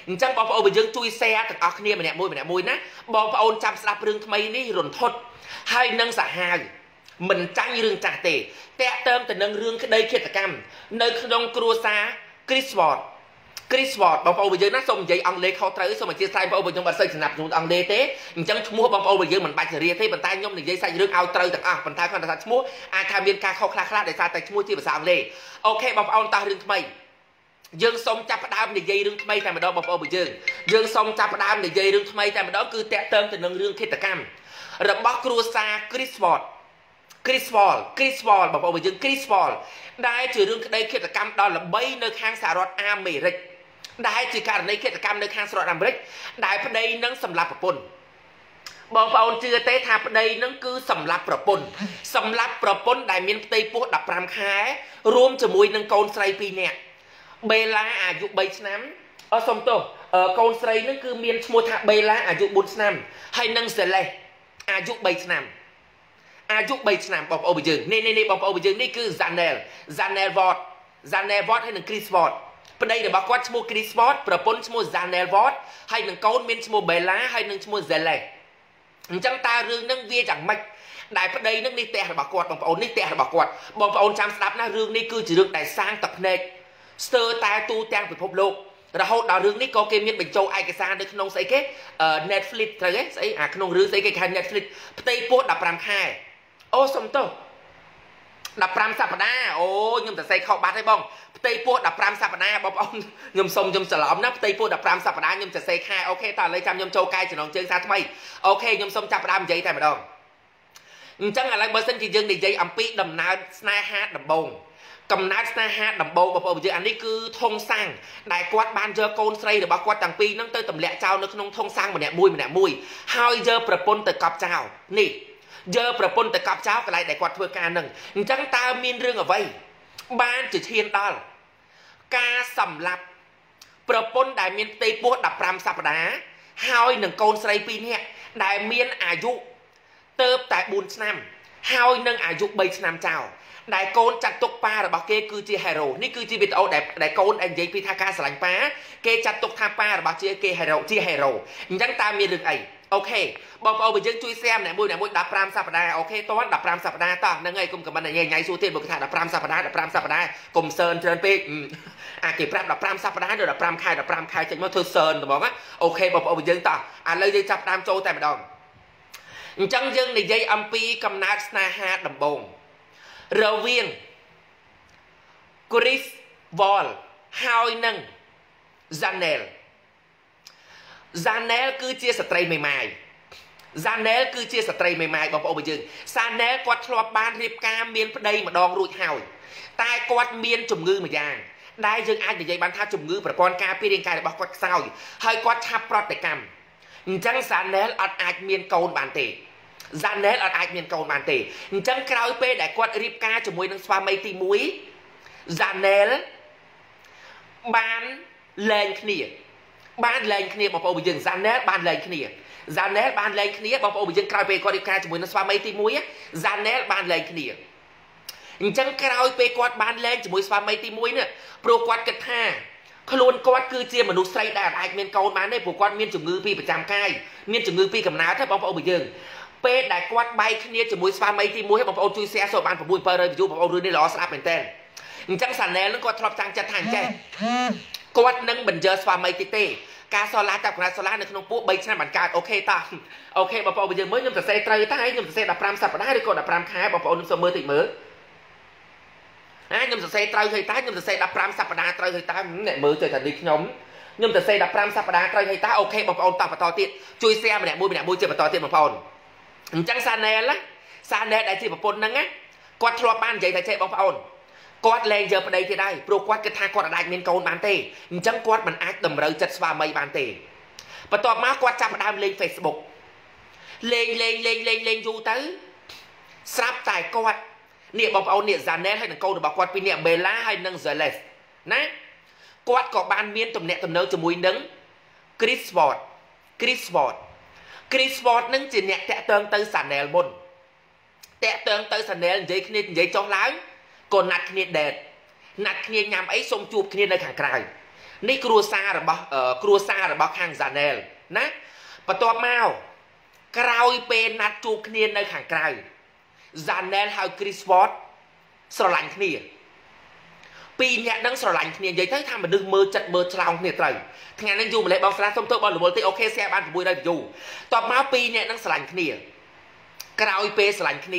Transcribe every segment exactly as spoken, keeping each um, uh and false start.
chẳng bọn ông bây giờ chui xe từ ọc kia mà nè môi mà nè môi ná bọn ông chăm sắp rương thmây ní rồn thốt hai nâng xả hai mình tranh rương trả tề tẹ tơm từ nâng rương cái đây kia ta cam nơi trong cua xa Chris Ford Chris Ford bọn ông bây giờ nó xong vậy ông lê khó tới xong mà chia sai bọn ông bây giờ mà xây nạp dùng ông lê thế chẳng mua bọn ông bây giờ mình bạch rìa thế bàn tay nhông thì dây xanh rương ao trời tặng à bàn tay con là mua ai tham viên ca khâu khla khla để xa tay mua chia vào sao lê ok bọn ông ta rương thmây dương xong chắp đam để dây rương thmây tại mà đó bọn ông bây giờ dương xong chắp đam để dây rương thmây tại mà đó cứ tẹ tơm từ nâng rương kia ta cam rồi bóc cua xa Chris Ford Chris Paul Chris Paul bọn ông bây giờ Chris Paul đại trừ rương đây kia ta cam đó là bay nơi khang xà rọt Americ đại chỉ cả này kia ta cam nơi khang xà rọt Americ đại ở đây nâng sầm lạp bồn bọn ông chưa tới tháp ở đây nâng cứ sầm lạp bồn sầm lạp bồn đại miền tây phố đập ram khai rôm cho mùi nâng con sấy pi nè bê lá à dụ bảy năm ở sông tô ở con sấy nâng cứ miền mua tháp bê lá à dụ bốn năm hay nâng sợi lệ à dụ bảy năm à dụ bảy năm bọn ông bây giờ nè nè nè bọn ông bây giờ này cứ Zanel Zanel Vought Zanel Vought hay nâng Chris Ford bên đây là bao quát mua Chris Ford và bốn mua Zanel Vought hay nâng con miền mua bê lá hay nâng mua sợi lệ chẳng ta rương nâng vía chẳng mạch đại bên đây nâng đi tè là bảo quạt bọn ông đi tè là bảo quạt bọn ông chăm sắp na rương đi cứ chỉ được đại sang tập nệ sơ tai tu tang về phốp lô rồi hậu đào rương đi có cái miền bình châu ai cái sang được không xây cái Netflix thôi ấy xây à không rương xây cái khai Netflix tây phố đập ram khai ô xong tô đập ram sạp đá ô nhưng ta xây khâu bát hay bông tây phố đập ram sạp đá bọn ông nhầm xong nhầm sờ lỏm nắp tây phố đập ram sạp đá nhưng ta xây khai ok ta lấy trăm nhầm châu cai chỉ nòng chơi xa thay ok nhầm xong chạp đam giấy tại mà đâu chẳng là lại bớt sinh chỉ dừng để giấy ẩm pi đầm nào snai hát đầm bông cầm nát snai hát đầm bông bọn ông giờ anh ấy cứ thông sang đại quát ban giờ con xây được bao quát tàng pi nó tới tầm lẹ trao nó không thông sang mà nè mùi mà nè mùi hai giờ propon từ cọp trao nè giờ propon từ cọp trao cái lại đại quát vừa ca nâng chẳng ta miên rương ở vây ban chỉ thiên đó ca sầm lạp propon đại miên tây phố đập ram sạp đá hai nâng con xây pi nè đại miên à dụ tớp tại bốn năm hai nâng à dụ bảy năm chào đại côn chặt tục pa rồi bảo kê cứ chia hero ní cứ chia biệt âu đại đại côn anh giấy pitaka sành pa kê chặt tục tha pa rồi bảo chia kê hero chia hero chẳng ta miên được ấy ok bọn ông bây giờ chui xem này môi này môi đập ram sạp đá ok toán đập ram sạp đá ta nâng ấy cùng cầm này nhảy nhảy xuống tiền một cái thằng đập ram sạp đá đập ram sạp đá cùng sơn trên pe à kịp ram đập ram sạp đá rồi đập ram khai đập ram khai trên mới thôi sơn rồi bọn á ok bọn ông bây giờ ta à lấy dây chặt ram trôi tại mà đòn chẳng dưng này dây âm pi cầm nát sna ha đầm bông râu viên Chris Vol hai nâng Zanel Zanel cứ chia sợi tray mày mày Zanel cứ chia sợi tray mày mày bọn ông bây giờ Zanel quạt lọp ban riệp ca miên đây mà đòn rụi hào tai quạt miên trùm ngư mà giang đại dương anh để dây bán tha trùm ngư và con ca pi điên ca để bọc quạt sao hơi quạt chắp prot để cầm chẳng Zanel ở ai miên câu bàn tệ Zanel ở ai miên câu bàn tệ chẳng cao pe để quạt riệp ca cho mùi nâng xoa mây tì muối Zanel ban lên khỉa ban lên khỉa bọn ông bây giờ Zanel ban lên khỉa Zanel ban lên khỉa bọn ông bây giờ cao pe quạt riệp ca cho mùi nâng xoa mây tì muối Zanel ban lên khỉa chẳng cao pe quạt ban lên cho mùi xoa mây tì muối nữa pro quạt kịch ha luôn quát cứ chia mà nụ say đã ai miền câu mà này phụ quát miền chủng ngư pi phải trăm cay miền chủng ngư pi cầm ná thế bóng ông bị dừng pe đại quát bay kia chủng muối spa mấy thì muối bóng ông chui xe rồi bạn phải bùi per rồi ví dụ bóng ông đưa đi lò sáp bên tên chẳng sẵn nè nó có thọp trang chặt hàng chơi quát nâng bình giờ spa mấy tí tê ca so lá tập ra so lá này không bố bay sang bản card ok ta ok bóng ông bị dừng mới nhưng mà xe trai ta ấy nhưng mà xe đạp ram sập đá đi còn đạp ram khai bóng ông sớm mơ thì mới nhưng mà xe trai hơi tá nhưng mà xe đạp ram sập đá trai hơi tá này mới chơi thật đi nhóm nhưng mà xe đạp ram sập đá trai hơi tá ok bóng ông ta phải to tiền chui xe mà đẹp môi đẹp môi chơi mà to tiền bóng ông chẳng xa nè lá xa nè đại chỉ bóng ông nâng á quạt lọp ban vậy tại chơi bóng ông quạt lên giờ vào đây thì đây pro quạt cái tha quạt ở đây miền câu bán tê chẳng quạt mình ác đầm rơi chất xóa mây bán tê và to má quạt chạm đam lên Facebook lên lên lên lên lên du tới sắp tài quạt nè bóng ông nè Zanel hay là câu được bảo quạt pin nè bê lá hay nâng giờ lệ nè quạt có ban miên tầm nè tầm nơ cho mùi nâng Chris Ford Chris Ford Chris Ford nâng chỉ nè tẹ tơn tới Zanel môn tẹ tơn tới Zanel giấy kia giấy cho láng còn nạt kia đẹp nạt kia nhằm ấy xong chụp kia nơi khẳng cài នេះគ្រួសាររបស់គ្រួសាររបស់ខាង Chanel ណាបន្ទាប់មកក្រោយពេលណាត់ជួបគ្នានៅខាងក្រៅ Chanel ហៅ Chris Ford ស្រឡាញ់គ្នាពីរអ្នកនឹងស្រឡាញ់គ្នានិយាយទៅថាមនុស្សមើលចិត្តមើលឆ្លោងគ្នាត្រូវថ្ងៃនេះយូរម្លេះបងស្រាសុំទោសបងរវល់ទេអូខេ share បាន600 view តបមកពីរអ្នកនឹងស្រឡាញ់គ្នាក្រោយពេលស្រឡាញ់គ្នា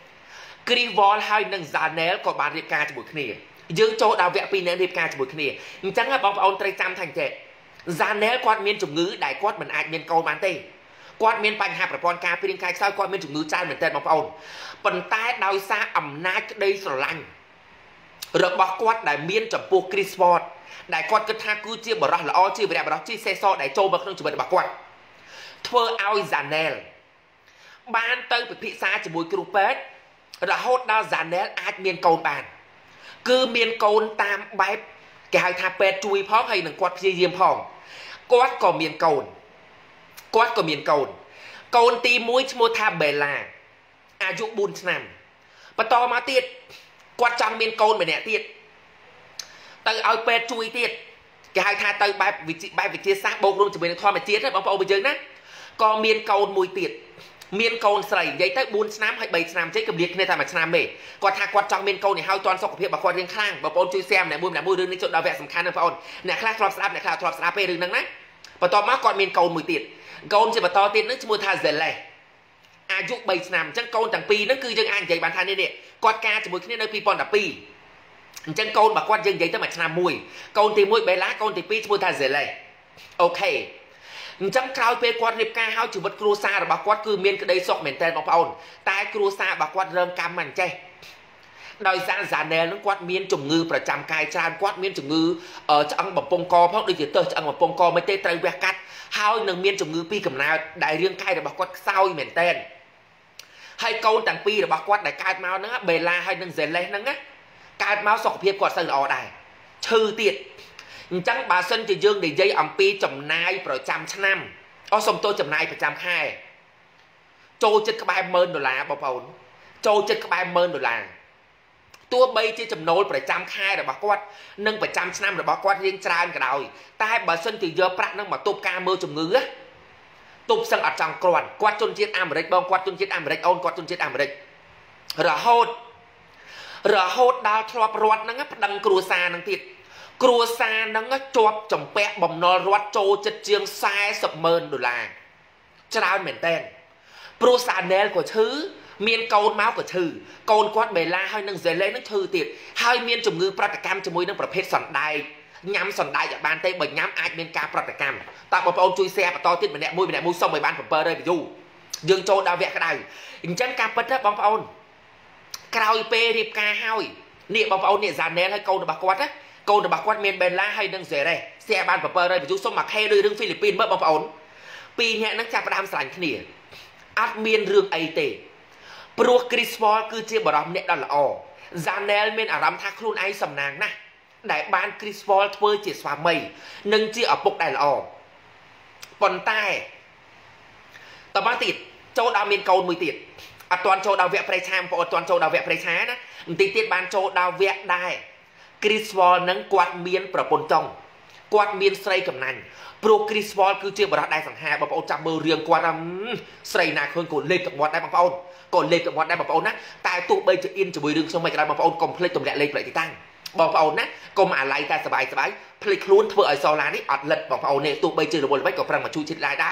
Chris Ford ហើយនឹង Chanel ក៏បានរៀបការជាមួយគ្នាយើងចូលដល់វគ្គពីរអ្នករៀបការជាមួយគ្នាអញ្ចឹងបងប្អូនត្រូវចាំថាអញ្ចឹង Chanel គាត់មានជំងឺដែលគាត់មិនអាចមានកូនបានទេគាត់មានបញ្ហាប្រព័ន្ធការពាររាងកាយខ្សោយគាត់មានជំងឺច្រើនមែនទែនបងប្អូនប៉ុន្តែដោយសារអំណាចក្តីស្រឡាញ់របស់គាត់ដែលមានចំពោះ Chris Ford ដែលគាត់គិតថាគឺជាបរិះល្អជាវីរៈបរិះជាសេះសដែលចូលមកក្នុងជីវិតរបស់គាត់ធ្វើឲ្យ Chanel បានទៅពិភាក្សាជាមួយគ្រូពេទ្យរហូតដល់ Chanel អាចមានកូនបានគឺមានកូនតាមបែបគេហៅថាពេទ្យជួយផងហើយនឹងគាត់ព្យាយាមផងគាត់ក៏មានកូនគាត់ក៏មានកូនកូនទីមួយឈ្មោះថា Bella អាយុbốnឆ្នាំបន្តមកទៀតគាត់ចង់មានកូនម្នាក់ទៀតទៅឲ្យពេទ្យជួយទៀតគេហៅថាទៅបែបវិទ្យាបែបវិទ្យាសាស្ត្របូករួមជាមួយនឹងធម្មជាតិបងប្អូនរបស់យើងណាក៏មានកូនមួយទៀតមានកូនស្រីនិយាយទៅbốnឆ្នាំហើយ3ឆ្នាំចេះកម្រិតគ្នាតែមួយឆ្នាំទេគាត់ថាគាត់ចង់មានកូននេះហើយតន់សុខភាពរបស់គាត់រៀងខ្លាំងបងប្អូនជួយ share ម្នាក់មួយម្នាក់មួយរឿងនេះចូលដល់វគ្គសំខាន់ណាបងប្អូនអ្នកខ្លះធ្លាប់ស្ដាប់អ្នកខ្លះធ្លាប់ស្ដាប់ពេលរឿងហ្នឹងណាបន្ទាប់មកគាត់មានកូនមួយទៀតកូនជាបន្តទៀតហ្នឹងឈ្មោះថា Zelle អាយុ3ឆ្នាំអញ្ចឹងកូនទាំងពីរហ្នឹងគឺយើងអាចនិយាយបានថានេះនេះគាត់ការជាមួយគ្នានៅ2012អញ្ចឹងកូនរបស់គាត់យើងនិយាយទៅមួយឆ្នាំមួយកូនទីមួយ Bella កូនទីពីរឈ្មោះថា Zelle អូខេអញ្ចឹងក្រោយពេលគាត់រៀបការហើយជីវិតគ្រួសាររបស់គាត់គឺមានក្តីសុខមែនទែនបងប្អូនតែគ្រួសាររបស់គាត់រងកម្មមិនចេះដោយសារ Chanel នឹងគាត់មានជំងឺប្រចាំកាយច្រើនគាត់មានជំងឺឆ្អឹងបំពង់កផងដូចជាទើសឆ្អឹងបំពង់កមិនទេត្រូវវះកាត់ហើយនឹងមានជំងឺពីកំណើតដែលរាងកាយរបស់គាត់ខ្សោយមែនទែនហើយកូនទាំងពីររបស់គាត់ដែលកើតមកហ្នឹង Bella ហើយនឹង Zelle ហ្នឹងណាកើតមកសុខភាពគាត់សូវល្អដែរឈឺទៀតអញ្ចឹងបើសិនជាយើងនិយាយអំពីចំណាយប្រចាំឆ្នាំអូសុំទោសចំណាយប្រចាំខែចូលចិត្តក្បែរម៉ឺនដុល្លារបងប្អូនចូលចិត្តក្បែរម៉ឺនដុល្លារទោះបីជាចំណូលប្រចាំខែរបស់គាត់និងប្រចាំឆ្នាំរបស់គាត់រៀងច្រើនក៏ដោយតែបើសិនជាយកប្រាក់នឹងមកទប់ការមើលជំងឺទប់សឹងអត់ចង់គ្រាន់គាត់ជនជាតិអាមេរិកបងគាត់ជនជាតិអាមេរិកអូនគាត់ជនជាតិអាមេរិករហូតរហូតដល់ធ្លាប់រត់ហ្នឹងប្តឹងគ្រួសារហ្នឹងទៀតគ្រួសារហ្នឹងជាប់ចំពាក់បំណុលរត់ចូលចិត្តជាង40ម៉ឺនដុល្លារច្រើនមែនតើព្រោះ Chanel ក៏ឈឺមានកូនមកក៏ឈឺកូនគាត់ Bella ហើយនឹង Zelle នឹងឈឺទៀតហើយមានជំងឺប្រតិកម្មជាមួយនឹងប្រភេទសណ្ដែកញ៉ាំសណ្ដែកឲ្យបានទេបើញ៉ាំអាចមានការប្រតិកម្មតើបងប្អូនជួយ share បន្តទៀតម្នាក់មួយម្នាក់មួយសុំឲ្យបាន700 view យើងចូលដល់វគ្គក្តៅអញ្ចឹងការពិតទៅបងប្អូនក្រោយពេលរៀបការហើយនេះបងប្អូននេះ Chanel ហើយកូនរបស់គាត់ណាកូនរបស់គាត់មាន Bella ហើយនឹង Zelle share បាន700 view សុំមកខេដូចរឿងហ្វីលីពីនមើលបងប្អូនពីរនាក់ហ្នឹងចាប់ផ្ដើមស្រឡាញ់គ្នាអត់មានរឿងអីទេព្រោះ Chris Ford គឺជាបរិះម្នាក់ដ៏ល្អ Chanel មានអារម្មណ៍ថាខ្លួនឯងសំណាងណាស់ដែលបាន Chris Ford ធ្វើជាស្វាមីនិងជាឪពុកដែលល្អប៉ុន្តែតមកទៀតចូលដល់មានកូនមួយទៀតអត់ទាន់ចូលដល់វគ្គប្រេឆាបងប្អូនអត់ទាន់ចូលដល់វគ្គប្រេឆាណាបន្តិចទៀតបានចូលដល់វគ្គដែរ Chris Ford នឹងគាត់មានប្រពន្ធចុងគាត់មានស្រីកំណាញ់ព្រោះ Chris Ford គឺជាបរិះដែលសង្ហាបងប្អូនចាំមើលរឿងគាត់ស្រីណាឃើញក៏លេបទឹកមាត់ដែរបងប្អូនក៏លេបទឹកមាត់ដែរបងប្អូនណាតែទោះបីជាអ៊ីនជាមួយរឿងខ្ញុំមិនក៏ដោយបងប្អូនកុំភ្លេចទម្លាក់លេខប្រតិតាំងបងប្អូនណាកុំអាឡ័យតែសบายសบายភ្លេចខ្លួនធ្វើឲ្យសូឡានេះអត់លិតបងប្អូននេះទោះបីជារវល់ល្បិចក៏ប្រឹងមកជួយចិត្តដែរដែរ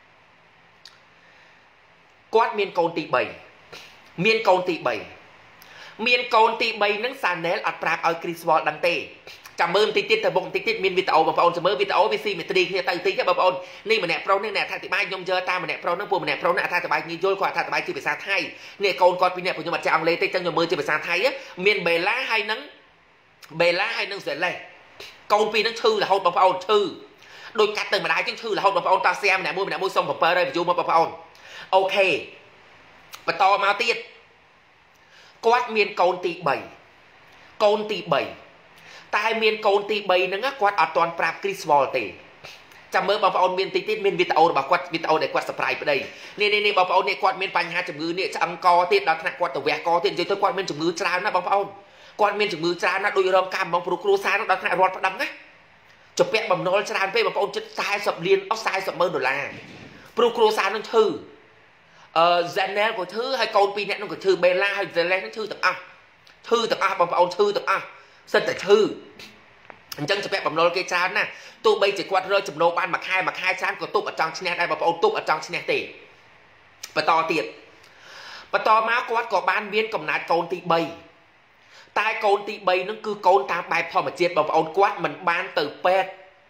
គាត់មានកូនទី3មានកូនទី3មានកូនទី3ហ្នឹង Chanel អត់ប្រាប់ឲ្យ Chris Ford ដឹងទេចាំមើលបន្តិចទៀតទៅមុខបន្តិចទៀតមានវីដេអូបងប្អូនចាំមើលវីដេអូវាស៊ីមេត្រីគ្នាទៅតិចទេបងប្អូននេះម្នាក់ប្រុសនេះអ្នកអធិប្បាយខ្ញុំយកតាមម្នាក់ប្រុសហ្នឹងពួកម្នាក់ប្រុសនេះអធិប្បាយងាយយល់គាត់អធិប្បាយជាភាសាថៃនេះកូនគាត់ពីរនាក់ពួកខ្ញុំអត់ចេះអង់គ្លេសទេចឹងខ្ញុំមើលជាភាសាថៃមាន Bella ហើយនឹង Bella ហើយនឹង Zelle កូនពីរហ្នឹងឈឺរហូតបងប្អូនឈឺដូចកាត់ទៅម្ដាយចឹងឈឺរហូតបងប្អូនតោះ share ម្នាក់មួយម្នាក់មួយសុំ700 view មកបងប្អូនអូខេបន្តមកទៀតគាត់មានកូនទី3កូនទី3តែមានកូនទី3ហ្នឹងគាត់អត់ទាន់ប្រាប់ Chris Ford ទេចាំមើលបងប្អូនមានតិចទៀតមានវីដេអូរបស់គាត់វីដេអូដែលគាត់ surprise ប្តីនេះនេះបងប្អូននេះគាត់មានបញ្ហាជំងឺនេះឆ្អឹងកទៀតដល់ថ្នាក់គាត់ទៅវះកទៀតនិយាយទៅគាត់មានជំងឺច្រើនណាស់បងប្អូនគាត់មានជំងឺច្រើនណាស់ដូចរងកម្មបងព្រោះគ្រួសារនោះដល់ថ្នាក់រត់ប្តឹងណា chụp vẽ bầm nồi tràn về bằng ông chất sai sập liên ốc sai sập mơ đô la pro cro sa nó thư ờ Janel của thứ hay câu pi nè nó của thư Bella hay Janel nó thư tập a thư tập a bằng ông thư tập a sân tại thư chân chụp vẽ bầm nồi cây tràn nè tụ bây chỉ quạt rơi chụp nô ban mặc hai mặc hai tràn của tụ ở trong chne đây bằng ông tụ ở trong chne tỉ và to tiệt và to má quát có ban viên cầm nát câu tị bay tai câu tị bay nó cứ câu ta bài thò mà chết bằng ông quát mình ban từ pet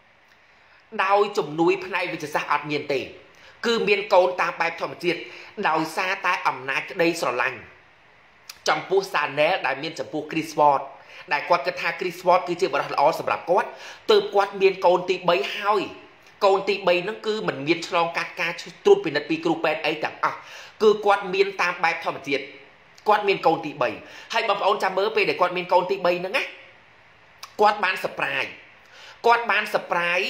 đau chùm núi này vìจะអត់មានទេគឺមានកូនតាមបែបធម្មជាតិដោយសារតែអំណាចក្តីស្រឡាញ់ចំពោះ Chanel ដែលមានចំពោះ Chris Ward ដែលគាត់គិតថា Chris Ward គឺជាបរិសុទ្ធល្អសម្រាប់គាត់ទើបគាត់មានកូនទីបីហើយកូនទីបីហ្នឹងគឺមិនមានឆ្លងកាត់ការត្រួតពិនិត្យពីគ្រូពេទ្យអីទាំងអស់គឺគាត់មានតាមបែបធម្មជាតិគាត់មានកូនទីបីហើយបងប្អូនចាំមើលពេលដែលគាត់មានកូនទីបីហ្នឹងណាគាត់បាន surprise គាត់បាន surprise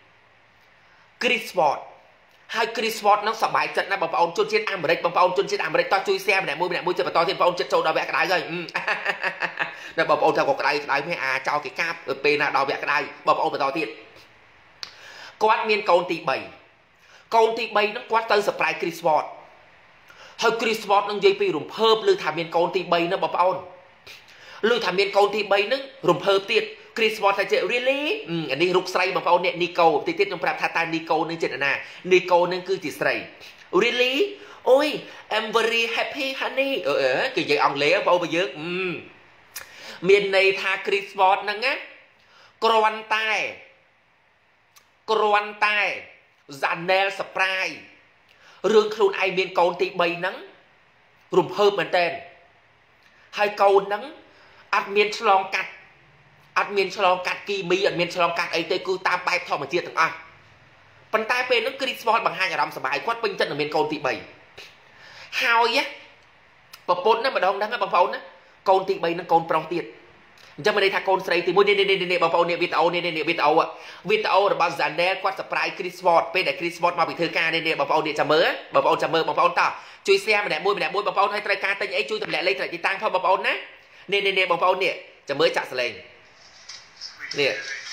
Chris Ward ហើយ Chris Ward នឹងសប្បាយចិត្តណាស់បងប្អូនជនជាតិអាមេរិកបងប្អូនជនជាតិអាមេរិកតោះជួយ share ម្នាក់មួយម្នាក់មួយចិត្តបន្តទៀតបងប្អូនចិត្តចូលដល់វគ្គក្តៅហើយដល់បងប្អូនថាក៏ក្តៅក្តៅមិនអាចោលគេកាប់ពេលណាដល់វគ្គក្តៅបងប្អូនបន្តទៀតគាត់មានកូនទីបីកូនទីបីហ្នឹងគាត់ទៅ surprise Chris Ward ហើយ Chris Ward នឹងនិយាយពីរំភើបឮថាមានកូនទីបីហ្នឹងបងប្អូនឮថាមានកូនទីបីហ្នឹងរំភើបទៀតChris Ward ថាជា really អានេះរូបស្រីបងប្អូនអ្នក Nico តិចទៀតខ្ញុំប្រាប់ថាតើ Nico នឹងចិត្តណា Nico នឹងគឺជាស្រី really អូយ I'm very happy honey អឺគឺនិយាយអង់គ្លេសបងប្អូនបើយើងមានន័យថា Chris Ward ហ្នឹងណាគ្រាន់តែគ្រាន់តែ Chanel surprise រឿងខ្លួនឯងមានកូនទីបីហ្នឹងរំភើបមែនតើហើយកូនហ្នឹងអត់មានឆ្លងកាត់អត់មានឆ្លងកាត់គីមីអត់មានឆ្លងកាត់អីទេគឺតាមបែបធម្មជាតិទាំងអស់ប៉ុន្តែពេលហ្នឹង Chris Ward បង្ហាញអារម្មណ៍សប្បាយគាត់ពេញចិត្តនឹងមានកូនទីបីហើយប្រពន្ធណាម្ដងហ្នឹងបងប្អូនណាកូនទីបីហ្នឹងកូនប្រុសទៀតអញ្ចឹងមិនន័យថាកូនស្រីទីមួយនេះនេះបងប្អូននេះវីដេអូនេះនេះវីដេអូវីដេអូរបស់ Chanel គាត់ surprise Chris Ward ពេលដែល Chris Ward មកពីធ្វើការនេះនេះបងប្អូននេះចាំមើលបងប្អូនចាំមើលបងប្អូនតោះជួយ share ម្នាក់មួយម្នាក់មួយបងប្អូនឲ្យត្រូវការទិញអីជួយទម្លាក់លេខត្រេកទីតាំងផងបងប្អូនណានេះនេះបងប្អូននេះចាំមើលចាក់សលេងនេះ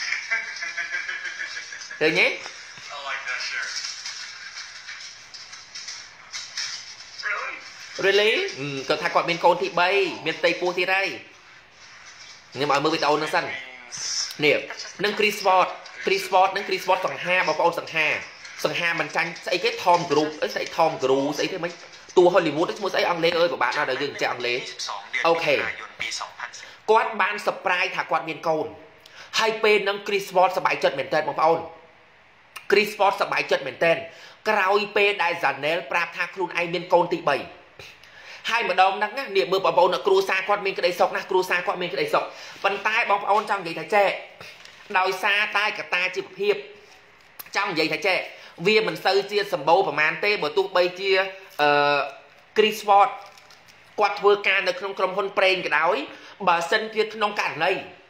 ឃើញទេ Really គាត់ថាគាត់មានកូនទីបីមានផ្ទៃពោះទៀតហើយខ្ញុំឲ្យមើលវីដេអូហ្នឹងសិននេះនឹង Chris Ward Chris Ward នឹង Chris Ward សង្ហាបងប្អូនសង្ហាសង្ហាមិនចាញ់ស្អីគេ Tom Cruise អីស្អី Tom Cruise ស្អីទេមិញតួ Hollywood ឈ្មោះស្អីអង់គ្លេសអើយពិបាកណាស់ដល់យើងចេះអង់គ្លេសអូខេគាត់បាន surprise ថាគាត់មានកូនហើយពេលហ្នឹង Chris Ward សប្បាយចិត្តមែនតើបងប្អូន Chris Ward សប្បាយចិត្តមែនតើក្រោយពេលដែល Chanel ប្រាប់ថាខ្លួនឯងមានកូនទីបីហើយម្ដងហ្នឹងណានេះមើលបងប្អូនគ្រូសាគាត់មានក្តីសុខណាស់គ្រូសាគាត់មានក្តីសុខប៉ុន្តែបងប្អូនចង់និយាយថាចេះដោយសារតែកត្តាជីវភាពចង់និយាយថាចេះវាមិនសូវជាសម្បូរប្រមាណទេបើទោះបីជាអឺ Chris Ward គាត់ធ្វើការនៅក្នុងក្រុមហ៊ុនប្រេងក៏ដោយបើសិនជាក្នុងករណី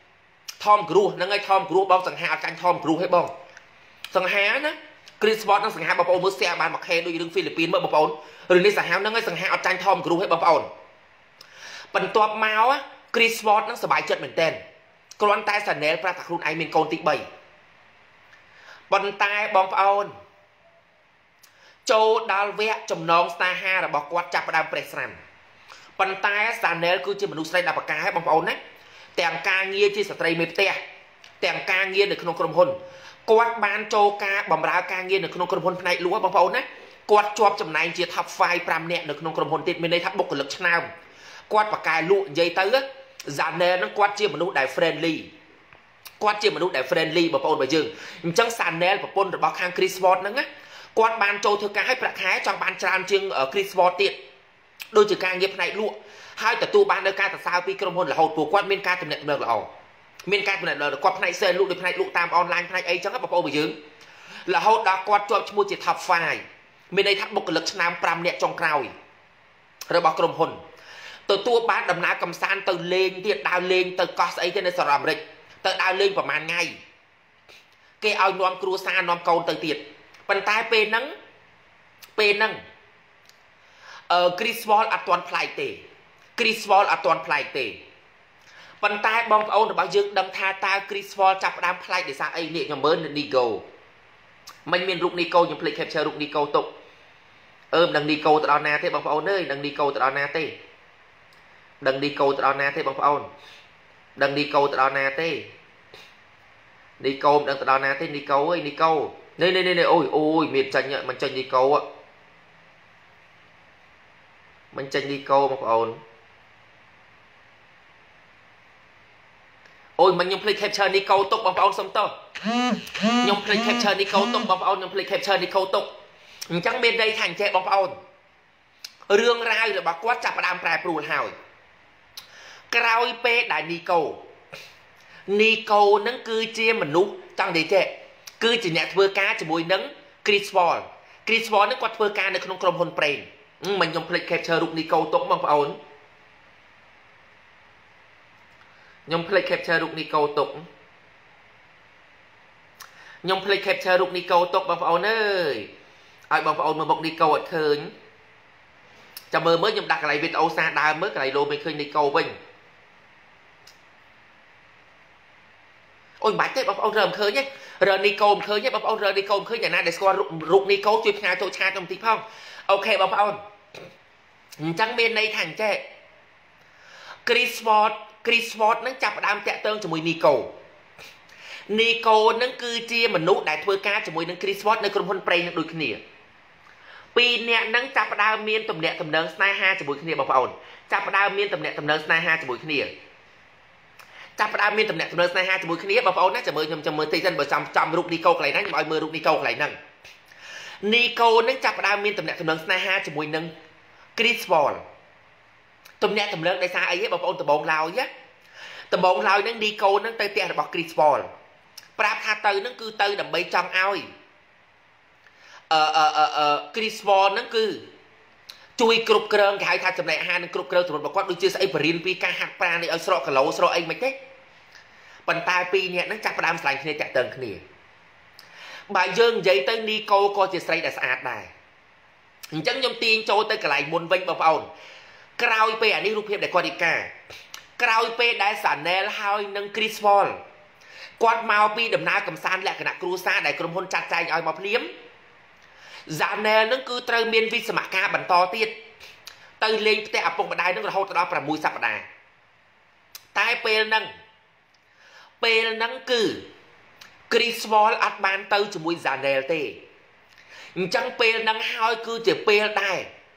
Tom Cruise ហ្នឹងហើយ Tom Cruise បងសង្ហាអត់ចាញ់ Tom Cruise ទេបងសង្ហាណា Chris Ward នឹងសង្ហាបងប្អូនមើល share បានមួយខេដូចរឿងហ្វីលីពីនមើលបងប្អូនរឿងនេះសាហាវហ្នឹងហើយសង្ហាអត់ចាញ់ Tom Cruise ទេបងប្អូនបន្ទាប់មក Chris Ward នឹងសប្បាយចិត្តមែនតើគ្រាន់តែ Chanel ប្រាប់ថាខ្លួនឯងមានកូនទីបីប៉ុន្តែបងប្អូនចូលដល់វគ្គចំណងស្នេហារបស់គាត់ចាប់ផ្ដើមប្រេះស្រាំប៉ុន្តែ Chanel គឺជាមនុស្សស្រីដែលប្រកាសហើយបងប្អូនណាទាំងការងារជាស្ត្រីមេផ្ទះទាំងការងារនៅក្នុងក្រុមហ៊ុនគាត់បានចូលការបម្រើការងារនៅក្នុងក្រុមហ៊ុនផ្នែកលក់បងប្អូនណាគាត់ជាប់ចំណែងជា top 5 នាក់នៅក្នុងក្រុមហ៊ុនទៀតមានន័យថាបុគ្គលិកឆ្នើមគាត់បកកែលក់និយាយទៅ Chanel ហ្នឹងគាត់ជាមនុស្សដែល friendly គាត់ជាមនុស្សដែល friendly បងប្អូនបើយើងអញ្ចឹង Chanel ប្រពន្ធរបស់ខាង Chris Ward ហ្នឹងណាគាត់បានចូលធ្វើការឲ្យប្រាក់ខែចង់បានច្រើនជាង Chris Ward ទៀតដូចជាការងារផ្នែកលក់ហើយទទួលបាននៅការសរសើរពីក្រុមហ៊ុនរហូតពួកគាត់មានការទំនាក់ទំនងល្អមានការទំនាក់ទំនងគាត់ផ្នែក sale លក់ដូចផ្នែកលក់តាមអនឡាញផ្នែកអីចឹងបងប្អូនបើយើងរហូតដល់គាត់ជាប់ឈ្មោះជា top 5 មានន័យថាបុគ្គលិកឆ្នើម5នាក់ចុងក្រោយរបស់ក្រុមហ៊ុនទទួលបានដំណើរកំសាន្តទៅលេងទៀតដើរលេងទៅកោះស្អីទៅនៅសហរដ្ឋអាមេរិកទៅដើរលេងប្រហែលថ្ងៃគេឲ្យនាំគ្រួសារនាំកូនទៅទៀតប៉ុន្តែពេលហ្នឹងពេលហ្នឹងអឺ Chris Ward អត់ទាន់ប្លែកទេ Chris Ward អត់ទាន់ប្លែកទេប៉ុន្តែបងប្អូនរបស់យើងដឹងថាតើ Chris Paul ចាប់ផ្ដើមផ្លាច់ដោយសារអីនេះខ្ញុំមើល Nico មិនមានរូប Nico ខ្ញុំភ្លេច capture រូប Nico ទុកអឺមិនដឹង Nico ទៅដល់ណាទេបងប្អូនអើយដឹង Nico ទៅដល់ណាទេដឹង Nico ទៅដល់ណាទេបងប្អូនដឹង Nico ទៅដល់ណាទេ Nico មិនដឹងទៅដល់ណាទេ Nico អើយ Nico នេះនេះនេះអូយអូយមានចាញ់មិនចាញ់ Nico មិនចាញ់ Nico បងប្អូនអូយមិនខ្ញុំភ្លេច capture Nico ទុកបងប្អូនសុំទោសខ្ញុំភ្លេច capture Nico ទុកបងប្អូនខ្ញុំភ្លេច capture Nico ទុកអញ្ចឹងមានន័យថាអញ្ចេះបងប្អូនរឿងរ៉ាវរបស់គាត់ចាប់ផ្ដើមប្រែប្រួលហើយក្រោយពេលដែល Nico Nico នឹងគឺជាមនុស្សចង់និយាយចេះគឺជាអ្នកធ្វើការជាមួយនឹង Chris Paul Chris Paul នឹងគាត់ធ្វើការនៅក្នុងក្រុមហ៊ុនប្រេងមិនខ្ញុំភ្លេច capture រូប Nico ទុកបងប្អូនខ្ញុំភ្លេច capture រូប Nico ទុកខ្ញុំភ្លេច capture រូប Nico ទុកបងប្អូនអើយឲ្យបងប្អូនមើលមុខ Nico អត់ឃើញចាំមើលមើលខ្ញុំដាក់កន្លែងវីដេអូសារដើមមើលកន្លែងលោមិនឃើញ Nico វិញអូយមិនបាច់ទេបងប្អូនរើមិនឃើញទេរើ Nico មិនឃើញទេបងប្អូនរើ Nico មិនឃើញយ៉ាងណាដែលស្គាល់រូប Nico ជួយផ្ញើចូលឆាតខ្ញុំតិចផងអូខេបងប្អូនអញ្ចឹងមានន័យថាអញ្ចេះ Chris Paul Chris Paul នឹងចាប់ផ្ដើមតាក់ទងជាមួយ Nico Nico នឹងគឺជាមនុស្សដែលធ្វើការជាមួយនឹង Chris Paul នៅក្រុមហ៊ុនប្រេងនឹងដូចគ្នាពីរនាក់នឹងចាប់ផ្ដើមមានទំនាក់ទំនងស្នេហាជាមួយគ្នាបងប្អូនចាប់ផ្ដើមមានទំនាក់ទំនងស្នេហាជាមួយគ្នាចាប់ផ្ដើមមានទំនាក់ទំនងស្នេហាជាមួយគ្នាបងប្អូនណាចាំមើលខ្ញុំចាំមើលតិចសិនបើចាំចាំរូប Nico កន្លែងហ្នឹងខ្ញុំឲ្យមើលរូប Nico កន្លែងហ្នឹង Nico នឹងចាប់ផ្ដើមមានទំនាក់ទំនងស្នេហាជាមួយនឹង Chris Paul ទំនាក់ទំនងដោយសារអីហ៎បងប្អូនដំបងឡើយដំបងឡើយហ្នឹង Nico ហ្នឹងទៅផ្ទះរបស់ Chris Paul ប្រាប់ថាទៅហ្នឹងគឺទៅដើម្បីចង់ឲ្យអឺអឺអឺ Chris Paul ហ្នឹងគឺជួយគ្រប់គ្រងគេហៅថាចំណែកអាហារនឹងគ្រប់គ្រងសម្រាប់គាត់ដូចជាស្អីបរិញ្ញាពីការហាត់ប្រាណនេះឲ្យស្រកគីឡូស្រកអីមិនទេប៉ុន្តែពីរនាក់ហ្នឹងចាប់ផ្ដើមស្លាញ់គ្នាតាក់ទងគ្នាបើយើងនិយាយទៅ Nico ក៏ជាស្រីដែលស្អាតដែរអញ្ចឹងខ្ញុំទាញចូលទៅកន្លែងមុនវិញបងប្អូនក្រោយពេលអានេះរូបភាពដែលគាត់រៀបការក្រោយពេលដែល Chanel ហើយនឹង Chris Paul គាត់មកពីដំណើរកំសាន្តលក្ខណៈគ្រួសារដែលក្រុមហ៊ុនចាត់ចែងឲ្យមកភ្លាម Chanel នឹងគឺត្រូវមានវិសមការបន្តទៀតទៅលេងផ្ទះឪពុកម្ដាយនឹងរហូតដល់ប្រាំមួយសប្តាហ៍តែពេលហ្នឹងពេលហ្នឹងគឺ Chris Paul អត់បានទៅជាមួយ Chanel ទេអញ្ចឹងពេលហ្នឹងហើយគឺជាពេលដែរ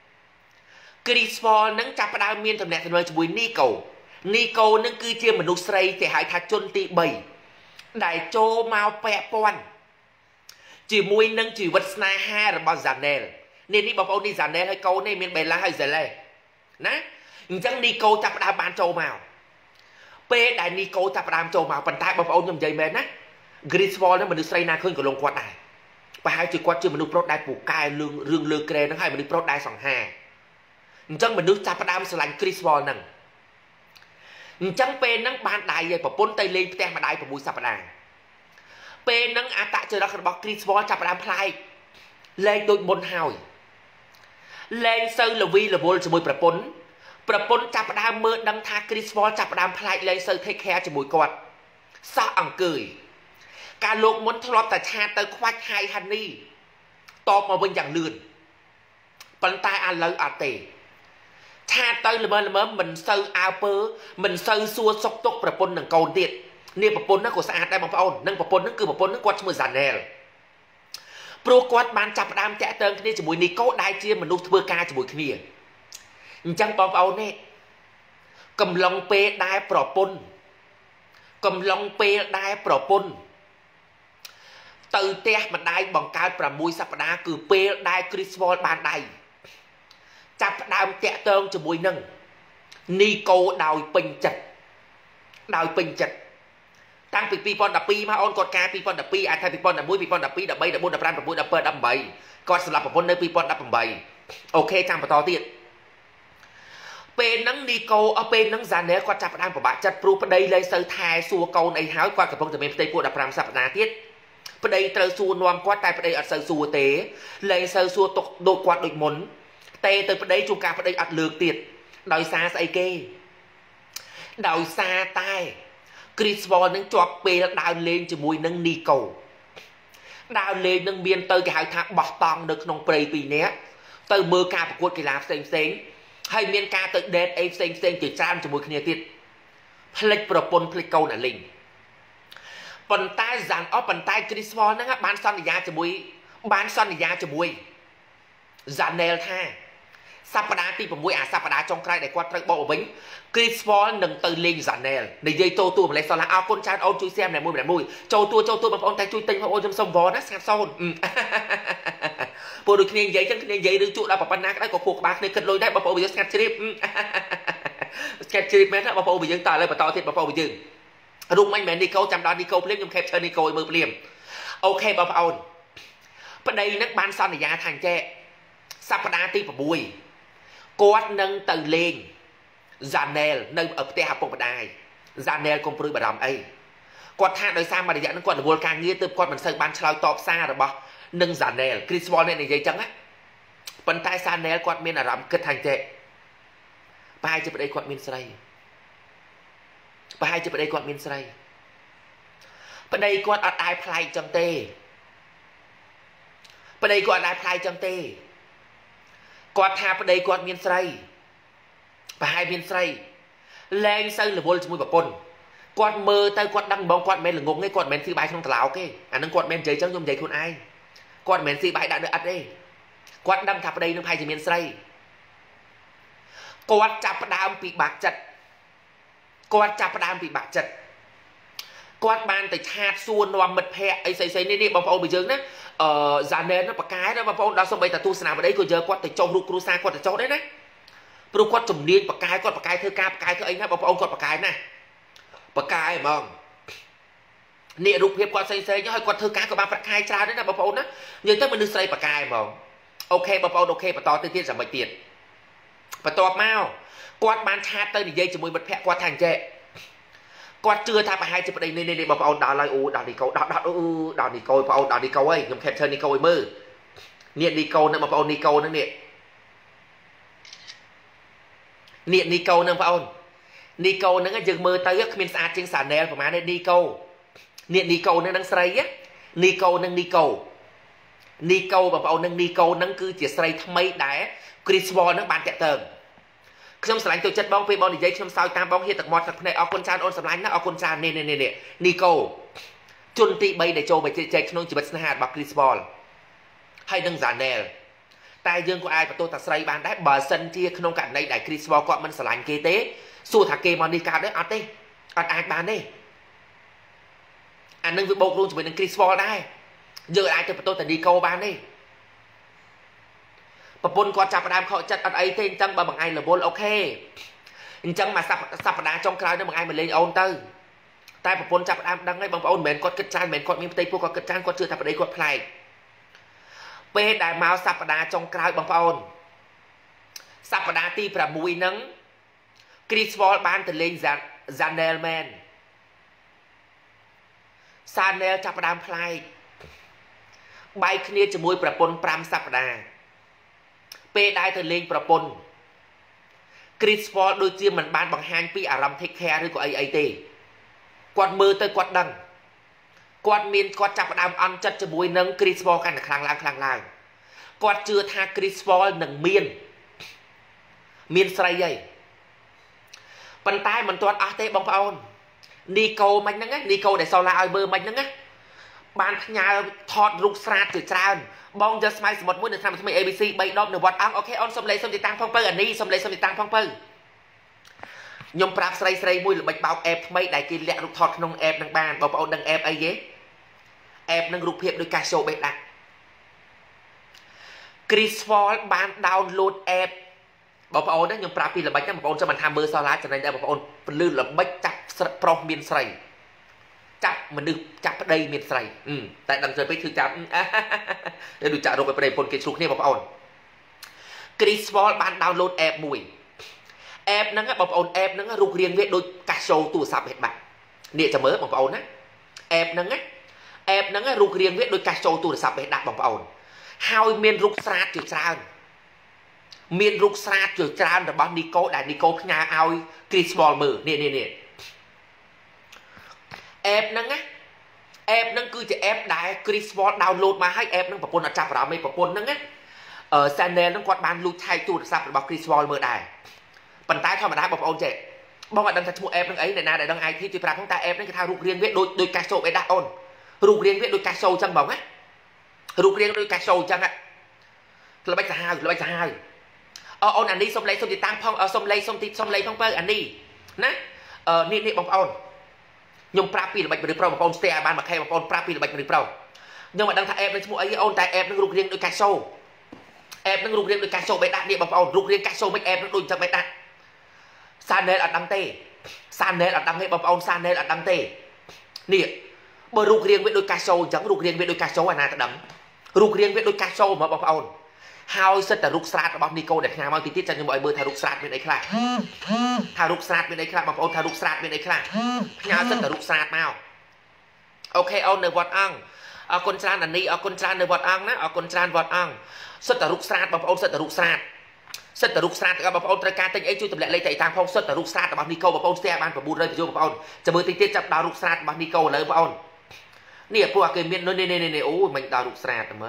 Chris Paul នឹងចាប់ផ្ដើមមានទំនាក់ទំនងជាមួយ Nico Nico នឹងគឺជាមនុស្សស្រីគេហៅថាជនទីបីដែលចូលមកពាក់ព័ន្ធជាមួយនឹងជីវិតស្នេហារបស់ Chanel នេះនេះបងប្អូននេះ Chanel ហើយកូននេះមាន Bella ហើយ Zelle ណាអញ្ចឹង Nico ចាប់ផ្ដើមបានចូលមកពេលដែល Nico ចាប់ផ្ដើមចូលមកប៉ុន្តែបងប្អូនខ្ញុំនិយាយមែនណា Chris Paul នឹងមនុស្សស្រីណាឃើញក៏លងគាត់ដែរប្រហែលជាគាត់ជាមនុស្សប្រុសដែលពូកែរឿងរឿងលើក្រែហ្នឹងហើយមនុស្សប្រុសដែលសង្ហាអញ្ចឹងមនុស្សចាប់ផ្ដើមស្រឡាញ់ Chris Paul ហ្នឹងអញ្ចឹងពេលហ្នឹងបានដៃឲ្យប្រពន្ធទៅលេងផ្ទះម្ដាយប្រាំមួយសប្តាហ៍ពេលហ្នឹងអត្តចរិតរបស់ Chris Paul ចាប់ផ្ដើមប្លែកលែងដូចមុនហើយលែងសូវល្វីល្វល់ជាមួយប្រពន្ធប្រពន្ធចាប់ផ្ដើមមើលដឹងថា Chris Paul ចាប់ផ្ដើមប្លែកលែងសូវ take care ជាមួយគាត់សោះអង្គើយការលោកមុនធ្លាប់តែឆាតទៅខ្វាច់ហាយហានីតបមកវិញយ៉ាងលឿនប៉ុន្តែឥឡូវអត់ទេឆាតទៅល្មើល្មើមិនសូវអើពើមិនសូវសួរសុខទុក្ខប្រពន្ធនឹងកូនទៀតនេះប្រពន្ធហ្នឹងក៏ស្អាតដែរបងប្អូននឹងប្រពន្ធហ្នឹងគឺប្រពន្ធហ្នឹងគាត់ឈ្មោះ Chanel ព្រោះគាត់បានចាប់ផ្ដើមតាក់ទងគ្នាជាមួយ Nico ដែលជាមនុស្សធ្វើការជាមួយគ្នាអញ្ចឹងបងប្អូននេះកំឡុងពេលដែលប្រពន្ធកំឡុងពេលដែលប្រពន្ធទៅផ្ទះម្ដាយបង្កើតប្រាំមួយសប្តាហ៍គឺពេលដែល Chris Paul បានដៃចាប់ផ្ដើមតាក់ទងជាមួយនឹង Nico ដោយពេញចិត្តដោយពេញចិត្តតាំងពីពីរពាន់ដប់ពីរមកអូនគាត់ការពីរពាន់ដប់ពីរអាចថាពីរពាន់ដប់មួយ ពីរពាន់ដប់ពីរ ដប់បី ដប់បួន ដប់ប្រាំ ដប់ប្រាំ ដប់ប្រាំ ដប់ប្រាំ គាត់សម្រាប់ប្រពន្ធនៅពីរពាន់ដប់ប្រាំអូខេចាំបន្តទៀតពេលហ្នឹង Nico អស់ពេលហ្នឹង Chanel គាត់ចាប់ផ្ដើមពិបាកចិត្តព្រោះប្តីលែងសូវថែសួរកូនអីហើយគាត់កំពុងតែមានផ្ទៃពោះដប់ប្រាំសប្តាហ៍ទៀតប្តីត្រូវសួរនាំគាត់តែប្តីអត់សូវសួរទេលែងសូវសួរទុកដូចគាត់ដូចមុនទេទៅប្តីជួនកាលប្តីអត់លើកទៀតដោយសារស្អីគេដោយសារតែ Chris Paul នឹងជាប់ពេលដើរលេងជាមួយនឹង Nico ដើរលេងនឹងមានទៅគេហៅថាបោះតង់នៅក្នុងព្រៃពីរនាក់ទៅមើលការប្រកួតកីឡាផ្សេងផ្សេងហើយមានការទៅ date អីផ្សេងផ្សេងជាច្រើនជាមួយគ្នាទៀតផ្លិចប្រពន្ធផ្លិចកូនអាលីងប៉ុន្តែសានអស់ប៉ុន្តែ Chris Paul ហ្នឹងបានសន្យាជាមួយបានសន្យាជាមួយ Janelle ថាសប្តាហ៍ទី 6 អាសប្តាហ៍ចុងក្រោយដែលគាត់ត្រូវបោកវិញ Chris Paul នឹងទៅលេង Janelle និយាយតូតួម្លេះសោះឡាអរគុណច្រើនអូនជួយ share ម្នាក់មួយម្នាក់មួយចូលតួចូលតួបងប្អូនតែជួយទិញបងប្អូនខ្ញុំសុំវល់ណាស្ងាត់សូនពួកដូចគ្នានិយាយចឹងគ្នានិយាយឬជក់ដល់ប៉ុណ្ណាក៏ដោយក៏ខួរក្បាលគ្នាគិតលុយដែរបងប្អូនយើងស្ងាត់ជ្រាបស្ងាត់ជ្រាបមែនណាបងប្អូនយើងតើឥឡូវបន្តទៀតបងប្អូនយើងរូបមិញមែននីកូចាំដល់នីកូភ្លាមខ្ញុំ capture នីកូឲ្យមើលភ្លាមអូខេបងប្អូនប្តីនឹងបានសន្យាថាអញ្ចេះសប្តាហ៍ទី 6 គាត់នឹងទៅលេង Janelle នៅផ្ទះឪពុកម្ដាយ Janelle កុំព្រួយបារម្ភអីគាត់ថាដោយសារមួយរយៈហ្នឹងគាត់រវល់ការងារទើបគាត់មិនសូវបានឆ្លើយតបសាររបស់នឹង Janelle Chris Paul នេះនិយាយចឹងណាប៉ុន្តែ Janelle គាត់មានអារម្មណ៍គិតថាអញ្ចេះប្រហែលជាប្តីគាត់មានស្រីប្រហែលជាប្តីគាត់មានស្រីប្តីគាត់អត់អាយប្លែកចឹងទេប្តីគាត់អត់អាយប្លែកចឹងទេគាត់ថាប្តីគាត់មានស្រីប្រហែលមានស្រីលែងសូវរវល់ជាមួយប្រពន្ធគាត់មើលទៅគាត់ដឹងបងគាត់មិនមែនល្ងងទេគាត់មិនមែនស៊ីបាយក្នុងត្រឡោកទេអានឹងគាត់មិនមែននិយាយចឹងខ្ញុំនិយាយខ្លួនឯងគាត់មិនមែនស៊ីបាយដាក់នៅឥតទេគាត់ដឹងថាប្តីនឹងប្រហែលជាមានស្រីគាត់ចាប់ផ្ដើមពីបាក់ចិត្តគាត់ចាប់ផ្ដើមពីបាក់ចិត្តគាត់បានទៅឆាតសួរនាំមិត្តភ័ក្តិអីស្អីៗនេះនេះបងប្អូនរបស់យើងណាអឺ Janelle ហ្នឹងបកកែណាបងប្អូនដល់សូម្បីតែទស្សនាបដីក៏យកគាត់ទៅចុះរូបគ្រួសារគាត់ទៅចុះដែរណាព្រោះគាត់ជំនាញបកកែគាត់បកកែធ្វើការបកកែធ្វើអីណាបងប្អូនគាត់បកកែណាបកកែហ្មងនេះរូបភាពគាត់ផ្សេងៗហើយគាត់ធ្វើការក៏បានប្រាក់ខែច្រើនដែរណាបងប្អូនណានិយាយទៅមនុស្សស្រីបកកែហ្មងអូខេបងប្អូនអូខេបន្តទៅទៀតចាំមិនទៀតបន្ទាប់មកគាត់បានឆាតទៅនិយាយជាមួយមិត្តភ័ក្តិគាត់ថាអញ្ចេះគាត់ជឿថាប្រហែលជាប្តីនេះនេះបងប្អូនដល់ហើយអូដល់នីកូដល់ដល់អូដល់នីកូបងប្អូនដល់នីកូអីខ្ញុំ capture នីកូឲ្យមើលនេះនីកូហ្នឹងបងប្អូននីកូហ្នឹងនេះនេះនីកូហ្នឹងបងប្អូននីកូហ្នឹងយើងមើលទៅគ្មានស្អាតជាង Janelle ប្រហែលទេនីកូនេះនីកូហ្នឹងនឹងស្រីនីកូហ្នឹងនីកូនីកូបងប្អូនហ្នឹងនីកូហ្នឹងគឺជាស្រីថ្មីដែល Chris Paul ហ្នឹងបានតាក់ទងខ្ញុំស្រឡាញ់ទៅចិត្តបងពេលបងនិយាយខ្ញុំសើចតាមបងហៀតទឹកមាត់ទឹកភ្នែកអរគុណច្រើនអូនស្រឡាញ់ណាស់អរគុណច្រើននេះនេះនេះនីកូជនទី 3 ដែលចូលមកជែកក្នុងជីវិតស្នេហារបស់ Chris Paul ហើយនឹង Janelle តែយើងក៏អាចបន្ទោសតាស្រីបានដែរបើសិនជាក្នុងករណីដែល Chris Paul គាត់មិនស្រឡាញ់គេទេសួរថាគេមកនេះកើតទេអត់ទេអត់អាចបានទេអានឹងវាបោករួមជាមួយនឹង Chris Paul ដែរយើងអាចទៅបន្ទោសតានីកូបានទេប្រពន្ធគាត់ចាប់ផ្ដើមខកចិត្តអត់អីទេអញ្ចឹងបើបងឯងរវល់អូខេអញ្ចឹងមកសប្តាហ៍ចុងក្រោយនេះបងឯងមកលេងអូនទៅតែប្រពន្ធចាប់ផ្ដើមដឹងហើយបងប្អូនមិនមែនគាត់គិតច្រើនមិនមែនគាត់មានផ្ទៃពោះគាត់គិតច្រើនគាត់ជឿថាប្តីគាត់ប្លែកពេលដែលមកសប្តាហ៍ចុងក្រោយបងប្អូនសប្តាហ៍ទី 6 ហ្នឹង Chris Paul បានទៅលេង Janelle មែន Janelle ចាប់ផ្ដើមប្លែកបែកគ្នាជាមួយប្រពន្ធ 5 សប្តាហ៍ពេលដែលទៅលេងប្រពន្ធ Chris Paul ដូចជាមិនបានបង្ហាញពីអារម្មណ៍ take care ឬក៏អីអីទេគាត់មើលទៅគាត់ដឹងគាត់មានគាត់ចាប់ផ្ដើមអន់ចិត្តជាមួយនឹង Chris Paul កាន់តែខ្លាំងឡើងខ្លាំងឡើងគាត់ជឿថា Chris Paul នឹងមានមានស្រីហើយប៉ុន្តែមិនទាន់អស់ទេបងប្អូននីកូមិញហ្នឹងនីកូដែលសូឡាឲ្យមើលមិញហ្នឹងណាបានផ្ញើថតរូបស្រាតជាច្រើនបងយកស្មៃសមុទ្រមួយនៅឆ្នាំថ្មី A B C បីដបនៅវត្តអង្គអូខេអូនសុំលេខសុំទីតាំងផងបើអានេះសុំលេខសុំទីតាំងផងបើខ្ញុំប្រាប់ស្រីស្រីមួយល្បិចបោកអេបថ្មីដែលគេលាក់រូបថតក្នុងអេបនឹងបានបងប្អូនដឹងអេបអីទេអេបនឹងរូបភាពដូចកាសូបេះដាក់ Chris Paul បាន download អេបបងប្អូនខ្ញុំប្រាប់ពីល្បិចណាបងប្អូនចាំមិនថាមើលសោះឡាចំណេញដែរបងប្អូនពលឺល្បិចចាប់ប្រុសមានស្រីចាប់មនុស្សចាប់ប្តីមានស្រីតែដឹងទៅពេកគឺចាប់ដូចចាក់រូបឲ្យប្តីប្រពន្ធគេឆ្លុះគ្នាបងប្អូន Chris Paul បាន download អេបមួយអេបហ្នឹងបងប្អូនអេបហ្នឹងរូបរាងវាដូចកាសូទូរស័ព្ទហេតុបាត់នេះចាំមើលបងប្អូនណាអេបហ្នឹងអេបហ្នឹងរូបរាងវាដូចកាសូទូរស័ព្ទហេតុដាក់បងប្អូនហើយមានរូបស្រាតជាច្រើន miền rục sạt rồi tràn rồi bao Nico đại Nico nhà ao Chris Paul mờ nè nè nè ép nâng á ép nâng cứ chỉ ép đại Chris Paul download mà hay ép nâng bảo pôn ở chạp vào mấy bảo pôn nâng á ở channel nâng quạt bàn lưu thay chuột sắp bảo Chris Paul mờ đại bàn tay thôi mà đá bảo ôn chạy bao đăng thật mua ép nâng ấy này na để đăng ai thì tùy không ta ép nâng cái thao rục riêng viết đôi đôi cá sấu ấy đã ôn rục riêng viết đôi cá sấu chân bóng á rục riêng đôi cá sấu chân á là bách hai là bách hai ờ ôn anh đi xong lấy xong thì tăng phong ở xong lấy xong thì xong lấy phong bơ anh đi nè ờ nè nè bóng ôn nhung prapi là bạch bạch pro mà ôn ste ban mà khay mà ôn prapi là bạch bạch pro nhưng mà đang thay em nên mua ấy ôn tại em nó rục riêng đôi cá sấu em nó rục riêng đôi cá sấu bạch đạn địa bóng ôn rục riêng cá sấu mấy em nó đôi chân bạch đạn san nè là đăng tê san nè là đăng hay bóng ôn san nè là đăng tê nè bờ rục riêng với đôi cá sấu chẳng rục riêng với đôi cá sấu anh ta đấm rục riêng với đôi cá sấu mà bóng ôn hao rất là rục sạt ở bóng Nico để nhà mang tí tiết cho những mọi bơ thà rục sạt bên đấy khác thà rục sạt bên đấy khác bóng ôn thà rục sạt bên đấy khác nhà rất là rục sạt nào ok ôn nơi vọt ăn ở con tran là ni ở con tran nơi vọt ăn á ở con tran vọt ăn rất là rục sạt bóng ôn rất là rục sạt rất là rục sạt các bóng ôn trai ca tinh ấy chui tập lệ lấy chạy tăng phong rất là rục sạt ở bóng Nico bóng ôn xe ban và bùn rơi vô bóng ôn cho mới tí tiết chập đào rục sạt bóng Nico lấy bóng ôn nè qua cái miền nơi này này này ôi mình đào rục sạt mà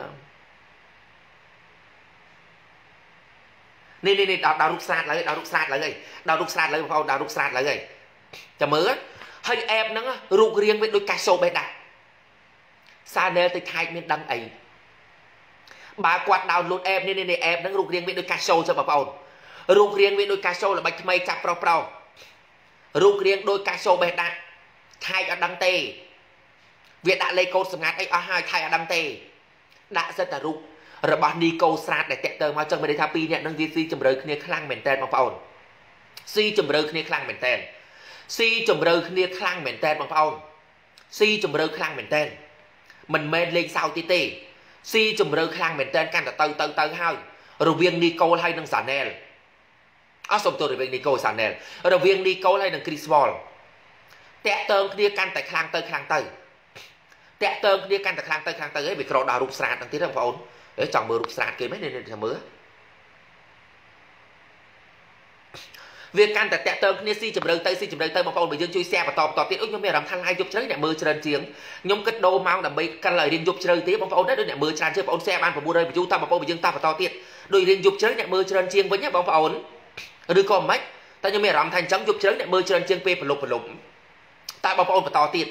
nè nè nè đào đào rục sạt lại đào rục sạt lại đào rục sạt lại bóng ôn đào rục sạt lại cho mới hay em nó rục riêng với đôi cá sấu bên đại sa nè tới thay miền đăng ấy bà quạt download em nè nè nè em nó rục riêng với đôi cá sấu cho bà ôn rục riêng với đôi cá sấu là bạch mây chặt pro pro rục riêng đôi cá sấu bên đại thay ở đăng tê Việt đã lấy câu sầm ngát ấy ở hai thay ở đăng tê đã rất là rục rồi bà Nico sạt để tẹt tờ mà chân bên đây tháp pi nhẹ nâng di si chầm rơi kia khlang mền tên bằng phao si chầm rơi kia khlang mền tên si chầm rơi kia khlang mền tên bằng phao si chầm rơi khlang mền tên mình men lên sau tí tê si chầm rơi khlang mền tên can từ từ từ từ hai rồi viên Nico hay nâng sản nè ở xong tôi rồi viên Nico sản nè rồi viên Nico hay nâng Chris Paul tẹt tờ kia can tại khlang tơ khlang tơ tẹt tờ kia can tại khlang tơ khlang tơ ấy bị cọ đào rục sạt đằng tí thằng phao để chọn mưa rục sạt kia mấy nên thằng mưa việc can tại tẹt tơ kia si chụp đời tây si chụp đời tây mà phao bị dương chui xe và tọt tọt tiết ước nhóm mẹ làm thằng hai chụp chơi nè mưa trơn chiếng nhóm kết đô mau là mấy căn lời điên chụp chơi tí bóng phao đấy đôi nè mưa tràn chơi phao xe ban của mua đây bị chúng ta mà phao bị dương ta và to tiết đôi điên chụp chơi nè mưa trơn chiếng với nhá bóng phao đưa con mấy ta nhóm mẹ làm thành trắng chụp chơi nè mưa trơn chiếng pe phải lục phải lục ta bóng phao và to tiết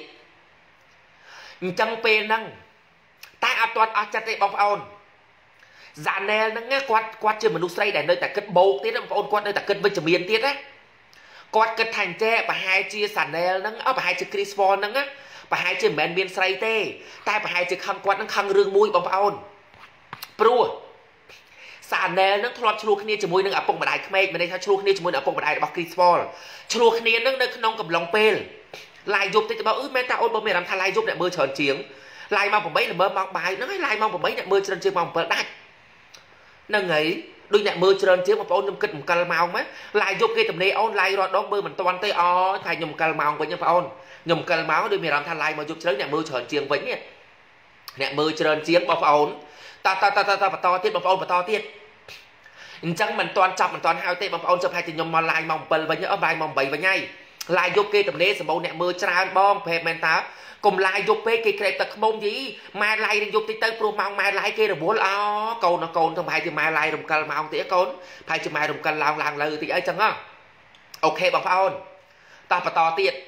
trắng pe năng ta áp toàn áp chặt đấy bóng phao giả nè nó nghe quạt quạt chưa mà nút xây để nơi ta cất bầu tiết nó ôn quạt nơi ta cất với chấm miên tiết á quạt cất thành tre và hai chia sản nè nó ở và hai chia Chris Paul nó á và hai chia men miên xây tê tai và hai chia khăn quạt nó khăn rương mũi bóng phao pro sản nè nó thọt chua kia chấm mũi nó ở bông mà đại khmei mà đây thọt chua kia chấm mũi ở bông mà đại bọc Chris Paul chua kia nó nó nông cầm lòng pel lại dục thì bảo ư mẹ ta ôn bông mẹ làm thay lại dục để mưa tròn chiếng lại mong của mấy là mơ mong bài nó lại mong của mấy là mưa trơn chiếng mong bờ đạch nâng ấy đôi nè mưa trơn chiếng mà ôn nhung kịch một cal màu mấy lại dục kia tầm này ôn lại rồi đó mưa mình toàn tay o thay nhung cal màu với nhau ôn nhung cal máu đôi mẹ làm thay lại mà dục trơn nè mưa trơn chiếng với nhé nè mưa trơn chiếng bao ôn ta ta ta ta ta to tiết bao ôn và to tiết chẳng mình toàn chọc mình toàn hai tê bao ôn chụp hai thì nhung mà lại mong bờ với nhau bài mong bảy với nhau lại dục kia tầm này sẽ bao nè mưa tràn bom phèn men tá cùng lại dục pe kia kẹp tật mông gì mai lại đi dục tí tới pro mong mai lại kia rồi bố lo câu nó câu không phải thì mai lại đồng cân mong tía con phải chỉ mai đồng cân lao làng lừ thì ấy chẳng á ok bằng phao ta phải to tiệt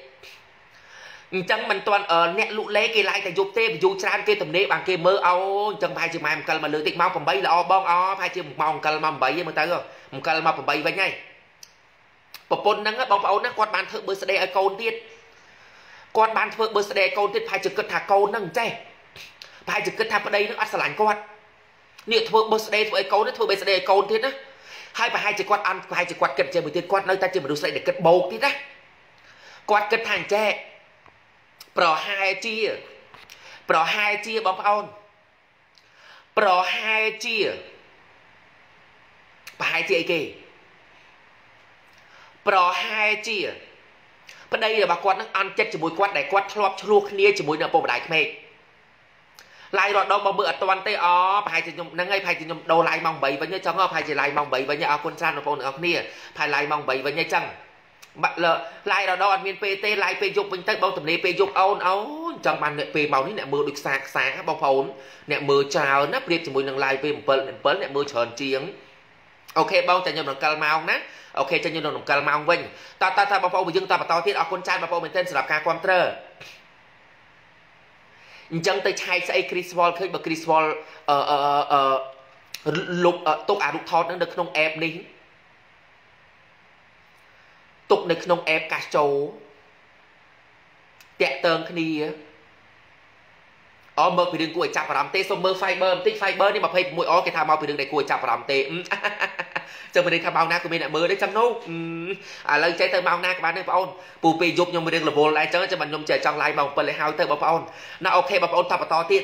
chẳng mình toàn ở nẹt lụ lê kia lại tại dục tê dục tràn kia tầm này bằng kia mơ ao chẳng phải chỉ mai một cân mà lừ tịt mau phòng bay là o bong o phải chỉ một mong cân mà bảy mà tới rồi một cân mà phòng bay với ngay bộ pôn nắng á bong phao nó quạt bàn thượng bơi sẽ đây ở câu tiết quạt bàn thượng bơi sẽ đây câu tiết phải chỉ cất thả câu nâng chay phải chỉ cất thả ở đây nó ăn sả lạnh quạt niệm thượng bơi sẽ đây thượng câu nó thượng bơi sẽ đây câu tiết á hai phải hai chỉ quạt ăn hai chỉ quạt cất chơi một tiết quạt nơi ta chỉ mà đủ sẽ để cất bầu tiết á quạt cất thành tre pro hai chia pro hai chia bong phao pro hai chia hai chia kì pro hai chia bên đây là bà quạt nó ăn chết chỉ mùi quạt này quạt lọp chua kia chỉ mùi nợ bầu đại mẹ ឡាយរត់ដល់បងមើលអត់តាន់ទេអប្រហែលជាខ្ញុំហ្នឹងហើយប្រហែលជាខ្ញុំដូរឡាយម៉ោងeightវិញចឹងប្រហែលជាឡាយម៉ោងeightវិញអរគុណច្រើនបងប្អូនទាំងអស់គ្នាប្រហែលឡាយម៉ោងeightវិញចឹងបាក់ឡាយរត់ដល់អត់មានពេលទេឡាយពេលយប់វិញទៅបងទំនេរពេលយប់អូនអូនចឹងបានពេលម៉ោងនេះអ្នកមើលដូចខ្សាខ្សាបងប្អូនអ្នកមើលច្រើនណាប្រៀបជាមួយនឹងឡាយពេលseven sevenអ្នកមើលច្រើនជាងអូខេបងចាខ្ញុំរំកិលម៉ោងណាអូខេចាខ្ញុំរំកិលម៉ោងវិញតតតបងប្អូនយើងតបន្តទៀតអរគុណច្រើនបងប្អូនមែនទែនសម្រាប់ការគាំទ្រអញ្ចឹងទៅឆែកស្អី Chris Wall ឃើញបើ Chris Wall អឺអឺអឺលុបទុកអារូបថតហ្នឹងនៅក្នុង app នេះទុកនៅក្នុង app Castro តាក់ទងគ្នាអមើលពីរឿងគួរឲ្យចាប់អារម្មណ៍ទេសូមមើល Fiber បន្តិច Fiber នេះtwenty-sixអគេថាមកពីរឿងដែលគួរឲ្យចាប់អារម្មណ៍ទេចឹងមិនដឹងថាម៉ោងណាក៏មានអ្នកមើលដែរចឹងនោះឥឡូវចេះទៅម៉ោងណាក៏បានដែរបងប្អូនពូពេលយប់ខ្ញុំមានរឿងរវល់ដែរចឹងចាំខ្ញុំចេះចង់ live ម៉ោងsevenឲ្យហើយទៅបងប្អូនណាអូខេបងប្អូនតបន្តទៀត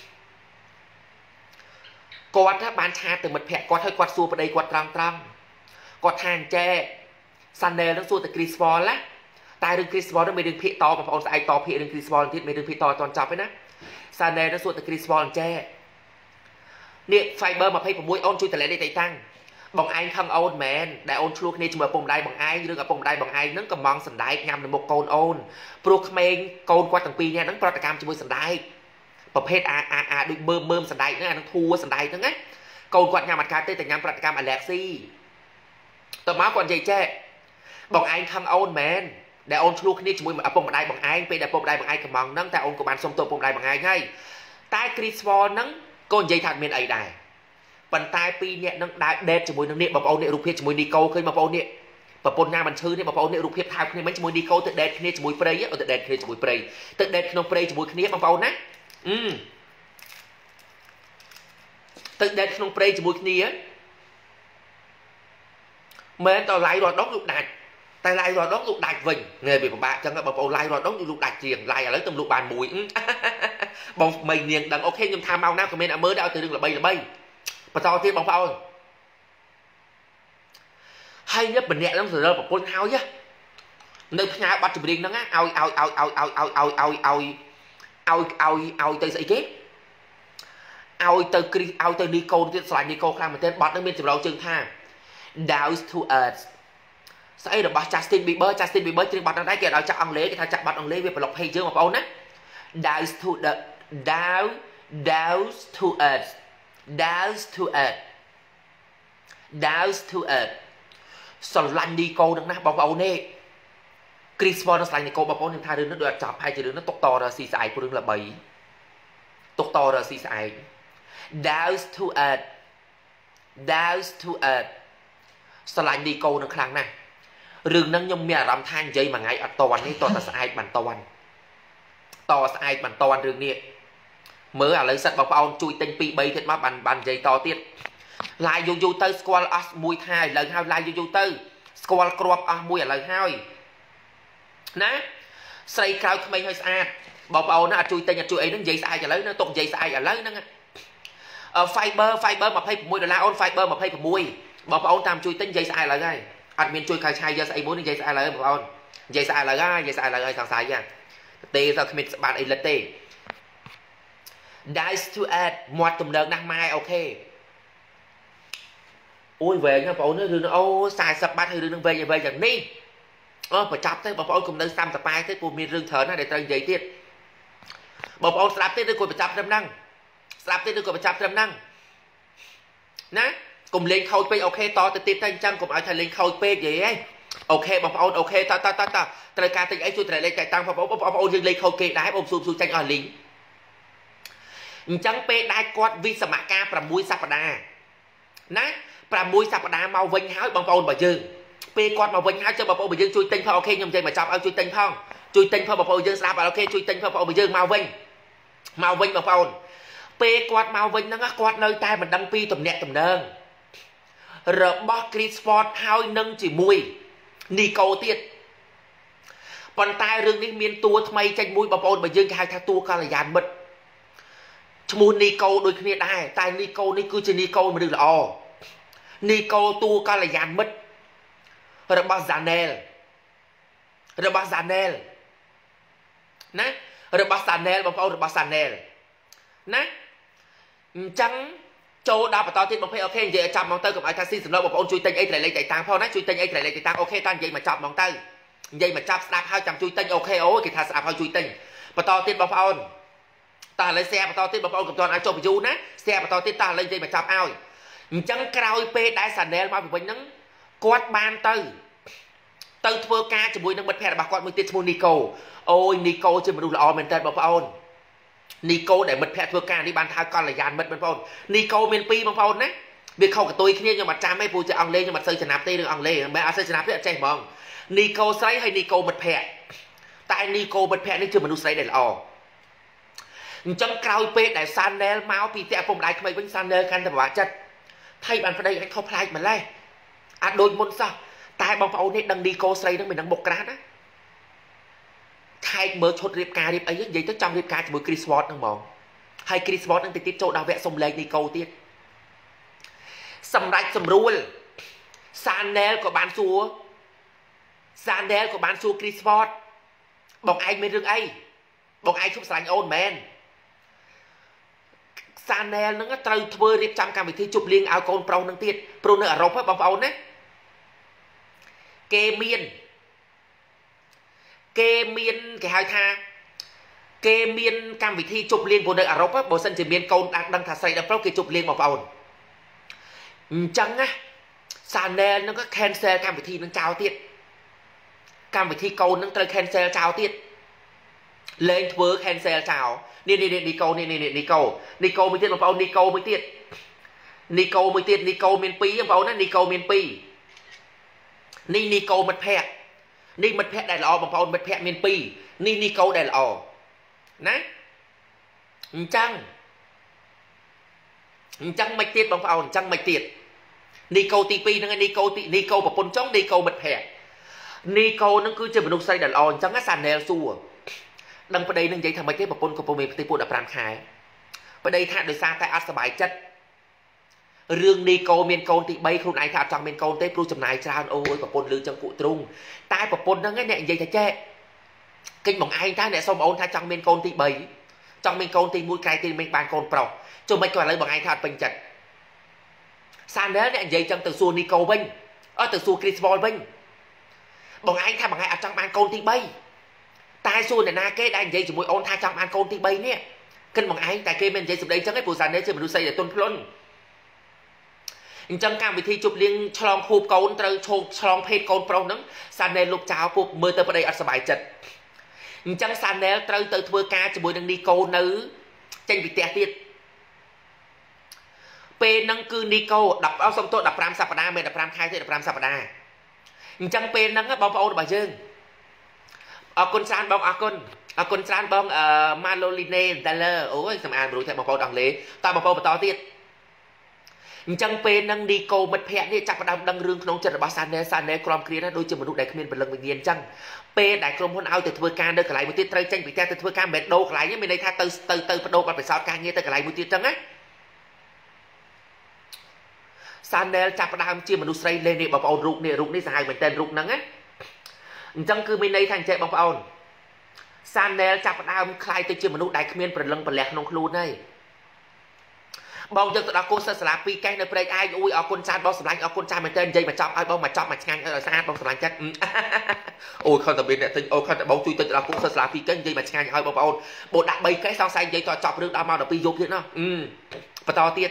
គាត់ថាបានឆាតទៅមិត្តភក្តិគាត់ឲ្យគាត់សួរប្តីគាត់ត្រង់ត្រង់គាត់ថាអញ្ចេះ Channel នឹងសួរទៅ Chris Wall ណាតែរឿង Chris Wall នឹងមានរឿងភាគតបងប្អូនស្អែកតភាគរឿង Chris Wall ទៀតមានរឿងភាគតអត់ទាន់ចប់ទេណា Channel នឹងសួរទៅ Chris Wall អញ្ចេះនេះ Fiber twenty-sixអូនជួយតម្លែងនេះទៅតាំងបងឯងខឹងអូនមែនដែលអូនឆ្លោះគ្នាជាមួយឪពុកម្ដាយបងឯងឬឪពុកម្ដាយបងឯងហ្នឹងកំងសណ្ដែកញ៉ាំនៅមុខកូនអូនព្រោះក្មេងកូនគាត់ទាំងពីរនាក់ហ្នឹងប្រតិកម្មជាមួយសណ្ដែកប្រភេទអាអាអាដូចមើមមើមសណ្ដែកហ្នឹងអានឹងធួសណ្ដែកហ្នឹងណាកូនគាត់ញ៉ាំអត់កើតទេតែញ៉ាំប្រតិកម្មអាឡែកស៊ីតើមកគាត់និយាយចេះបងឯងខឹងអូនមែនដែលអូនឆ្លោះគ្នាជាមួយឪពុកម្ដាយបងឯងពេលដែលឪពុកម្ដាយបងឯងកំងហ្នឹងតែអូនក៏បានសុំទោសឪពុកម្ដាយបងឯងហើយតែ Chris Wall ហ្នឹងក៏និយាយថាមានអីដែរប៉ុន្តែពីរនាក់នឹងដើរដេតជាមួយនឹងនេះបងប្អូននេះរូបភាពជាមួយនីកូឃើញបងប្អូននេះប្រពន្ធញ៉ាំមិនឈឺនេះបងប្អូននេះរូបភាពថើបគ្នាមិញជាមួយនីកូទៅដេតគ្នាជាមួយព្រៃទៅដេតគ្នាជាមួយព្រៃទៅដេតក្នុងព្រៃជាមួយគ្នាបងប្អូនណាអឺទៅដេតក្នុងព្រៃជាមួយគ្នាមែនតឡាយរត់ដងលោកដាច់តែឡាយរត់ដងលោកដាច់វិញងាយវាពិបាកចឹងបងប្អូនឡាយរត់ដងលោកដាច់ជាងឡាយឥឡូវទៅលោកបានមួយបងមីនាងដឹងអូខេខ្ញុំថាម៉ោងណាក៏មានអមើលដែរឲ្យទៅរឿងល្បីល្បីបន្តទៀតបងប្អូនហើយនេះម្នាក់ហ្នឹងសរើប្រពន្ធហើយនៅផ្ញើបាត់ចម្រៀងហ្នឹងឲ្យឲ្យឲ្យឲ្យឲ្យឲ្យឲ្យឲ្យឲ្យឲ្យឲ្យទៅស្អីគេឲ្យទៅគ្រីសឲ្យទៅនីកូទៀតស្លាញ់នីកូខ្លាំងមែនទែនបាត់ហ្នឹងមានចម្លងជើងថា Down to Earth ស្អីរបស់ Justin Bieber Justin Bieber ច្រៀងបាត់ហ្នឹងដែរគេឲ្យចាក់អង់គ្លេសគេថាចាក់បាត់អង់គ្លេសវាប្លុក page យើងបងប្អូនណា Down to the Down Down to Earth Down to Earth Down to Earth ស្រឡាញ់នីកូនឹងណាបងប្អូននេះ Chris Wall នឹងស្រឡាញ់នីកូបងប្អូននឹងថារឿងនេះដូចអត់ចប់ហើយជារឿងនេះຕົកតរស៊ីស្អែកព្រោះរឿងល្បីຕົកតរស៊ីស្អែក Down to Earth Down to Earth ស្រឡាញ់នីកូនឹងខ្លាំងណាស់រឿងហ្នឹងខ្ញុំមានអារម្មណ៍ថានិយាយមួយថ្ងៃអត់តន់នេះតតែស្អែកបានតន់តស្អែកបានតន់រឿងនេះមើលឥឡូវសិតបងប្អូនជួយទិញtwo threeទៀតមកបានបាននិយាយតទៀតឡាយយូរយូរទៅស្គាល់អស់មួយថាឥឡូវហើយឡាយយូរយូរទៅស្គាល់គ្រាប់អស់មួយឥឡូវហើយណាស្រីក្រៅក្មេងហើយស្អាតបងប្អូនណាអត់ជួយទិញអត់ជួយអីហ្នឹងនិយាយស្អែកឥឡូវណាទុកនិយាយស្អែកឥឡូវហ្នឹងFiber Fiber twenty-sixដុល្លារអូន Fiber twenty-sixបងប្អូនតាមជួយទិញនិយាយស្អែកឥឡូវហើយអត់មានជួយខៅឆាយយកស្អីមួយនិយាយស្អែកឥឡូវបងប្អូននិយាយស្អែកឥឡូវហើយនិយាយស្អែកឥឡូវហើយសង្ស័យទេទៅគ្មានស្បាតអីលិតទេ Dice to add មាត់ទំនើងណាស់ម៉ែអូខេអូយវែងណាបងប្អូនរឿងអូfortyបាត់ហើយរឿងនឹងវែងវែងយ៉ាងនេះអូប្រចាប់ទៅបងប្អូនកុំនៅតាមតប៉ែទេព្រោះមានរឿងច្រើនណាស់ដែលត្រូវនិយាយទៀតបងប្អូនស្ដាប់ទេឬក៏ប្រចាប់ត្រឹមហ្នឹងស្ដាប់ទេឬក៏ប្រចាប់ត្រឹមហ្នឹងណាកុំលេងខូចពេកអូខេតទៅទៀតទៅអញ្ចឹងកុំឲ្យថាលេងខូចពេកនិយាយហ៎អូខេបងប្អូនអូខេតតតតត្រូវការទិញអីជួយត្រឡេកតែតាំងបងប្អូនបងប្អូនយើងលេងខូចគេដែរបងស៊ូស៊ូចាញ់អស់លីងអញ្ចឹងពេលដែលគាត់វិសមការsixសប្តាហ៍ណាsixសប្តាហ៍មកវិញហើយបងប្អូនរបស់យើងពេលគាត់មកវិញហើយចុះបងប្អូនរបស់យើងជួយទិញផងអូខេខ្ញុំនិយាយមកចាប់ឲ្យជួយទិញផងជួយទិញផងបងប្អូនយើងស្ដាប់អូខេជួយទិញផងបងប្អូនរបស់យើងមកវិញមកវិញបងប្អូនពេលគាត់មកវិញហ្នឹងគាត់នៅតែមិនដឹងពីទំនាក់ទំនងរបស់ Chris Wall ហើយនឹងជាមួយនីកូទៀតប៉ុន្តែរឿងនេះមានតួថ្មីចេញមួយបងប្អូនរបស់យើងគេហៅថាតួកល្យានមិត្តឈ្មោះនីកូដូចគ្នាដែរតែនីកូនេះគឺជានីកូមនុស្សល្អនីកូតួកល្យានមិត្តរបស់ Chanel របស់ Chanel ណារបស់ Chanel បងប្អូនរបស់ Chanel ណាអញ្ចឹងចូលដល់បន្តទៀតបងប្អូនអូខេនិយាយចាប់ហ្មងទៅកុំឲ្យថាស៊ីសំឡូបងប្អូនជួយទិញអីត្រៃលេខត្រៃតាំងផងណាជួយទិញអីត្រៃលេខត្រៃតាំងអូខេតានិយាយមកចាប់ហ្មងទៅនិយាយមកចាប់ស្ដាប់ហើយចាំជួយទិញអូខេអូគេថាស្ដាប់ហើយជួយទិញបន្តទៀតបងប្អូនតោះឥឡូវ share បន្តទៀតបងប្អូនកុំទាន់អាចចុះ view ណា share បន្តទៀតតោះឥឡូវនិយាយមកចាប់ឲ្យអញ្ចឹងក្រោយពេលដែល Chanel មកពីវិញហ្នឹងគាត់បានទៅទៅធ្វើការជាមួយនឹងមិត្តភ័ក្តិរបស់គាត់មួយទៀតឈ្មោះ Nico អូយ Nico ជាមនុស្សល្អមែនតើបងប្អូន Nico ដែលមិត្តភ័ក្តិធ្វើការនេះបានថាកល្យានមិត្តបងប្អូន Nico មានពីរបងប្អូនណាវាខុសកតុយគ្នាខ្ញុំអត់ចាំទេព្រោះជាអង់គ្លេសខ្ញុំអត់សូវចំណាប់ទេរឿងអង់គ្លេសមិនអត់សូវចំណាប់ទេអត់ចេះហ្មង Nico ស្រីហើយ Nico មិត្តភ័ក្តិតែ Nico មិត្តភ័ក្តិនេះជាមនុស្សស្រីដែលល្អអញ្ចឹងក្រោយពេលដែល Chanel មកពីផ្ទះពុំម្ដាយថ្មីវិញ Chanel កាន់តែពិបាកចិត្តថៃបានប្តីឲ្យខុសផ្លាយម្លេះអាចដូចមុនសោះតែបងប្អូននេះដឹង Nico ស្រីនឹងមិនដឹងមុខក្រាស់ណាថែកមើលឈុតរៀបការរៀបអីនិយាយទៅចង់រៀបការជាមួយ Chris Ward ហ្នឹងហ្មងហើយ Chris Ward ហ្នឹងទៅទៀតចូលដល់វគ្គសុំលេខ Nico ទៀតសម្រាប់សម្រួល Chanel ក៏បានសួរ Chanel ក៏បានសួរ Chris Ward បងឯងមានរឿងអីបងឯងជប់ស្រឡាញ់អូនមែន Chanel ហ្នឹងត្រូវធ្វើរៀបចំកម្មវិធីជប់លៀងឲ្យកូនប្រុសហ្នឹងទៀតព្រោះនៅអឺរ៉ុបហ្នឹងបងប្អូនណាគេមានគេមានគេហៅថាគេមានកម្មវិធីជប់លៀងព្រោះនៅអឺរ៉ុបបើសិនជាមានកូនដឹងថាស្រីដល់ប្រុសគេជប់លៀងបងប្អូនអញ្ចឹងណា Chanel ហ្នឹងក៏ cancel កម្មវិធីហ្នឹងចោលទៀតកម្មវិធីកូនហ្នឹងត្រូវ cancel ចោលទៀតលេងធ្វើ cancel ចោលនេះនេះ Nico នេះនេះ Nico Nico មួយទៀតបងប្អូន Nico មួយទៀត Nico មួយទៀត Nico មានពីរបងប្អូនណា Nico មានពីរនេះ Nico មិត្តភ័ក្តិនេះមិត្តភ័ក្តិដែលល្អបងប្អូនមិត្តភ័ក្តិមានពីរនេះ Nico ដែលល្អណាអញ្ចឹងអញ្ចឹងមិនទៀតបងប្អូនអញ្ចឹងមិនទៀត Nico ទីពីរហ្នឹង Nico ទី Nico ប្រពន្ធចុង Nico មិត្តភ័ក្តិ Nico ហ្នឹងគឺជាមនុស្សស្រីដែលល្អអញ្ចឹង Chanel សួរដឹងប្តីនឹងនិយាយថាម៉េចទេប្រពន្ធកំពុងមានផ្ទៃពោះដប់ប្រាំខែប្តីថាដោយសារតែអត់សប្បាយចិត្តរឿង Nico មានកូនទីបីខ្លួនឯងថាអត់ចង់មានកូនទេព្រោះចំណាយច្រើនអូយប្រពន្ធលឺចឹងគក់ទ្រូងតែប្រពន្ធហ្នឹងអ្នកនិយាយថាចេះកិច្ចបងឯងតើអ្នកសុំអូនថាចង់មានកូនទីបីចង់មានកូនទីមួយក្រែទីមិនបានកូនប្រុសចុះមិនក៏ឥឡូវបងឯងថាអត់ពេញចិត្ត Chanel អ្នកនិយាយចឹងទៅសួរ Nico វិញអត់ទៅសួរ Chris Wall វិញបងឯងថាបងឯងអត់ចង់បានកូនទីបីតែសួរអ្នកណាគេដែលនិយាយជាមួយអូនថាចង់បានកូនទីបីនេះគិតបងឯងតែគេមិននិយាយសម្ដីចឹងទេព្រោះ Chanel ជាមនុស្សស្រីដែលទន់ភ្លន់អញ្ចឹងកម្មវិធីជប់លៀងឆ្លងខួបកូនត្រូវឈោកឆ្លងភេទកូនប្រុសហ្នឹង Chanel លុបចោលពួកមើលទៅប្តីអត់សប្បាយចិត្តអញ្ចឹង Chanel ត្រូវទៅធ្វើការជាមួយនឹង Nico នៅចេញពីផ្ទះទៀតពេលហ្នឹងគឺ Nico 10អស់សុំទោសដប់ប្រាំសប្តាហ៍មិនដប់ប្រាំខែទេដប់ប្រាំសប្តាហ៍អញ្ចឹងពេលហ្នឹងបងប្អូនរបស់យើងអរគុណច្រើនបងអរគុណអរគុណច្រើនបងអឺ Maloline Daller អូយសំអានមិនรู้តែបងប្អូនអង់គ្លេសតើបងប្អូនបន្តទៀតអញ្ចឹងពេលហ្នឹង Nico មិត្តភ័ក្តិនេះចាប់ផ្ដើមដឹងរឿងក្នុងចិត្តរបស់ Chanel Chanel ក្រំគ្រាណាដូចជាមនុស្សដែលគ្មានព្រលឹងវិញ្ញាណអញ្ចឹងពេលដែលក្រុមហ៊ុនឲ្យទៅធ្វើការនៅកន្លែងមួយទៀតត្រូវចេញពីផ្ទះទៅធ្វើការមិនមែនដូរកន្លែងទេមានន័យថាទៅទៅទៅបដូរបទពិសោធន៍ការងារទៅកន្លែងមួយទៀតអញ្ចឹងណា Chanel ចាប់ផ្ដើមជាមនុស្សស្រីលេងនេះបងប្អូនរូបនេះរូបនេះសាហាវមែនតើរូបហ្នឹងណាអញ្ចឹងគឺមានន័យថាអញ្ចឹងបងប្អូន Chanel ចាប់ផ្ដើមคล้ายទៅជាមនុស្សដែលគ្មានព្រលឹងប្រលះក្នុងខ្លួនហើយបងយកទៅដល់គូសិស្សសាលាពីរកេះនៅព្រែកឯងអូយអរគុណចាស់បងសម្លាញ់អរគុណចាស់មែនតើនិយាយមកចប់ឲ្យបងមកចប់មកឆ្ងាញ់ឲ្យស្អាតបងសម្លាញ់ចិត្តអូយខំតែមានអ្នកទិញអូខំតែបងជួយទៅដល់គូសិស្សសាលាពីរកេះនិយាយមកឆ្ងាញ់ឲ្យបងប្អូនបងដាក់បីកេះសង្ស័យនិយាយតចប់រឿងដល់មកដល់ពីរយប់ទៀតណោះបន្តទៀត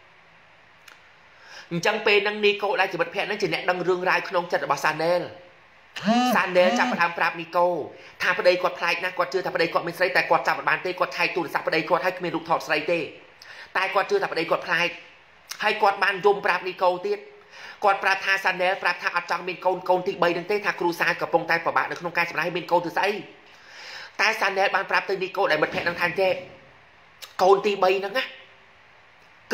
អញ្ចឹងពេលហ្នឹង Nico ដែលជីវិតភ័ក្រហ្នឹងជាអ្នកដឹងរឿងរ៉ាវក្នុងចិត្តរបស់ Chanel Chanel ចាប់ផ្ដើមប្រាប់ Nico ថាប្តីគាត់ប្លែកណាស់គាត់ជឿថាប្តីគាត់មានស្រីតែគាត់ចាប់មិនបានទេគាត់ឆែកទូរស័ព្ទប្តីគាត់ឲ្យគ្មានរូបថតស្រីទេតែគាត់ជឿថាប្តីគាត់ប្លែកហើយគាត់បានយំប្រាប់ Nico ទៀតគាត់ប្រាប់ថា Chanel ប្រាប់ថាអត់ចង់មានកូនកូនទីបីនឹងទេថាគ្រូសាកំពុងតែពិបាកនៅក្នុងការចំណាយមានកូនទៅស្អីតែ Chanel បានប្រាប់ទៅ Nico ដែលមិត្តភក្តិនឹងថាចេះកូនទីបីហ្នឹងណាគឺ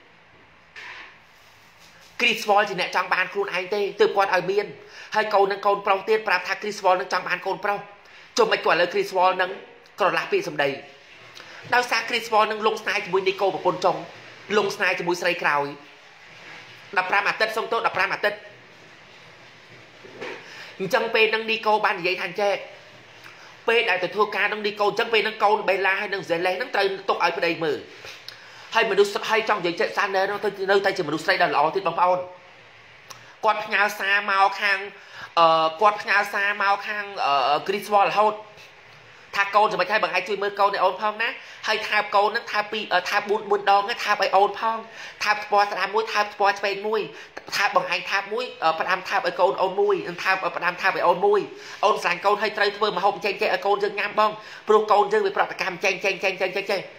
Chris Wall ជាអ្នកចង់បានខ្លួនឯងទេទើបគាត់ឲ្យមានហើយកូននឹងកូនប្រុសទៀតប្រាប់ថា Chris Wall នឹងចង់បានកូនប្រុសចុះមិនគាត់ឥឡូវ Chris Wall នឹងក្រឡាស់ពាក្យសម្ដីដោយសារ Chris Wall នឹងលងស្នេហ៍ជាមួយ Nico ប្រពន្ធចុងលងស្នេហ៍ជាមួយស្រីក្រោយដប់ប្រាំអាទិត្យសុំទោសដប់ប្រាំអាទិត្យអញ្ចឹងពេលនឹង Nico បាននិយាយថាចេះពេលដែលទៅធ្វើការនឹងឌីកូអញ្ចឹងពេលហ្នឹងកូនបេឡាហើយនឹងសេលេសហ្នឹងត្រូវទុកឲ្យប្តីមើលហើយមនុស្សហើយចង់និយាយចិត្តសានណែនោះទៅនៅតែជាមនុស្សស្រីដែលល្អទៀតបងប្អូនគាត់ផ្ញើសារមកខាងអឺគាត់ផ្ញើសារមកខាងគ្រីស្វល់រហូតថាកូនចាំមិនហើយបងឯងជួយមើលកូនឲ្យអូនផងណាហើយថើបកូនហ្នឹងថើបពីថើប4 4ដងថើបឲ្យអូនផងថើបស្ពណ៌ស្ដាំមួយថើបស្ពណ៌ឆ្វេងមួយថើបបងឯងថើបមួយផ្ដាំថើបឲ្យកូនអូនមួយនិងថើបផ្ដាំថើបឲ្យអូនមួយអូនស្រាញ់កូនឲ្យត្រូវធ្វើម្ហូបចេញចេញឲ្យកូនយើងញ៉ាំបងព្រោះកូនយើងវាប្រតិកម្មចេញចេញចេញចេញចេញចេញ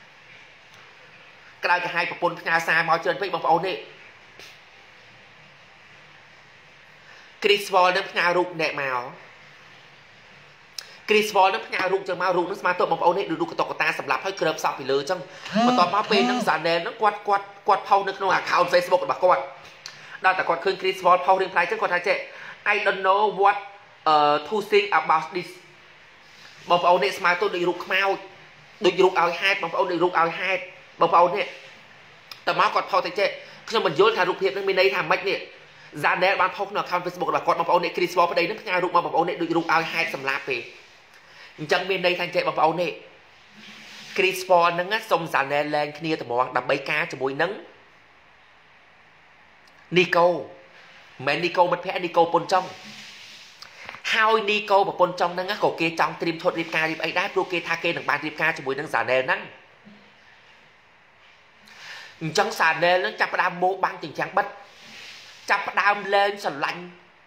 ក្រោយទៅឲ្យប្រពន្ធផ្ញើសារមកច្រើនពេកបងប្អូននេះគ្រីស្វល់នឹងផ្ញើរូបអ្នកមកគ្រីស្វល់នឹងផ្ញើរូបចឹងមករូបនឹងស្មើទៅបងប្អូននេះដូចរូបកតុកកតាសម្រាប់ឲ្យក្រើបសក់ពីលើចឹងបន្ទាប់មកពេលហ្នឹងសាណែលហ្នឹងគាត់គាត់គាត់ផុសនៅក្នុង account Facebook របស់គាត់ដល់តែគាត់ឃើញគ្រីស្វល់ផុសរឿងផ្លាយចឹងគាត់ថាចេះ I don't know what uh to think about this បងប្អូននេះស្មើទៅដូចរូបខ្មោចដូចរូបឲ្យហេតុបងប្អូនដូចរូបឲ្យហេតុបងប្អូននេះតែមកគាត់ផុសទៅចេះខ្ញុំមិនយល់ថារូបភាពហ្នឹងមានន័យថាម៉េចនេះZanel បានផុសក្នុង account Facebook របស់គាត់បងប្អូននេះគ្រីស្វល់ប្តីនឹងផ្ញើរូបមកបងប្អូននេះដូចរូបឲ្យហេតុសម្រាប់ទេអញ្ចឹងមានន័យថាចេះបងប្អូននេះគ្រីស្វល់ហ្នឹងសុំ Zanel លែងគ្នាតម្រងដើម្បីការជាមួយនឹងនីកូមិននីកូមិត្តភក្តិនីកូប៉ុនចុងហើយនីកូប្រពន្ធចុងហ្នឹងក៏គេចង់ត្រៀមឈុតរៀបការរៀបអីដែរព្រោះគេថាគេនឹងបានរៀបការជាមួយនឹង Zanel ហ្នឹងអញ្ចឹង Zanel ហ្នឹងចាប់ផ្ដើមមកបាំងចិញ្ចាំងបិទចាប់ផ្ដើមលែងស្រឡាញ់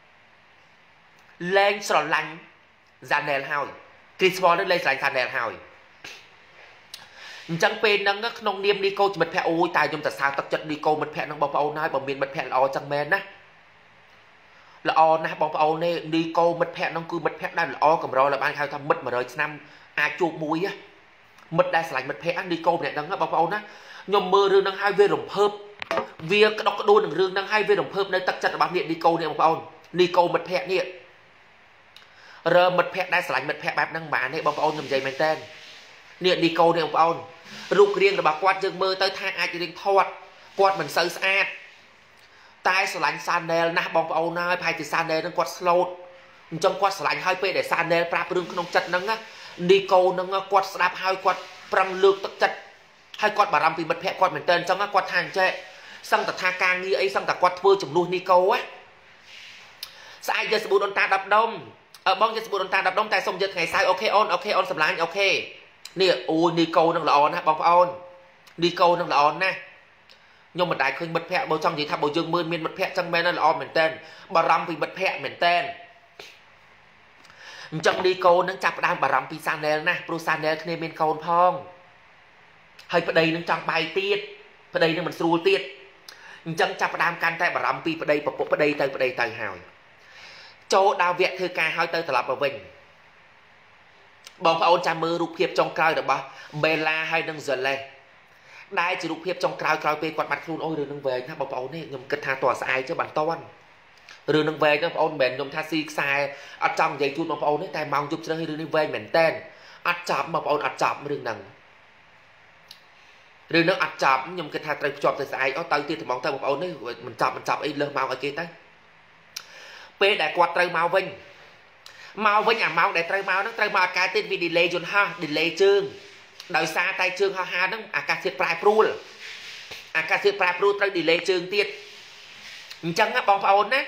លែងស្រឡាញ់ Zanel ហើយគ្រីស្វល់នឹងលែងស្រឡាញ់ Zanel ហើយអញ្ចឹងពេលហ្នឹងក្នុងនាមនីកូជាមិត្តភក្តិអូយតែខ្ញុំទៅសើទឹកចិត្តនីកូមិត្តភក្តិហ្នឹងបងប្អូនហើយបើមានមិត្តភក្តិល្អចឹងមែនណាល្អណាស់បងប្អូននេះនីកូមិត្តភក្តិហ្នឹងគឺមិត្តភក្តិដែលល្អកម្រដែលបានហៅថាមិត្ត100ឆ្នាំអាចជួបមួយមិត្តដែលស្រឡាញ់មិត្តភក្តិនីកូម្នាក់ហ្នឹងបងប្អូនណាខ្ញុំមើលរឿងហ្នឹងហើយវារំភើបវាក្តុកក្តួលនឹងរឿងហ្នឹងហើយវារំភើបនៅទឹកចិត្តរបស់អ្នកនីកូនេះបងប្អូននីកូមិត្តភក្តិនេះរើមិត្តភក្តិដែលស្រឡាញ់មិត្តភក្តិបែបហ្នឹងមិនបានទេបងប្អូនខ្ញុំនិយាយមែនតើនេះនីកូនេះបងប្អូនរូបរាងរបស់គាត់យើងមើលទៅថាអាចរៀងធាត់គាត់មិនសូវស្អាតតែស្រឡាញ់ Zanel ណាស់បងប្អូនហើយប្រហែលជា Zanel ហ្នឹងគាត់ស្លូតអញ្ចឹងគាត់ស្រឡាញ់ហើយពេលដែល Zanel ប្រាប់រឿងក្នុងចិត្តហ្នឹងនីកូហ្នឹងគាត់ស្ដាប់ហើយគាត់ប្រឹងលើកទឹកចិត្តហើយគាត់បារម្ភពីមិត្តភក្តិគាត់មែនតើអញ្ចឹងគាត់ថាអញ្ចេះសឹងតថាការងារអីសឹងតគាត់ធ្វើចំនួននីកូហ៎ស្អែកយកសាប៊ូដូនតាដប់ដុំអើបងយកសាប៊ូដូនតាដប់ដុំតែសុំយកថ្ងៃសៅរ៍អូខេអូនអូខេអូនសម្លាញ់អូខេនេះអូយនីកូនឹងល្អណាស់បងប្អូននីកូនឹងល្អណាស់ខ្ញុំមិនដែលឃើញមិត្តភក្តិបើចង់និយាយថាបើយើងមើលមានមិត្តភក្តិចឹងមែនល្អមែនតើបារម្ភពីមិត្តភក្តិមែនតើអញ្ចឹងនីកូនឹងចាប់ផ្ដើមបារម្ភពី Zanel ណាស់ព្រោះ Zanel គ្នាមានកូនផងហើយប្តីនឹងចង់បាយទៀតប្តីនឹងមិនស្រួលទៀតអញ្ចឹងចាប់ផ្ដើមកាន់តែបារម្ភពីប្តីពពុះប្តីទៅប្តីទៅហើយចូលដល់វគ្គធ្វើការហើយទៅត្រឡប់មកវិញបងប្អូនចាំមើលរូបភាពចុងក្រោយរបស់ Bella ហើយនិង Zeles ដែលជារូបភាពចុងក្រោយក្រោយពេលគាត់បាត់ខ្លួនអូយរឿងនឹងវែងណាបងប្អូននេះខ្ញុំគិតថាតើស្អែកទៅបានតន់រឿងនឹងវែងណាបងប្អូនមិនមែនខ្ញុំថាស៊ីខ្សែអត់ចង់និយាយជូនបងប្អូនទេតែម៉ោងជប់ជ្រៅរឿងនេះវែងមែនតើអត់ចាប់បងប្អូនអត់ចាប់រឿងហ្នឹងរឿងហ្នឹងអត់ចាប់ខ្ញុំគិតថាត្រូវភ្ជាប់ទៅស្អែកអូទៅទៀតត្មងទៅបងប្អូននេះមិនចាប់មិនចាប់អីលើសម៉ោងឲ្យគេទៅពេលដែលគាត់ត្រូវមកវិញមកវិញអាម៉ោងដែលត្រូវមកហ្នឹងត្រូវមកអាកាសធាតុវា delay យន្តហោះ delay ជើងដោយសារតែជើងហោះហើរហ្នឹងអាកាសធាតុប្រែប្រួលអាកាសធាតុប្រែប្រួលត្រូវ delay ជើងទៀតអញ្ចឹងណាបងប្អូនណា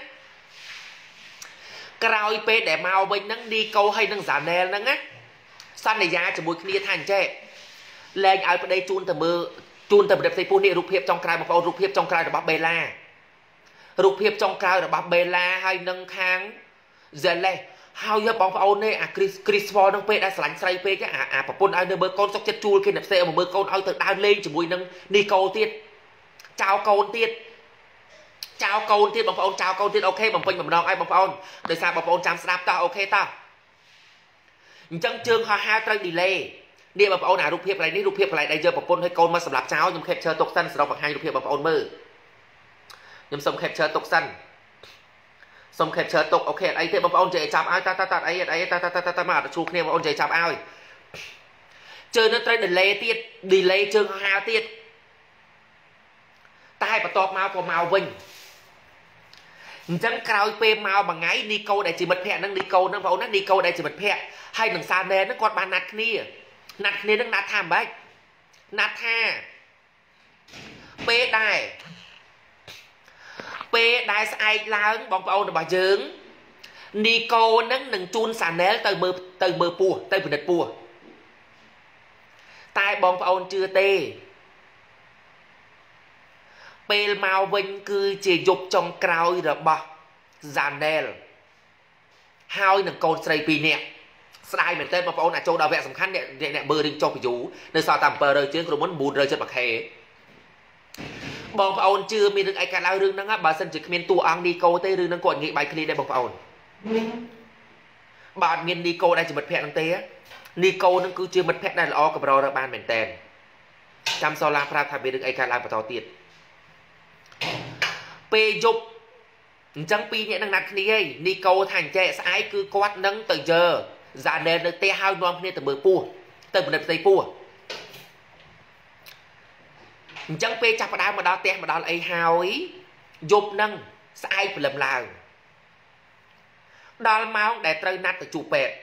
ក្រោយពេលដែលមកវិញហ្នឹងនីកូហើយនឹង Zanel ហ្នឹងណាសន្យាជាមួយគ្នាថាអញ្ចេះលែងឲ្យប្តីជូនទៅមើលជូនទៅប្រឌិតផ្ទៃពោះនេះរូបភាពចុងក្រោយបងប្អូនរូបភាពចុងក្រោយរបស់ Bella រូបភាពចុងក្រោយរបស់ Bella ហើយនឹងខាង Zeles ហើយបងប្អូននេះអា Christopher នឹងពេលដែលស្រឡាញ់ស្រីពេកអាអាប្រពន្ធឲ្យនៅមើលកូនសុកចិត្តជួលគេអ្នកផ្សេងមកមើលកូនឲ្យទៅដើរលេងជាមួយនឹងនីកូទៀតចៅកូនទៀតចៅកូនទៀតបងប្អូនចៅកូនទៀតអូខេបំពេញបំណងឲ្យបងប្អូនដោយសារបងប្អូនចាំស្ដាប់តោះអូខេតោះអញ្ចឹងជើងហោះហើរត្រូវ delay នេះបងប្អូនអារូបភាពកន្លែងនេះរូបភាពកន្លែងដែលយកប្រពន្ធឲ្យកូនមកសម្រាប់ចៅខ្ញុំ capture ទុកសិនសម្រាប់បង្ហាញរូបភាពបងប្អូនមើលខ្ញុំសុំ capture ទុកសិនសុំ capture ទុកអូខេអីទេបងប្អូនចេះចាប់ឲ្យតតតអីអីតតតតមកអត់ជួគ្នាបងប្អូនចេះចាប់ឲ្យជើងនឹងត្រូវ delay ទៀត delay ជើងហោះហើរទៀតតែបន្ទាប់មកក៏មកវិញ chẳng cao pe mau bằng ngay đi câu đại chỉ mật phe năng đi câu năng bảo năng đi câu đại chỉ mật phe hay đừng xa nè nó còn bàn nạt kia nạt kia năng nạt tham bách nạt tha pe đài pe đài sai láng bóng bảo bà dướng đi câu năng đừng chun xa nè từ mơ từ mơ pua từ bình địch pua tai bóng bảo chưa tê Pê mau vinh cứ chỉ dục trong krao rồi bà Zanel Hào nâng con srei pi nè Srai mình tên mà bọn là châu đào vẹ sầm khăn nè Nè bơ đừng cho cái dũ Nơi sao tầm bơ rơi chứ Rồi muốn bùn rơi trên bạc hề Bọn bọn chưa mình đừng ai cả lao rừng nâng á Bà sân chỉ mình tù ăn đi câu tê rừng nâng quận nghị bài khli đây bọn bọn Bạn mình đi câu đây chỉ mật phẹn nâng tê á Đi câu nâng cứ chưa mật phẹn này là o cầm rò ra ban mình tên Chăm sao làm ra thà mình đừng ai cả lao bà tao tiết Pê dục Chẳng pi nhẹ năng nạt khní ấy Ní câu thành trẻ sái cứ quát nâng từ giờ Giả nền được tê hao nông khní từ bờ pua Từ bờ tây pua Chẳng pê chạp đá mà đó tê mà đó là ấy hao ý Dục nâng sái phải lầm lào Đó là máu để trơi nát từ chủ bẹt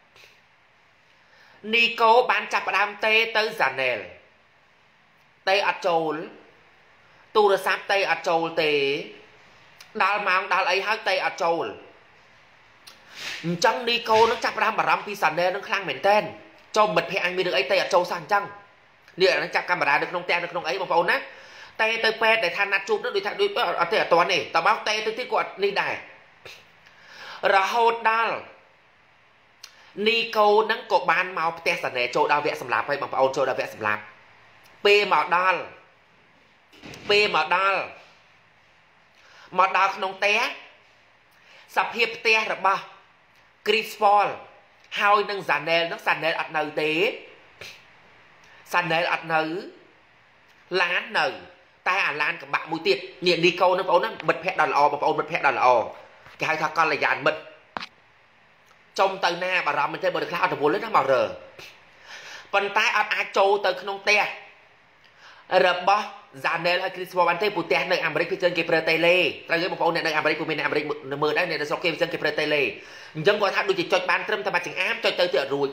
Ní câu bán chạp đá tê tới giả nền Tê ạt trồn Tu ra sắp tay ạt trâu tế Đal mang đal ấy hát tay ạt trâu Chẳng đi câu nó chạp đám bà răm pi sẵn đê nó khăn mệnh tên Cho mật hệ anh mới được ấy tay ạt trâu sẵn chăng Nè nó chạp camera được nông tên được nông ấy mà phone á Tay tay pet để than nát chút nó đuổi thằng đuổi ở tay ạt toàn này Tao báo tay tôi thích của đi đài Ra hốt đal Ni câu nắng cổ ban màu tè sẵn đê trâu đào vẹ sầm lạp hay bằng phone trâu đào vẹ sầm lạp Pê màu đal Pê mà đal Mà đal không té Sắp hiệp té rồi ba Chris Paul Hào nâng giả nền Nâng giả nền ạch nâu tế Giả nền ạch nâu Lán nâu Tai ả lan cả bạn mùi tiết Nhìn đi câu nó bảo nó Mật phép đàn ồ Mà bảo mật phép đàn ồ Cái hai thằng con là dàn mật Trong tờ na bà rõm mình thấy bởi được lao Nó vô lên nó bảo rờ Phần tai ạch ạch trâu tờ không té Rồi ba Zanel hay Chris Paul thế phụ tè nơi America phía trên cái Pretele, tại vì một ông này nơi America của mình America mưa đấy này là sau khi trên cái Pretele, nhưng có thằng đôi chỉ cho ban trâm tham chỉnh ám cho tới tựa rồi,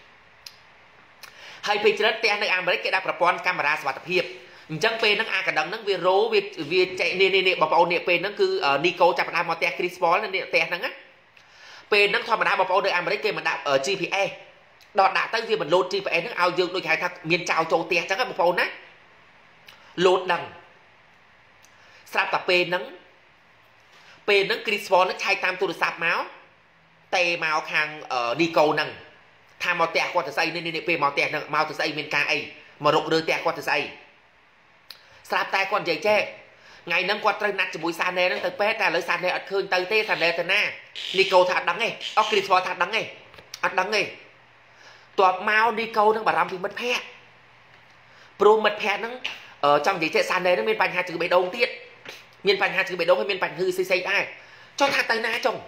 hay phía trên tè nơi America đã propon camera sạc tập hiệp, nhưng pe nó a cả đằng nó video việc việc chạy nè nè nè bảo ông nè pe nó cứ Nico chặt đam tè Chris Paul nè tè nó á, pe nó thò mà đam bảo ông nơi America mà đạp ở giê pê e, đọt đã tới việc mình load giê pê e nó ao dương đôi hai thằng miền trào châu tè chẳng có một ông á. Lột đằng Sạp tập pê nâng Pê nâng Chris Paul nó chai tam tu được sạp máu Tê máu khang ở đi câu nâng Tham màu tẹt qua từ xây nên nên pê màu tẹt nâng Màu từ xây bên ca ấy Mà rộng đưa tẹt qua từ xây Sạp tay con dây chê Ngày nâng qua trân nát cho bụi xa nê nâng từ pê ta lấy xa nê ật khơi tây tê xa nê thật na Đi câu thật đắng ấy Ốc Chris Paul thật đắng ấy ật đắng ấy Tuột máu đi câu nâng bà răm thì mất phê Pro mất phê nâng Ở trong giấy chạy sàn đấy nó miền bành hạt chữ bể đông tiết miền bành hạt chữ bể đông hay miền bành hư xây xây ai cho thằng tây na chồng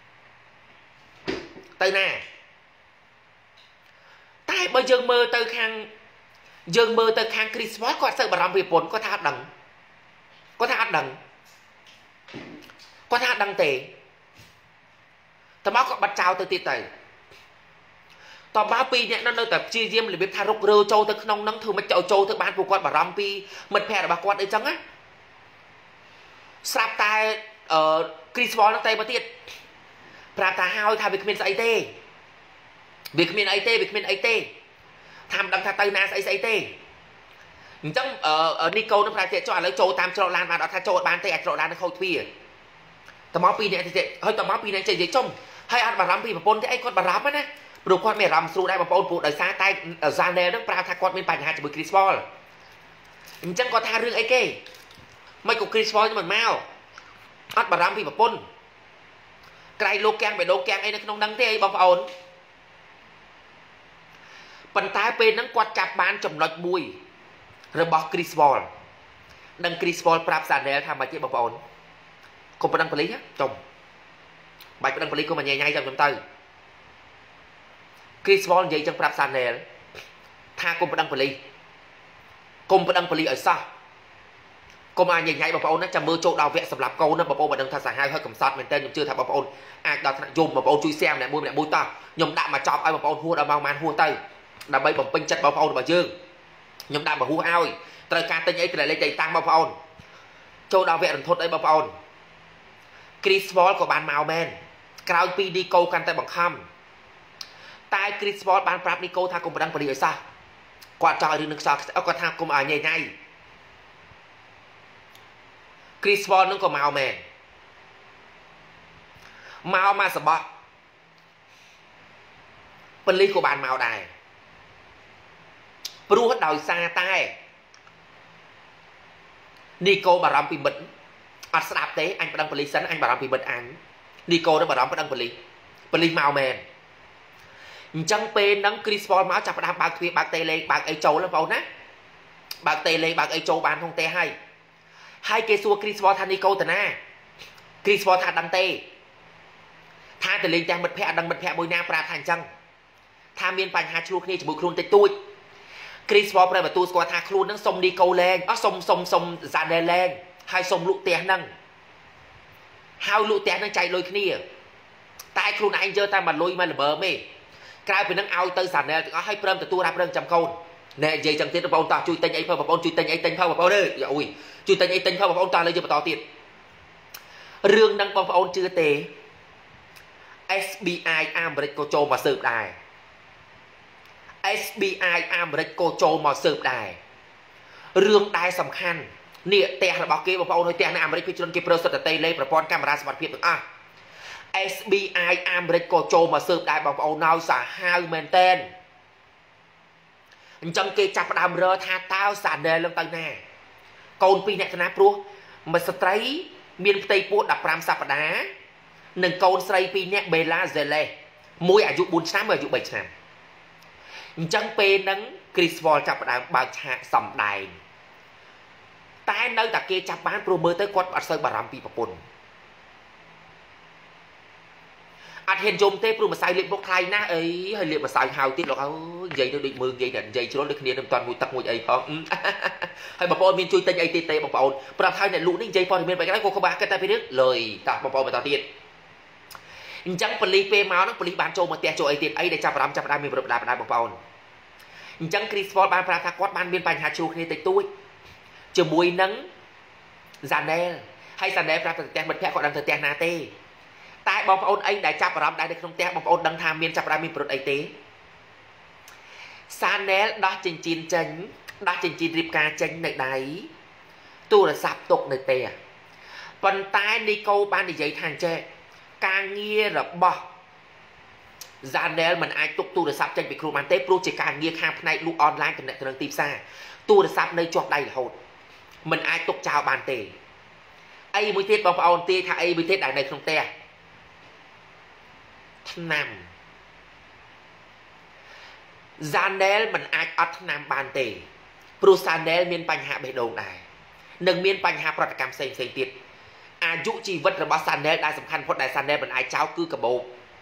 tây na tại bây giờ mơ tới khang dương mơ tới khang Chris Paul có sợ bà làm việc vốn có thà đằng có thà đằng có thà đằng tệ tao báo có bắt trao tới tiết tẩy tao báo pi nhẹ nó nơi tập chia diêm là biết thà rục rơ châu tới nông nắng thường mới chậu châu tới ban của con bà ram pi mật phe là bà con ấy chăng á sạp tai ở Chris Paul nó tay bà tiết Prap ta hao thà việc miền ấy tê việc miền ấy tê việc miền ấy tê tham đăng thà tây na ấy ấy tê chẳng ở ở Nico nó phải chạy cho lấy châu tam cho lan vào đó thà châu ban tê cho lan nó khâu pi tao báo pi nhẹ thì hơi tao báo pi nhẹ chạy dễ trông hay ăn bà ram pi mà pôn thế ấy con bà ram á nè rồi con mẹ làm sưu đây mà bọn phụ đời xa tay ở Zanel nó pra tha con bên bành hai chỉ với Chris Paul chẳng có tha rương ấy kê mấy của Chris Paul cho mình mau ắt bà ram vì mà pôn cái lô keng về đô keng ấy nó không đăng thế ấy bóng ổn phần tay bên nó quạt chạp bán chồng lọt bùi rồi bỏ Chris Paul đăng Chris Paul pra Zanel tham bài chế bóng ổn không có đăng quản lý nhá chồng bài có đăng quản lý của mà nhẹ nhai trong chúng tôi Chris Paul vậy trong Prap Zanel tha cùng đăng poli cùng đăng poli ở sao កុំអាញញ៉ៃបងប្អូនណាចាំមើលចូលដល់វគ្គសម្រាប់កូនណាបងប្អូនមិនដឹងថាសាហាវហើយកំសត់មែនតើខ្ញុំជឿថាបងប្អូនអាចដល់ថ្នាក់យំបងប្អូនជួយ share ម្នាក់មួយម្នាក់មួយតោះខ្ញុំដាក់មកចប់ឲ្យបងប្អូនហួសដល់ម៉ោងម៉ានហួសទៅដើម្បីបំពេញចិត្តបងប្អូនរបស់យើងខ្ញុំដាក់មកហួសឲ្យត្រូវការទិញអីត្រូវលេខដៃតាំងបងប្អូនចូលដល់វគ្គរន្ធត់អីបងប្អូន Chris Wall ក៏បានមកមែនក្រោយពី Nico កាន់តែបង្ខំតែ Chris Wall បានប្រាប់ Nico ថាកុំប្រដឹងបរិយាសោះគាត់ចង់ឲ្យរឿងនឹងខ្សោយគាត់ថាកុំឲ្យញ៉ៃញ៉ៃ Chris Wall នឹងក៏មកមែនមកមកសបោះប៉ូលីសក៏បានមកដែរព្រោះដោយសារតែ Nico បារម្ភពីមិត្តអត់ស្ដាប់ទេអញប្តឹងប៉ូលីសសិនអញបារម្ភពីមិត្តអញ Nico នឹងបារម្ភប្តឹងប៉ូលីសប៉ូលីសមកមែនអញ្ចឹងពេលហ្នឹង Chris Wall មកចាប់ផ្ដើមបើកទ្វារបើកតេលេបើកអីចូលបងប្អូនណាបើកតេលេបើកអីចូលបានក្នុងផ្ទះហើយហើយគេសួរ Chris Wall ថា Nico តាណា Chris Wall ថាដឹងទេថាតលេងតែមិត្តភ័ក្ដិអត់ដឹងមិត្តភ័ក្ដិមួយណាប្រាប់ថាអញ្ចឹងថាមានបញ្ហាឆ្លោះគ្នាជាមួយខ្លួនតិចតួច Chris Wall ប្រាប់បន្ទូស្គាល់ថាខ្លួននឹងសុំ Nico លែងអស់សុំសុំសុំ Zanel លែងហើយសុំលក់ផ្ទះហ្នឹងហើយលក់ផ្ទះហ្នឹងចែកលុយគ្នាតែខ្លួនឯងយកតែមកលុយមកល្បើមទេក្រៅពីហ្នឹងឲ្យទៅ Zanel ទាំងអស់ឲ្យព្រមទទួលរាប់រឿងចាំកូនណែនិយាយចឹងទៀតបងប្អូនតោះជួយទិញអីផងបងប្អូនជួយទិញអីទិញផងបងប្អូនអើយអូយជួយទិញអីទិញផងបងប្អូនតោះលើយើងបន្តទៀតរឿងហ្នឹងបងប្អូនជឿទេ S B I អាមេរិកក៏ចូលមកស៊ើបដែរ S B I អាមេរិកក៏ចូលមកស៊ើបដែររឿងដែលសំខាន់នេះផ្ទះរបស់គេបងប្អូនហើយផ្ទះនៅអាមេរិកពីជនគេប្រើសិទ្ធិតេលេប្រព័ន្ធកាមេរ៉ាសុវត្ថិភាពទាំងអស់ S B I អាមេរិកក៏ចូលមកស៊ើបដែរបងប្អូនហើយសាហាវមែនតែនអញ្ចឹងគេចាប់ផ្ដើមរើថាតើ Zanel នឹងទៅណាកូនពីរអ្នកទៅណាព្រោះមិត្តស្ត្រីមានផ្ទៃពោះដប់ប្រាំសប្តាហ៍និងកូនស្រីពីរនាក់ Bella Zelle មួយអាយុបួនឆ្នាំមួយអាយុបីឆ្នាំអញ្ចឹងពេលហ្នឹង Chris Wall ចាប់ផ្ដើមបើកឆាកសំដែងតែនៅតែគេចាប់បានព្រោះមើលទៅគាត់អត់សូវបារម្ភពីប្រពន្ធអត់ហ៊ានយំទេព្រោះម្សៅលេបមុខថ្លៃណាស់អីហើយលេបម្សៅហៅទៀតលោកអើយនិយាយទៅដូចមើលនិយាយតែនិយាយជ្រុលដូចគ្នានឹងមិនតាន់មួយទឹកមួយអីផងហើយបងប្អូនមានជួយទិញអីទៀតទេបងប្អូនប្រាប់ហើយអ្នកលក់នេះនិយាយព័ត៌មានបែបហ្នឹងក៏ក្បាគិតតែពីរឿងលុយតោះបងប្អូនបន្តទៀតអញ្ចឹងប៉ូលីសពេលមកហ្នឹងប៉ូលីសបានចូលមកផ្ទះចូលអីទៀតអីដែលចាប់អារម្មណ៍ចាប់ដើមមានប្រដាបដាបងប្អូនអញ្ចឹង Chris Wall បានប្រាប់ថាគាត់បានមានបញ្ហាជួគ្នាតិចតួចជាមួយនឹង Zanel ហើយ Zanel ប្រាប់ទៅផ្ទះមិត្តភក្តិគាត់ដឹងទៅផ្ទះណាទេតែបងប្អូនអីដែលចាប់អារម្មណ៍ដែរនៅក្នុងផ្ទះបងប្អូនដឹងថាមានចាប់ដើមមានប្រវត្តិអីទេ Zanel ដោះចិញ្ចៀនចេញដោះចិញ្ចៀនរៀបការចេញនៅដៃទូរស័ព្ទទុកនៅផ្ទះប៉ុន្តែ Nico បាននិយាយថាអញ្ចេះការងាររបស់ Zanel មិនអាចទុកទូរស័ព្ទចេញពីខ្លួនបានទេព្រោះជាការងារខាងផ្នែកលក់អនឡាញទំនាក់ទំនងទីផ្សារទូរស័ព្ទនៅជាប់ដៃរហូតមិនអាចទុកចោលបានទេអីមួយទៀតបងប្អូនទាយថាអីមួយទៀតដែលនៅក្នុងផ្ទះថ្នាំ Zanel មិនអាចអត់ថ្នាំបានទេព្រោះ Zanel មានបញ្ហាបេះដូងដែរនិងមានបញ្ហាប្រតិកម្មផ្សេងផ្សេងទៀតអាយុជីវិតរបស់ Zanel ដែលសំខាន់បំផុតដែល Zanel មិនអាចចោលគឺកាបូប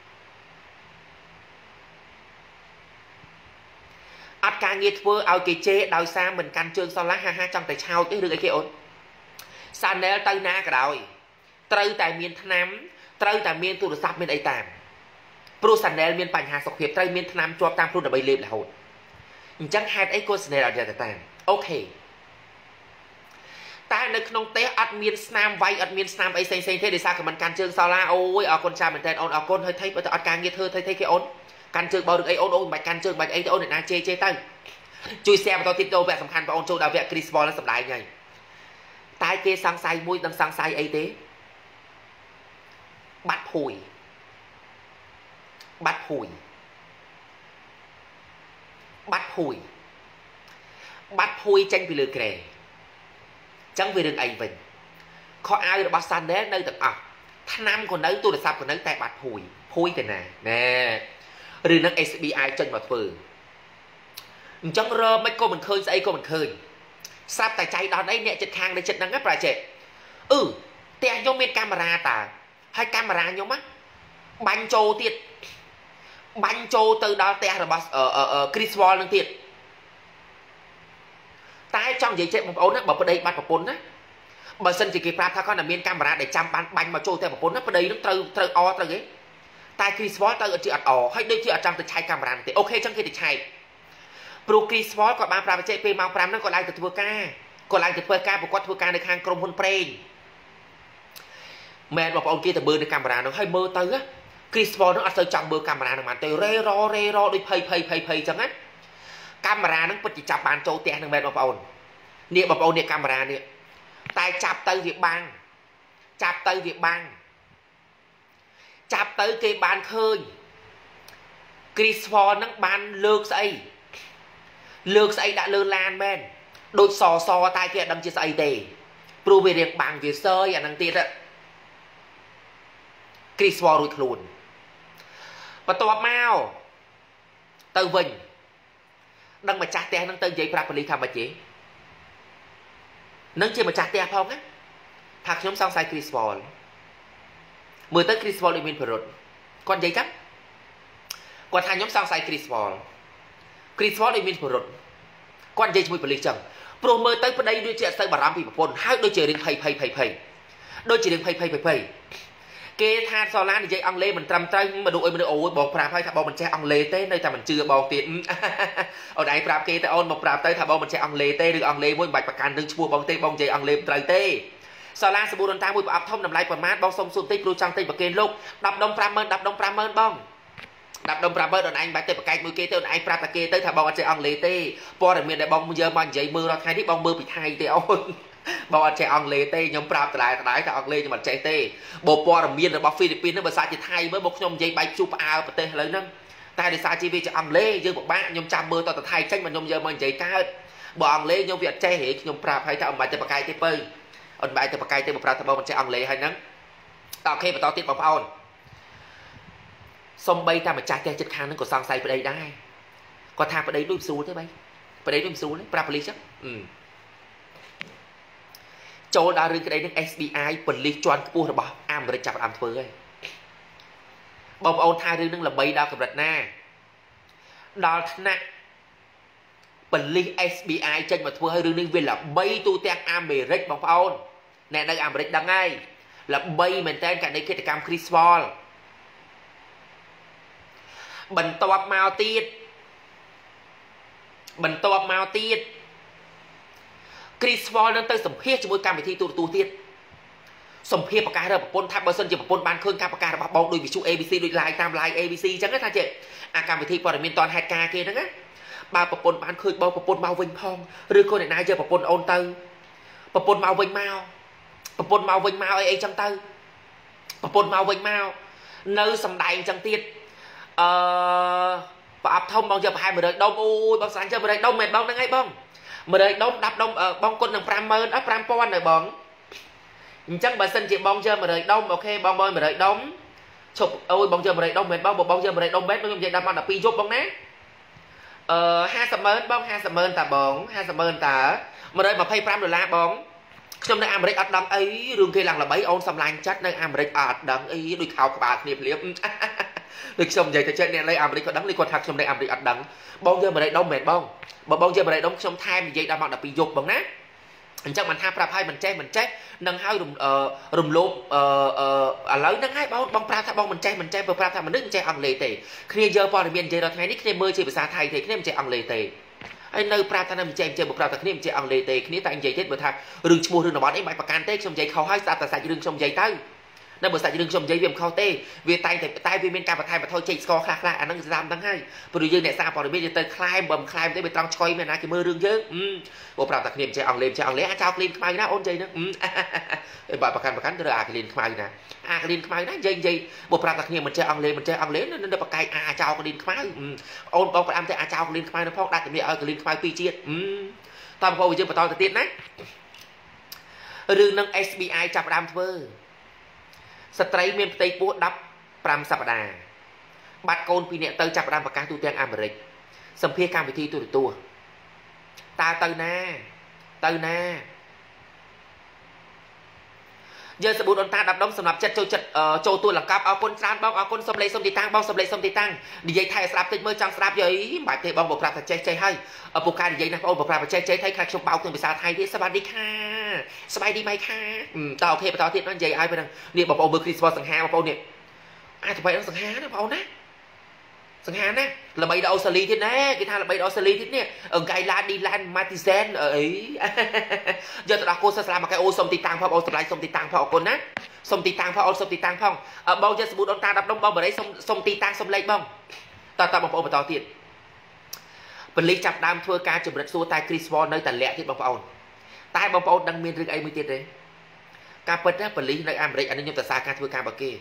អត់ការងារធ្វើឲ្យគេជេរដោយសារមិនកាន់ជើងសោះឡាហាហាចង់តែឆោតទេឬអីគេអូន Zanel ទៅណាក៏ដោយត្រូវតែមានថ្នាំត្រូវតែមានទូរស័ព្ទមានអីតាមព្រោះ Zanel មានបញ្ហាសុខភាពត្រូវមានថ្នាំជាប់តាមខ្លួនដើម្បីលេបរហូតអញ្ចឹងហេតុអីក៏ Zanel អត់យកទៅតាមអូខេតែនៅក្នុងផ្ទះអត់មានស្នាមវាយអត់មានស្នាមអីផ្សេងៗទេដោយសារក៏មិនកាន់ជើងសោះឡាអូយអរគុណច្រើនមែនតើអូនអរគុណហើយថៃបើទៅអត់ការងារធ្វើថៃថៃគេអូនកាន់ជើងបោរឿងអីអូនអូនមិនបាច់កាន់ជើងបាច់អីទៅអូនអ្នកណាជេរជេរទៅជួយ share បន្តទៀតចូលវគ្គសំខាន់បងអូនចូលដល់វគ្គ Chris Wall នឹងសម្ដែងហើយតែគេសង្ស័យមួយនឹងសង្ស័យអីទេបាត់ភួយបាត់ភួយបាត់ភួយបាត់ភួយចេញពីលើក្រែចឹងវារឿងអីវិញខោអាវរបស់ Zanel នៅទាំងអស់ថ្នាំក៏នៅទូរស័ព្ទក៏នៅតែបាត់ភួយភួយទៅណាណែឬនឹង S B I ចេញមកធ្វើអញ្ចឹងរើមិនក៏មិនឃើញស្អីក៏មិនឃើញស្រាប់តែចៃដន្យអីអ្នកចិត្តខាងនៅចិត្តហ្នឹងប្រហែលចេះអឺផ្ទះខ្ញុំមានកាមេរ៉ាតើហើយកាមេរ៉ាខ្ញុំណាបាញ់ចូលទៀតបាញ់ចូលទៅដល់ផ្ទះរបស់ Chris Wall នឹងទៀតតែចង់និយាយចេះបងប្អូនណាបើប្តីបាត់ប្រពន្ធណាបើសិនជាគេប្រាប់ថាគាត់តែមានកាមេរ៉ាដែលចាំបានបាញ់មកចូលតែប្រពន្ធណាប្តីនឹងត្រូវត្រូវអត្រូវទេតែ Chris Paul ទៅជាអត់អហើយដូចជាអត់ចង់ទៅឆែកកាមេរ៉ាទេអូខេអញ្ចឹងគេទៅឆែកព្រោះ Chris Paul គាត់បានប្រាប់បច្ចេកពេលម៉ោង5ហ្នឹងគាត់ឡើងទៅធ្វើការគាត់ឡើងទៅធ្វើការប្រកួតធ្វើការនៅខាងក្រុមហ៊ុនប្រេងមែនបងប្អូនគេទៅមើលនៅកាមេរ៉ាហ្នឹងហើយមើលទៅ Chris Paul ហ្នឹងអត់ទៅចង់មើលកាមេរ៉ាហ្នឹងបានទៅរេររេរដូចភ័យភ័យភ័យភ័យអញ្ចឹងណាកាមេរ៉ាហ្នឹងពិតជាចាប់បានចូលផ្ទះហ្នឹងមែនបងប្អូននេះបងប្អូននេះកាមេរ៉ានេះតែចាប់ទៅវាបាំងចាប់ទៅវាបាំងចាប់ទៅគេបានឃើញ Chris Paul ហ្នឹងបានលើកស្អីលើកស្អីដាក់លើឡានមែនដូចសសតែគេអត់ដឹងជាស្អីទេព្រោះវារៀងបាំងវាសើយអាហ្នឹងទៀត Chris Paul រួចខ្លួនបន្ទាប់មកទៅវិញដឹងម្ចាស់ផ្ទះហ្នឹងទៅនិយាយប្រាប់ប៉ូលីសថាម៉េចទេនឹងជាម្ចាស់ផ្ទះផងណាថាខ្ញុំសង្ស័យ Chris Paul មើលទៅ Chris Paul ដូចមានពិរុទ្ធគាត់និយាយចឹងគាត់ថាខ្ញុំសង្ស័យ Chris Paul Chris Paul ដូចមានពិរុទ្ធគាត់និយាយជាមួយប៉ូលីសចឹងព្រោះមើលទៅប្តីដូចជាអត់សូវបារម្ភពីប្រពន្ធហើយដូចជារឿងភ័យភ័យភ័យភ័យដូចជារឿងភ័យភ័យភ័យភ័យគេថាសូឡានិយាយអង់គ្លេសមិនត្រឹមត្រូវមនុស្សអុយមនុស្សអូយបងប្រាប់ហើយថាបងមិនចេះអង់គ្លេសទេនៅតែមិនជឿបងទៀតអូនឯងប្រាប់គេទៅអូនមកប្រាប់ទៅថាបងមិនចេះអង់គ្លេសទេឬអង់គ្លេសមួយមិនបាច់ប្រកាន់នឹងឈ្មោះបងទេបងនិយាយអង់គ្លេសមិនត្រូវទេសូឡាសាប៊ូរ៉ុនតាមួយប្រអប់ធំតម្លៃប្រមាណបងសុំសួរតិចគ្រូចង់តិចប្រគេនលោកដប់ដុំ 50000 ដប់ដុំ 50000 បងដប់ដុំ 50000អូនឯងបាច់ទៅប្រកែកមួយគេទៅអូនឯងប្រាប់តែគេទៅថាបងអត់ចេះអង់គ្លេសទេព័ត៌មានដែលបងយកមកនិយាយមើលរាល់ថ្ងៃនេះបងមើលពីថៃទេអូនបងអត់ចេះអង់គ្លេសទេខ្ញុំប្រាប់ដដែលដដែលថាអង់គ្លេសខ្ញុំអត់ចេះទេបើព័ត៌មានរបស់ហ្វីលីពីនហ្នឹងបើសាច់ជាថៃមើលមកខ្ញុំនិយាយបែកជូរផ្អើលប្រទេសឥឡូវហ្នឹងតែដោយសារជាវាជាអង់គ្លេសយើងពិបាកខ្ញុំចាំមើលតទៅថៃចេញមកខ្ញុំយកមកនិយាយកើតបើអង់គ្លេសខ្ញុំវាអត់ចេះហេខ្ញុំប្រាប់ហើយថាអត់បាច់ទៅប្រកែកទេពើអត់បាច់ទៅប្រកែកទេមកប្រាប់ថាបងមិនចេះអង់គ្លេសហើយហ្នឹងតអូខេបន្តទៀតបងប្អូនសំបីតែម្ចាស់ផ្ទះចិត្តខាងហ្នឹងក៏សង្ស័យប្តីដែរគាត់ថាប្តីដូចស្រួលទេបីប្តីដូចស្រួលទេប្រាប់ប៉ូលីសចឹងចូលដល់រឿងក្តីនឹង S B I ប៉ូលីសជាន់ខ្ពស់របស់អាមេរិកចាប់ផ្ដើមធ្វើហើយបងប្អូនថារឿងនឹងល្បីដល់កម្រិតណាដល់ថ្នាក់ប៉ូលីស S B I ចេញមកធ្វើឲ្យរឿងនេះវាល្បីទូទាំងអាមេរិកបងប្អូនអ្នកនៅអាមេរិកដឹងហើយល្បីមែនតើករណីឃាតកម្ម Chris Paul បន្ទាប់មកទៀតបន្ទាប់មកទៀតChris Paul នឹងទៅសម្ភាសជាមួយកម្មវិធីទូរទស្សន៍ទៀតសម្ភាសប្រកាសរបស់ប្រពន្ធថាបើសិនជាប្រពន្ធបានឃើញការប្រកាសរបស់បងដោយវិទ្យុ A B C ដូច live តាម live A B C អញ្ចឹងថាចេះអាកម្មវិធីព័ត៌មានតនហេតុការគេហ្នឹងណាបើប្រពន្ធបានឃើញបងប្រពន្ធមកវិញផងឬក៏អ្នកណាយកប្រពន្ធអូនទៅប្រពន្ធមកវិញមកប្រពន្ធមកវិញមកអីអីចឹងទៅប្រពន្ធមកវិញមកនៅសំដែងចឹងទៀតអឺប្រអប់ធំបងយកប្រហែល100ដុំអូយបងស្រាញ់យក100ដុំមែនបងហ្នឹងហើយបង100ដុំ10ដុំបងគុណនឹង50000អត់5000នៅបងអញ្ចឹងបើសិនជាបងយក100ដុំអូខេបងបង100ដុំឈប់អូយបងយក100ដុំមែនបងបងយក100ដុំមែនខ្ញុំនិយាយដល់មក12យប់បងណាអឺ500,000បង500,000តាបង500,000តា125ដុល្លារបងខ្ញុំនៅអាមេរិកអត់ដឹងអីរឿងគេឡើងល្បីអូនសំឡាញ់ចិត្តនៅអាមេរិកអត់ដឹងអីដូចខោក្បាលគ្នាភ្លាមដូចខ្ញុំនិយាយទៅចិត្តអ្នកនៅអាមេរិកគាត់ដឹងនេះគាត់ថាខ្ញុំនៅអាមេរិកអត់ដឹងបងយក100ដុំមែនបងបើបងយក100ដុំខ្ញុំថែមនិយាយដល់មក12យប់បងណាអញ្ចឹងមិនថាប្រាប់ឲ្យមិនចេះមិនចេះនឹងឲ្យរំលោភអឺឥឡូវហ្នឹងហើយបងបងប្រាប់ថាបងមិនចេះមិនចេះបើប្រាប់ថាមនុស្សមិនចេះអង់គ្លេសទេគ្នាយកព័ត៌មាននិយាយដល់ថ្ងៃនេះគ្នាមើលជាភាសាថៃទេគ្នាមិនចេះអង់គ្លេសទេហើយនៅប្រាប់ថានៅមិនចេះមិនចេះបើប្រាប់ថាគ្នាមិនចេះអង់គ្លេសទេគ្នាតែនិយាយទៀតបើថារឿងឈ្មោះរឿងតំបន់អីមិនបាច់ប្រកាន់ទេខ្ញុំនិយាយខុសហើយស្ដាប់តែសាច់រឿងខ្ញុំនិយាយទៅនៅបើសាច់រឿងខ្ញុំនិយាយវាមិនខុសទេវាតែងតែតែវាមានការបន្ថែមបន្ថយចេកស្ករខ្លះខ្លះអាហ្នឹងស្ដាប់ហ្នឹងហើយព្រោះយើងអ្នកសារព័ត៌មានយើងទៅខ្លែមបើមិនខ្លែមទេវាត្រង់ឆុយមែនណាគេមើលរឿងយើងបើប្រាប់តែគ្នាមិនចេះអង់គ្លេសចេះអង់គ្លេសអាចោលក្លៀនខ្មៅណាអូននិយាយហ្នឹងបើប្រកាន់ប្រកាន់ទៅអាក្លៀនខ្មៅណាអាក្លៀនខ្មៅណានិយាយនិយាយបើប្រាប់តែគ្នាមិនចេះអង់គ្លេសមិនចេះអង់គ្លេសនៅប្រកែកអាចោលក្លៀនខ្មៅអូនបងប្រាប់តែអាចោលក្លៀនខ្មៅនៅផងដាក់ជំនាញឲ្យក្លៀនខ្មៅពីរជាតិតាមបងយើងបន្តទៅទៀតណារឿងនឹង S B I ចាប់ដើមធ្វើស្ត្រីមានផ្ទៃពោះ15សប្តាហ៍បាត់កូនពីរនាក់ទៅចាប់ផ្ដើមប្រកាសទូទាំងអាមេរិកសម្ភារកម្មវិធីទូរទស្សន៍តើទៅណាទៅណា giờ sẽ bút ôn ta đập đông sầm lập chất châu chất châu tuôn là cáp ao côn san bong ao côn sông lấy sông tì tăng bong sông lấy sông tì tăng đi dây thay sạp tích mơ trăng sạp giấy bài thế bong bột rạp thật chơi chơi hay ở bột ca đi dây này bong bột rạp chơi chơi thấy khai chụp bao thường bị sao thay đi sắp đi kha sắp đi mai kha tao ok tao thiệt nó dây ai bên đây nè bọc bột bự Christmas sằng hà bọc nè ai tụi bay nó sằng hà đó bọc nè sằng hà nè là bay đâu Australia thế nè cái thằng là bay đâu Australia thế nè ở gai lan đi lan Matizen ở ấy giờ tao cô sẽ làm một cái ô sông tì tăng phong ô sông tì tăng phong con á sông tì tăng phong ô sông tì tăng phong ở bao giờ bút ông ta đập đông bao ở đấy sông sông tì tăng sông lấy bông tao tao bọc bọc tao thiệt phần lý chặt đam thưa ca chụp đất xua tai Christmas nơi tận lẹ thiệt bọc bọc tai bọc bọc đang miên rừng ấy mới thiệt đấy ca bật á phần lý nơi am đấy anh ấy nhung ta xa ca thưa ca bậc kia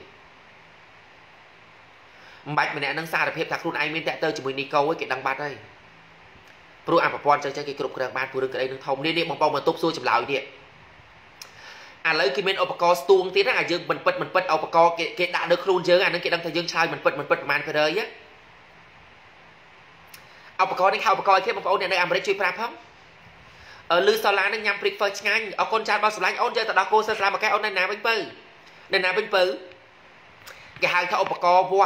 bạch mình nè nâng xa được phép thật luôn ai miên tẹt tơ chỉ mình đi câu ấy cái đăng bát đây pro am bọc chơi chơi cái cục đường ban pro đường cái đây nâng thông đi đi bọc bọc mà tốt xua chụp lão đi à lấy cái miên opco tuông tí đó à dương mình bật mình bật opco cái cái đã được luôn chứ à nâng cái đăng thời dương trai mình bật mình bật màn phải đời á opco này opco cái bọc bọc này nơi am đấy chui prap không ở lư sao lá nó nhằm prefer ngay ở con trai bao số lạnh ôn chơi tại đó cô sẽ làm một cái ôn này nào bánh bự này nào bánh bự cái hai thao opco vua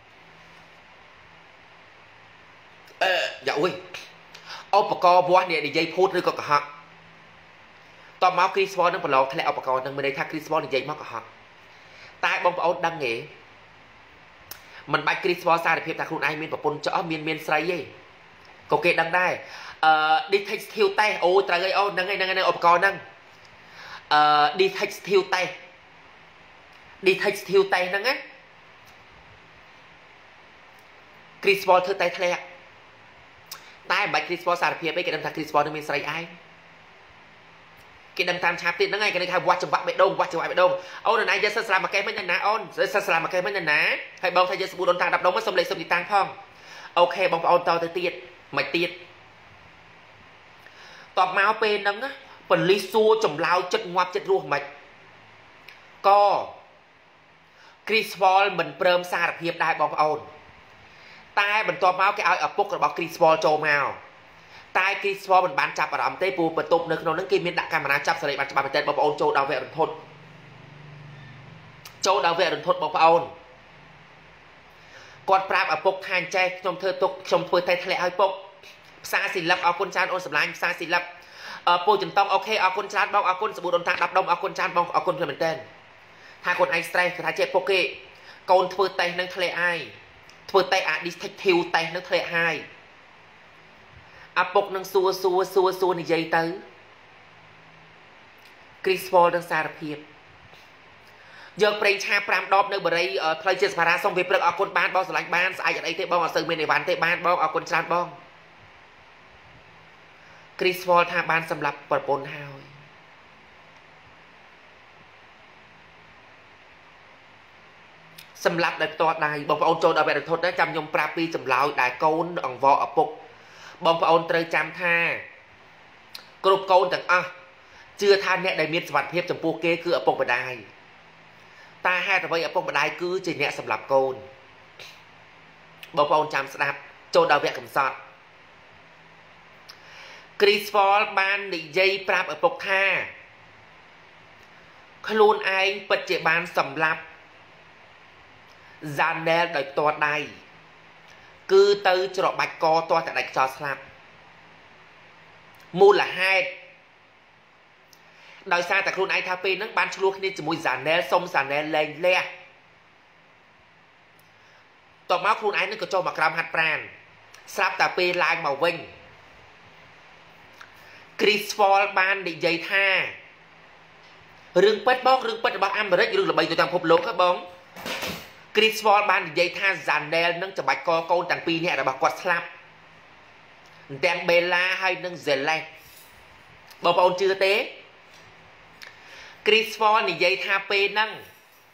dạ ui opco vua này để dây phút rồi có cả họ tao máu Christmas nó phải lọt theo opco nó mới đây thắc Christmas để dây máu cả họ tại bông ôn đăng nghề mình bạch Christmas ra để phép thắc luôn ai miên và pôn chó miên miên say gì có kệ đăng đây đi thích thiêu tay ôi trời ơi ô nâng ngay nâng ngay ốp co nâng đi thích thiêu tay đi thích thiêu tay nâng á Christmas thưa tay thẹn tay bạch Christmas sạc phía với cái đăng thằng Christmas nó mình say ai cái đăng tam chạp tiền nâng ngay cái này hai quạt trong vạc bệ đông quạt trong vạc bệ đông ô lần này giờ sẽ làm một cái mấy nhân ná ôn sẽ làm một cái mấy nhân ná hay bông thay giờ sẽ bù đồn thang đập đông mất xong lấy xong đi tăng phong ok bông ôn tao tới tiệt mày tiệtตอบมาเป็นนั่งนะเป็นลิซัวจมลาวจัดงวับจัดรูมก็คริสบอลเหมือนเปิมซาดเพียบได้บอลเอาตายเป็นตัวมาแกเอาปุกกระบอกคริสบอลโจมาตายคริสบอลเป็นบ้านจับอารมณ์เตปูเป็นตุบนึกน้องนั่งกินมีดักการมาจับสลับมาจับมาเป็นเตบอลเอาโจดาวเวรุนทดโจดาวเวรุนทดบอลเอากอดปราบเอาปุกทานใจชมเธอตกชมเพื่อไทยทะเลให้ปุกซาสิลับเอาคนชานโอนสำลังซาสิลับปูจนต้องโอเคเอาคนชานบ้องเอาคนสบู่โดนทางดับดมเอาคนชานบ้องเอาคนเพลเมนเต้นถ้าคนไอสเตรคือถ้าเจ็บโปเกโกนทเวอร์ไตนั่งทะเลไอทเวอร์ไตอะดิสเทคทิวไตนั่งทะเลไออะปกนั่งซัวซัวซัวซัวในใจตื้อคริสบอลนั่งซาร์เพียบเยอะเปร่งชาปรามดอบในบริเพลย์เจสพาราส่งไปเปลือกเอาคนบ้านบ้องสลังบ้านสายอย่างไอเตะบ้องเอาซื้อเมนในวันเตะบ้านบ้องเอาคนชานบ้องคริสบอลทางบ้านสำหรับปรปนหาวสำหรับในตัวใดบองพระองค์โจดเอาไปดันทดได้จำยมปราปีจำลาวได้โกนอ่องวออปุกบองพระองค์เตยจำท่ากรุบโกนแต่อ่ะเชื่อท่านเนี่ยได้มีสวัสดิ์เพียบจำปูเก้คืออปุกบันไดตาแห่แต่ไปอปุกบันไดคือจีเนี่ยสำหรับโกนบองพระองค์จำสนับโจดเอาไปกำซัดคริสบอลบ้านในใจปราบอปกท่าขลูนไอปัจจุบันสำหรับจานแดดโดยตัวใดคือตือจรบักกอตัวแต่ใดจอสลับมูลละให้โดยซาแต่ขลูนไอทาเปนั่งบ้านชลูกนี่จะมวยจานแดดส้มจานแดดแรงเละต่อมาขลูนไอนั่นก็โจมากรามหัดปราณสลับแต่เปลายมาเว้งคริสฟอลบ้านดิยัยท่าเรื่องเป็ดบ้องเรื่องเป็ดบ้องอัมเบรกเรื่องระบายตัวทางพบโลกครับบ้องคริสฟอลบ้านดิยัยท่าจานเดลนั่งจะบัดกอโกนต่างปีเนี่ยระบายกอดสลับแดงเบลาให้นั่งเซลเล่บ้องปอนชื่อเต้คริสฟอลดิยัยท่าเปนั่ง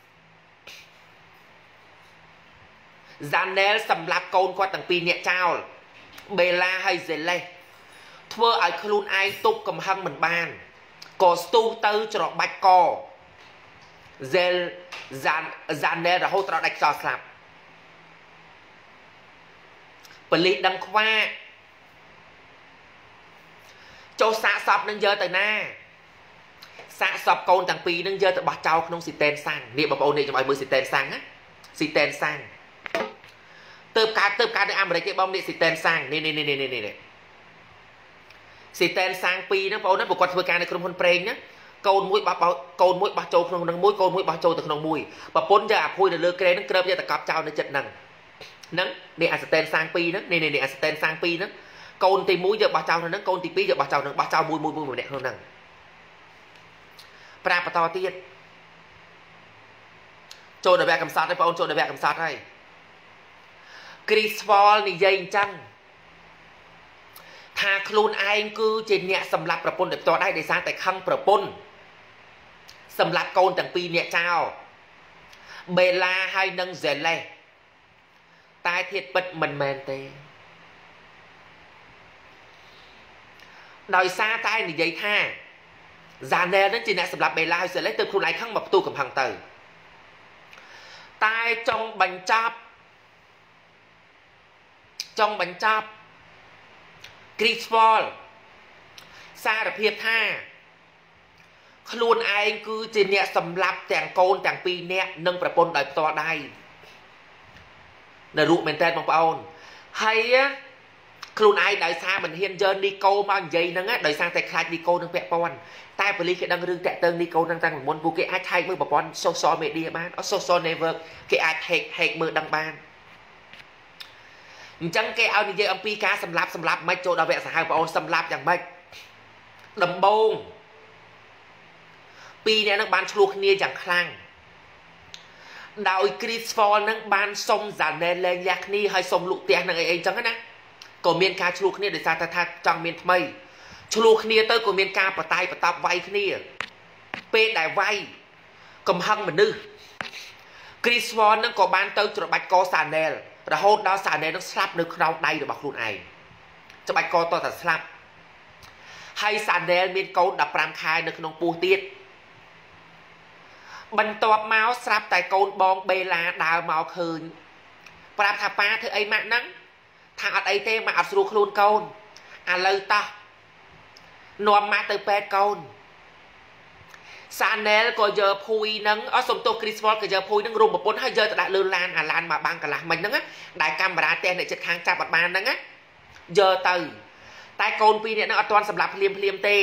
จานเดลสำหรับโกนกอดต่างปีเนี่ยเจ้าเบลาให้เซลเล่เพื่อไอ้คลูนไอตุกกำหังเหมือนบ้านก่อสตูเตอร์จรบักกอเซลจานจานเนอร์เราโหตรดักจอสลับผลิตดังคว้าโจสะสอบนั่งเยอะแต่หน้า xã sập con tàng pi nâng dơ tự bạc trao không xì tên sang niệm bảo này cho mọi người xì tên sang á xì tên sang tớp cá tớp cá được ăn vào đây cái bông này xì tên sang nè nè nè nè nè nè xì tên sang pi nó bảo nó một con thưa ca này không hôn preng nhá côn mũi bạc côn mũi bạc trâu không nâng mũi côn mũi bạc trâu từ không mũi và bốn giờ phui là lơ kê nó kêu giờ tự cọp trao nó chật nằng nắng nè à tên sang pi nó nè nè nè à tên sang pi nó côn thì mũi giờ bạc trao nó côn thì pi giờ bạc trao nó bạc trao mũi mũi mũi mũi đẹp hơn nằng pra bà to tiết cho đời bè cầm sát đấy bọn cho đời bè cầm sát đây Chris Paul này dây chăng thà khôn ai cứ trên nhẹ sầm lạpประปนđể to đây để sang tại khăngประปนsầm lạp côn tầng pi nhẹ trao bê la hay nâng dễ lệ tai thiệt bật mình mền tê đòi xa tai này dây tha già nè đến chỉ nè sầm lạp bê la sẽ lấy từ khôn ai khăng mà tu cầm hàng từ tai trong bánh cháp trong bánh cháp Chris Paul សារភាពថាខ្លួនឯងគឺជាអ្នកសម្លាប់ទាំងកូនទាំងពីរនាក់និងប្រពន្ធដោយផ្ទាល់ដៃនៅរូបមែនតើបងប្អូនហើយខ្លួនឯងដោយសារមិនហ៊ានយកនីកូមកនិយាយហ្នឹងដោយសារតែខ្លាចនីកូនឹងពាក់ព័ន្ធតែប៉ូលីសគេដឹងរឿងតាក់ទងនីកូនឹងតាំងពីមុនពួកគេអាចថែកមើលប្រព័ន្ធ social media បាន social network គេអាច hack hack មើលដឹងបានអញ្ចឹងគេឲ្យនិយាយអំពីការសម្លាប់សម្លាប់មិនចូលដល់វគ្គសាហាវបងប្អូនសម្លាប់យ៉ាងម៉េចដំបូងពីរអ្នកនឹងបានឆ្លោះគ្នាយ៉ាងខ្លាំងដោយ Chris Paul នឹងបានសុំ Zanel លែងលះគ្នាហើយសុំលក់ផ្ទះនឹងអីអីចឹងណាក៏មានការឆ្លោះគ្នាដោយសារតែថាចង់មានថ្មីឆ្លោះគ្នាទៅក៏មានការបតាយបតាប់វាយគ្នាពេលដែលវាយកំហឹងមនុស្ស Chris Paul នឹងក៏បានទៅច្របាច់ក Zanel រហូតដល់ Zanel នឹងស្លាប់នៅក្នុងដៃរបស់ខ្លួនឯងច្របាច់កតតែស្លាប់ហើយ Zanel មានកូនដប់ប្រាំខែនៅក្នុងពោះទៀតបន្ទាប់មកស្រាប់តែកូនបងបេឡាដើរមកឃើញប្រាប់ថាប៉ាធ្វើអីម៉ាក់ហ្នឹងថាអត់អីទេម៉ាក់អត់ស្រួលខ្លួនកូនឥឡូវតោះនាំម៉ាក់ទៅពេទ្យកូន Zanel ក៏យកភួយហ្នឹងអត់សុំទោស Chris Paul ក៏យកភួយហ្នឹងរុំប្រពន្ធហើយយកទៅដាក់លើឡានអាឡានមកបាំងកន្លះមិញហ្នឹងដែលកាមេរ៉ាផ្ទះអ្នកជិតខាងចាប់អត់បានហ្នឹងយកទៅតែកូនពីរនាក់ហ្នឹងអត់ទាន់សម្រាប់ភ្លាមភ្លាមទេ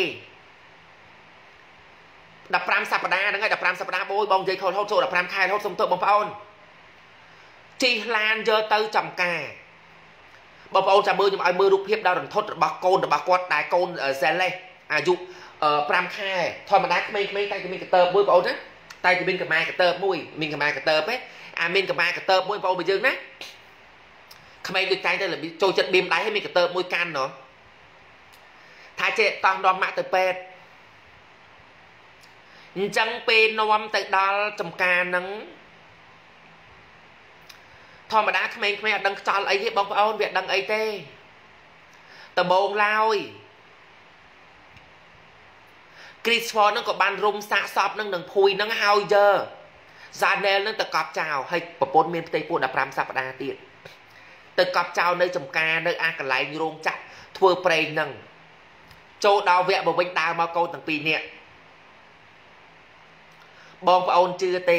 ដប់ប្រាំសប្តាហ៍ហ្នឹងហើយដប់ប្រាំសប្តាហ៍បូយបងនិយាយខុសរហូតចូលដប់ប្រាំខែរហូតសុំទោសបងប្អូនជិះឡានយកទៅចំការបងប្អូនចាំមើលខ្ញុំឲ្យមើលរូបភាពដល់រន្ធត់របស់កូនរបស់គាត់ដែលកូន Zelle អាយុប្រាំខែធម្មតាក្មេងៗតែគេមានកតើបមួយបងប្អូនណាតែគេមានកម៉ែកតើបមួយមានកម៉ែកតើបទេអាមានកម៉ែកតើបមួយបងប្អូនបើយើងណាក្មេងដូចតែទៅចូលចិត្តបៀមដៃហើយមានកតើបមួយកាន់ណោះថាចេះតោះនាំម៉ាក់ទៅពេទ្យអញ្ចឹងពេលនាំទៅដល់ចំការហ្នឹងធម្មតាក្មេងៗអត់ដឹងខ្ចល់អីទេបងប្អូនវាអត់ដឹងអីទេដំបងឡើយ Chris Paul ហ្នឹងក៏បានរុំសាកសពហ្នឹងនឹងភួយហ្នឹងហើយយក Zanel ហ្នឹងទៅកប់ចោលហើយប្រពន្ធមានផ្ទៃពោះដប់ប្រាំសប្តាហ៍ទៀតទៅកប់ចោលនៅចំការនៅអាកន្លែងរោងចក្រធ្វើប្រេងហ្នឹងចូលដល់វគ្គបវិញដើរមកកូនទាំងពីរនាក់បងប្អូនជឿទេ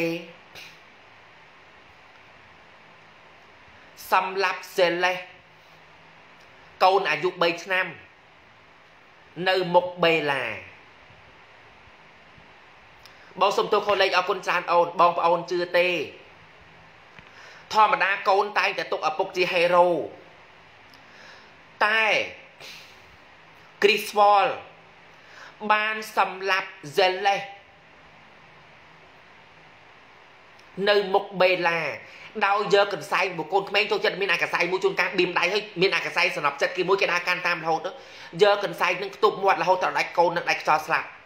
សម្លាប់ Zelle កូនអាយុបីឆ្នាំនៅមុខបេឡាបងសុំទោសខុសលេខអរគុណច្រើនអូនបងប្អូនជឿទេធម្មតាកូនតែងតែទុកឪពុកជាហេរ៉ូតែ Chris Paul បានសម្លាប់ Zelle នៅមុខបេឡាដោយយកកន្សែងបុគ្គលក្មេងចូលចិត្តមានអាកន្សែងមួយជួនកាលបៀមដៃហើយមានអាកន្សែងសំណប់ចិត្តគេមួយគេដើរកាន់តាមរហូតយកកន្សែងនឹងខ្ទប់មាត់រហូតដល់ដាច់កូននឹងដាច់ខ្យល់ស្លាប់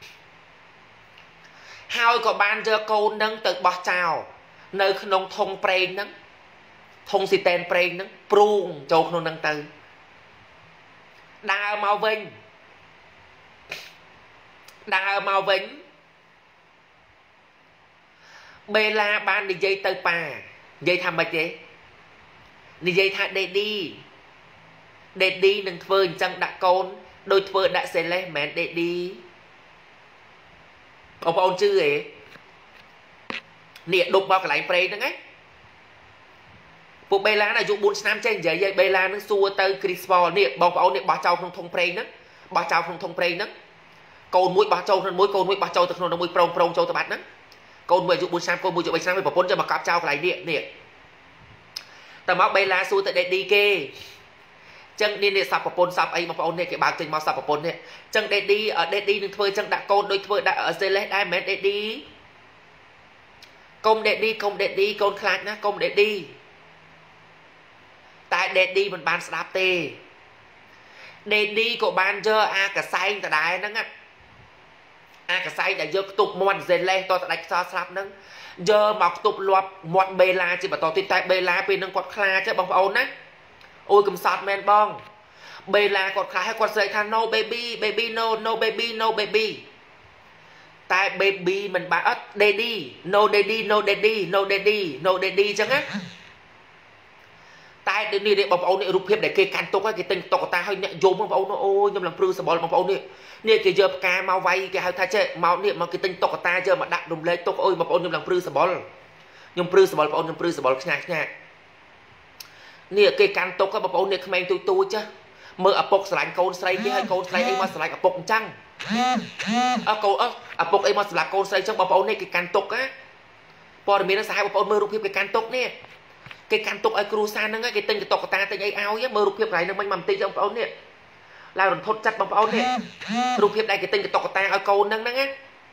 ហើយក៏បានយកកូននឹងទៅបោះចោលនៅក្នុងធុងប្រេងហ្នឹងធុងស៊ីតែនប្រេងហ្នឹងព្រូងចូលក្នុងហ្នឹងទៅដើរមកវិញដើរមកវិញបេឡាបាននិយាយទៅប៉ានិយាយថាម៉េចទេនិយាយថា Daddy Daddy នឹងធ្វើអញ្ចឹងដាក់កូនដោយធ្វើដាក់ Zelle មិនមែន Daddy ông ông chứ ấy nè đục bao cái lạnh prey nữa ấy bộ bê lá này dùng bốn năm trên giấy giấy bê lá nó xua tới Crispo nè bao ông nè bao trâu không thông prey nữa bao trâu không thông prey nữa côn mũi bao trâu mũi côn mũi bao trâu từ nó mũi prong prong trâu từ bắt nữa côn mũi dùng bốn năm côn mũi dùng bảy năm với bốn cho mà cặp trâu cái lạnh nè nè tao máu bê lá xua tới để đi kê chân đi nè sập bồn sập ấy mà ông nè cái bao trên máu sập bồn nè chân để đi ở để đi đừng thôi chân đã côn đôi thôi đã ở dưới lấy đai mẹ để đi công để đi công để đi con khai na công để đi tại để đi mình ban đáp tê để đi của ban chơi a cả say cả đài nâng á a cả say đã dơ tục mòn dền lên tôi tại sao sắp nâng giờ mọc tục loạt mọt bê la chỉ mà tôi tin tại bê la bên nâng quạt kha chứ bằng ôn á ôi cầm sọt men bong bê la quạt kha hay quạt dây than no baby baby no no baby no baby tại baby mình bảo ớt daddy no daddy no daddy no daddy no daddy chẳng á tại đến đi để bọc áo này rụp hiệp để kê can tục á cái tình tục ta hơi nhẹ dồn bọc áo nó ôi nhầm làm prư sờ bò bọc áo này nè cái giờ ca mau vay cái hai thay chơi mau nè mà cái tình tục ta giờ mà đặt đùm lên tục ôi bọc áo nhầm làm prư sờ bò nhầm prư sờ bò bọc áo nhầm prư sờ bò nhẹ nhẹ nè cái can tục á bọc áo này không anh tôi tôi chứ mơ à bọc sải côn sải cái hai côn sải ấy mà sải à bọc chăng à côn à à bọc ấy mà sải côn sải trong bọc áo này cái can tục á bỏ miếng nó sai bọc áo mơ rụp hiệp cái can tục nè cái can tục ai cru san nó cái tinh cái tục ta tinh ấy ao nhá mơ rụp hiệp này nó mình mầm tinh trong bọc áo nè là rồi thốt chặt bọc áo nè rụp hiệp đây cái tinh cái tục ta ở côn nâng nâng á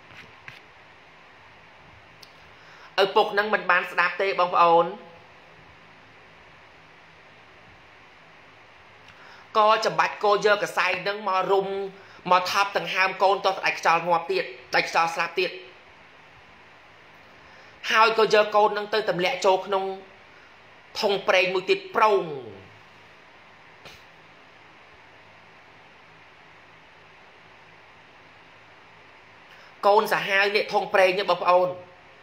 ở bọc nâng mình bán đạp tê bọc áo có chậm bạch cô dơ cái say nâng mà rung mà tháp tầng ham côn to đạch cho ngoạp tiệt đạch cho sạp tiệt hai cô dơ côn nâng tới tầm lẹ chô nông thông prey mùi tiệt prong côn giả hai nệ thông prey như bọc ôn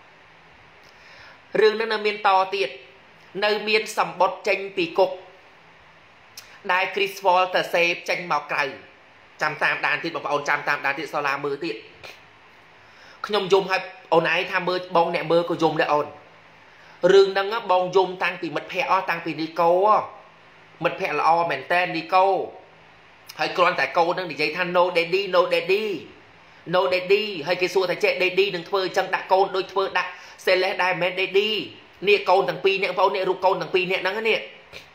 rừng nó miên to tiệt nơi miên sầm bọt chanh pì cục đại Crispo tờ xếp tranh màu cày trăm tam đàn tiết bọc ôn trăm tam đàn tiết so là mưa tiết nhung dùng hay ôn ấy tham mưa bông nẹ mưa của dùng để ôn rừng nâng á bông dùng tăng vì mật phẹ tăng vì đi câu á mật phẹ là o mẹn tên đi câu hay con tại câu nâng để dây than no daddy no daddy no daddy hay cái xua thầy chạy daddy đừng thơ chân đã câu đôi thơ đã xe lẽ đai mẹn daddy nè câu thằng pi nè bao nè rụt câu thằng pi nè nâng á nè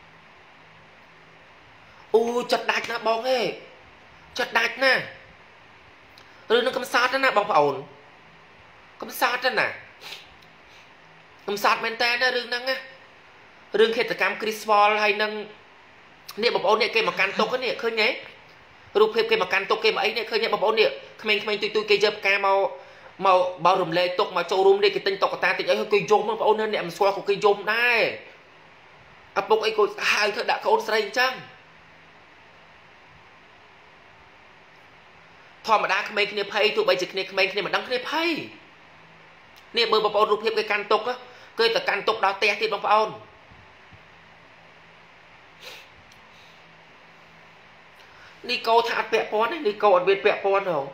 ui chật đạch nè bông ê chật đạch nè rừng nâng cầm sát nè bông ổn cầm sát nè cầm sát mẹn tên nè rừng nâng á rừng khết cam Crispo hay nâng nè bông ổn nè cây mà can tục á nè khơi nhé rụt hiệp cây mà can tục cây mà ấy nè khơi nhé bông ổn nè khmênh khmênh tui tui cây dập ca màu màu bao rùm lê tục mà châu rùm đi cái tinh tục của ta thì ấy hơi cây dông bông ổn nè nè mà xóa của cây dông này à bông ấy cô hai thợ đã có ôn srei chăng thò mà đá khmênh khmênh phay tụi bây giờ khmênh khmênh khmênh mà đăng khmênh phay nè mơ bông ổn rụt hiệp cây can tục á cây ta can tục đó té thì bông ổn đi câu thạt bẹ pon ấy đi câu ở bên bẹ pon rồi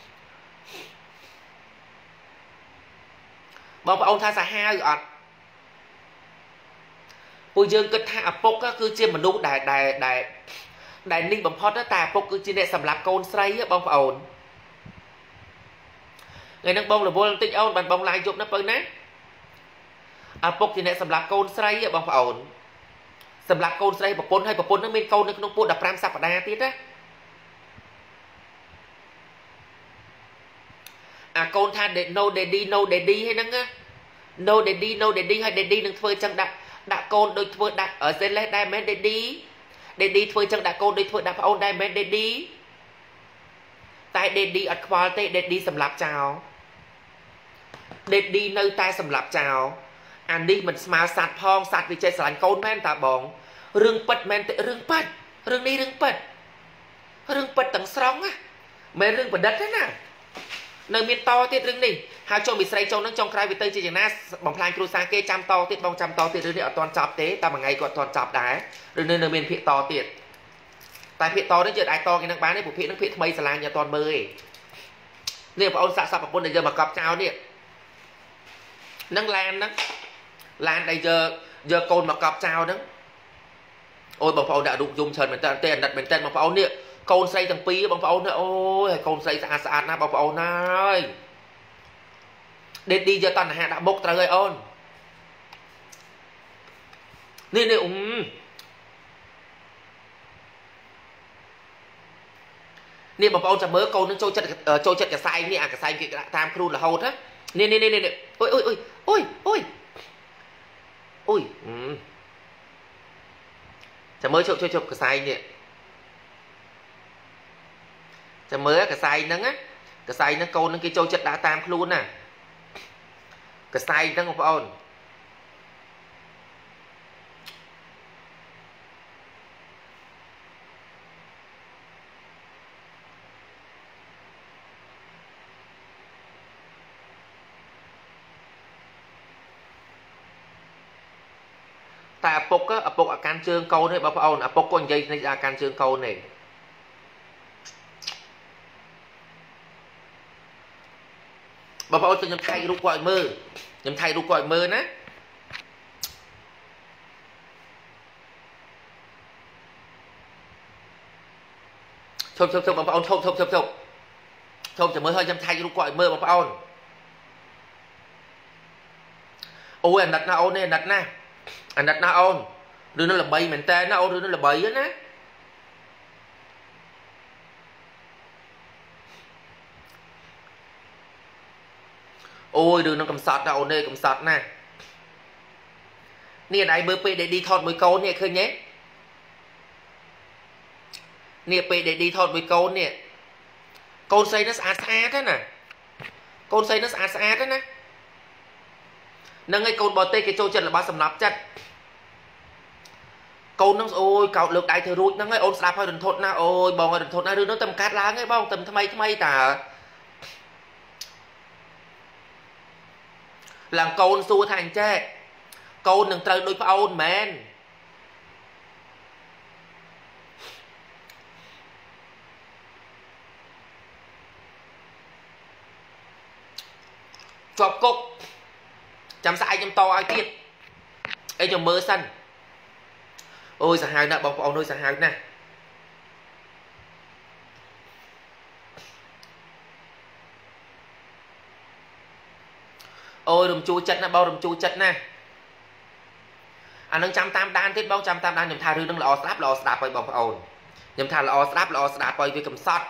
bảo ông tha xà hai rồi bây giờ cứ thả bốc á cứ chia mà nụ đại đại đại đại ninh bằng phật đó ta bốc cứ chia để sầm lạp câu sấy á bông ổn ngày năng bông là vô tinh ôn bàn bông lại dụng nó bơi nát à bốc thì để sầm lạp câu sấy á bông ổn sầm lạp câu sấy bọc pon hay bọc pon nó bên câu nó nó pon đập ram sập đa tiết á à con than để no daddy no daddy hay nâng á no daddy no daddy hay daddy đừng phơi chân đặt đặt con đôi phơi đặt ở trên lấy đai men daddy daddy phơi chân đặt con đôi phơi đặt ôn đai men daddy tại daddy ở khoa tê daddy sầm lạp chào daddy nơi tai sầm lạp chào anh đi mình smart sạt phong sạt vì chơi sàn con men ta bỏng rừng bật men tệ rừng bật rừng đi rừng bật rừng bật tầng sóng á mấy rừng bật đất thế nào nơi miền to tiết rừng đi hai cho bị say trong nó trong khai về tây chỉ chẳng na bằng plan cru sa kê trăm to tiết bong trăm to tiết rừng đi ở toàn chọc tế ta mà ngày còn toàn chọc đá rừng nơi nơi miền phía to tiết tại phía to đến giờ đại to cái năng bán đấy của phía năng phía mấy sài nhà toàn mười នេះបងអូនសាក់សពប្រពន្ធដែលយកមកកប់ចោលនេះនឹងឡានហ្នឹងឡានដែលយកយកកូនមកកប់ចោលហ្នឹងអូយបងប្អូនដាក់រូបយំច្រើនមែនតើទេអាណិតមែនតើបងប្អូននេះកូនស្រីទាំងពីរបងប្អូនអូយហើយកូនស្រីស្អាតស្អាតណាស់បងប្អូនហើយដេឌីយកតណ្ហាដាក់មុខត្រូវហើយអូននេះនេះអ៊ំនេះបងប្អូនចាំមើលកូននឹងចូលចិត្តចូលចិត្តកសែងនេះអាកសែងគេដាក់តាមគ្រូរហូតណានេះនេះនេះអុយអុយអុយអុយអុយអុយចាំមើលជប់ជប់ជប់កសែងនេះចាំមើលកសែងហ្នឹងណាកសែងហ្នឹងកូននឹងគេចូលចិត្តដាក់តាមខ្លួនណាកសែងហ្នឹងបងប្អូនតែឪពុកឪពុកអាកាន់ជើងកូនទេបងប្អូនឪពុកក៏និយាយនេះអាកាន់ជើងកូនទេបងប្អូនខ្ញុំថៃរូបគាត់ឲ្យមើលខ្ញុំថៃរូបគាត់ឲ្យមើលណាឈប់ឈប់ឈប់បងប្អូនឈប់ឈប់ឈប់ឈប់ឈប់ចាំមើលឲ្យខ្ញុំថៃរូបគាត់ឲ្យមើលបងប្អូនអូយអាណិតណាអូននេះអាណិតណាអាណិតណាអូនរឿងនោះល្បីមែនតើណាអូនរឿងនោះល្បីណាអូយរឿងនឹងកំសត់ណាអូននេះកំសត់ណានេះឯងមើលពេលដេឌីថតមួយកូននេះឃើញទេនេះពេលដេឌីថតមួយកូននេះកូនស្រីនោះស្អាតស្អាតទេណាកូនស្រីនោះស្អាតស្អាតទេណានឹងឯងកូនបរទេសគេចូលចិត្តរបស់សំណាប់ចិត្តកូននឹងអូយកោតលើកដៃធ្វើរួចហ្នឹងឯងអូនស្ដាប់ហើយរន្ធត់ណាអូយបងឲ្យរន្ធត់ណារឿងនោះតែមិនកាត់ឡើងទេបងតែថ្មីថ្មីតើឡើងកូនសួរថាអញ្ចេះកូននឹងត្រូវដូចប្អូនមែនជាប់គុកចាំស្អែកខ្ញុំតឲ្យទៀតអីខ្ញុំមើលសិនអូយសាហាវណាស់បងប្អូនអើយសាហាវណាស់អូយរំជួចិត្តណាបងរំជួចិត្តណាអានឹងចាំតាមដានទៀតបងចាំតាមដានខ្ញុំថារឿងនឹងល្អស្ដាប់ល្អស្ដាប់ហើយបងប្អូនខ្ញុំថាល្អស្ដាប់ល្អស្ដាប់ហើយវាកំសត់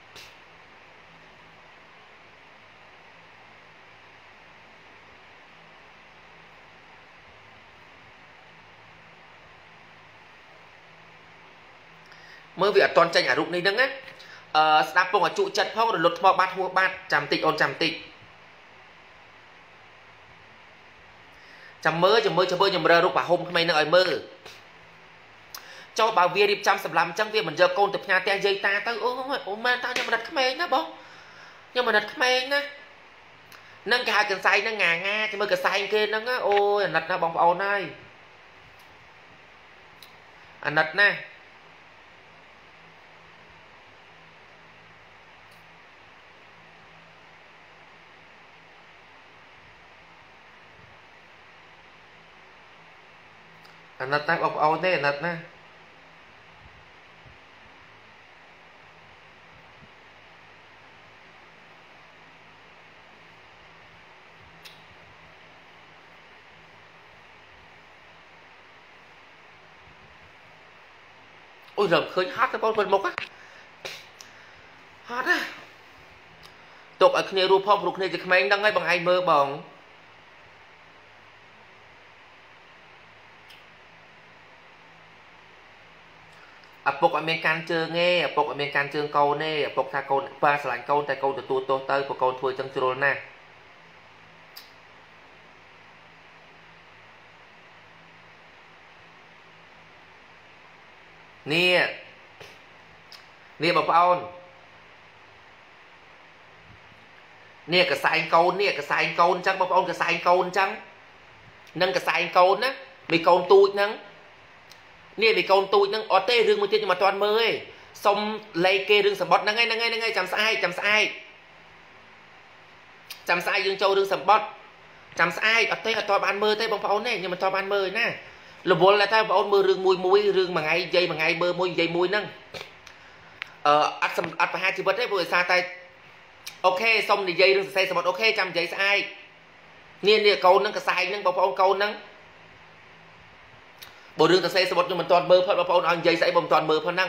មើលវាអត់តន់ចេញអារូបនេះហ្នឹងណាអឺស្ដាប់ពងឲ្យជក់ចិត្តផងរលត់ថ្មបាត់ហួសបាត់ចាំតិចអូនចាំតិចចាំមើលចាំមើលចាំមើលខ្ញុំរើរូបអាហុំក្មេងនឹងឲ្យមើលចុះបើវារៀបចំសម្លាប់អញ្ចឹងវាមិនយកកូនទៅផ្ញើផ្ទះយាយតាទៅអូអូមែនតាខ្ញុំអាណិតក្មេងណាបងខ្ញុំអាណិតក្មេងណានឹងគេហៅកន្សែងហ្នឹងងាងាចាំមើលកន្សែងគេហ្នឹងអូយអាណិតណាបងប្អូនហើយអាណិតណាអាណិតណាបងប្អូនទេអាណិតណាអូយរំឃើញហត់ទៅបងប្អូនមុខហត់ណាទុកឲ្យគ្នារੂផងព្រោះគ្នាជាក្មេងហ្នឹងហើយបងឯងមើលបងឪពុកអត់មានកាន់ជើងទេឪពុកអត់មានកាន់ជើងកូនទេឪពុកថាកូនប៉ាស្រឡាញ់កូនតែកូនទទួលទោសទៅព្រោះកូនធ្វើចឹងជ្រុលណាស់នេះនេះបងប្អូននេះកសែងកូននេះកសែងកូនអញ្ចឹងបងប្អូនកសែងកូនអញ្ចឹងនឹងកសែងកូនណាមីកូនទូចហ្នឹងនេះមីកូនទូចហ្នឹងអត់ទេរឿងមួយទៀតខ្ញុំអត់ទាន់មើលទេសុំលេខគេរឿងសម្បត្តិហ្នឹងហើយហ្នឹងហើយហ្នឹងហើយចាំស្អែកចាំស្អែកចាំស្អែកយើងចូលរឿងសម្បត្តិចាំស្អែកអត់ទេអត់តបានមើលទេបងប្អូនទេខ្ញុំមិនតបានមើលណារវល់តែបងប្អូនមើលរឿងមួយមួយរឿងមួយថ្ងៃនិយាយមួយថ្ងៃមើលមួយនិយាយមួយហ្នឹងអឺអត់អត់ប្រហែលជីវិតទេព្រោះដោយសារតែអូខេសុំនិយាយរឿងសរសេរសម្បត្តិអូខេចាំនិយាយស្អែកនេះនេះកូនហ្នឹងកសែងហ្នឹងបងប្អូនកូនហ្នឹងបើរឿងសរសេរសម្បត្តិខ្ញុំមិនតមើលផុតបងប្អូនឲ្យនិយាយស្អីបើមិនតមើលផុតហ្នឹង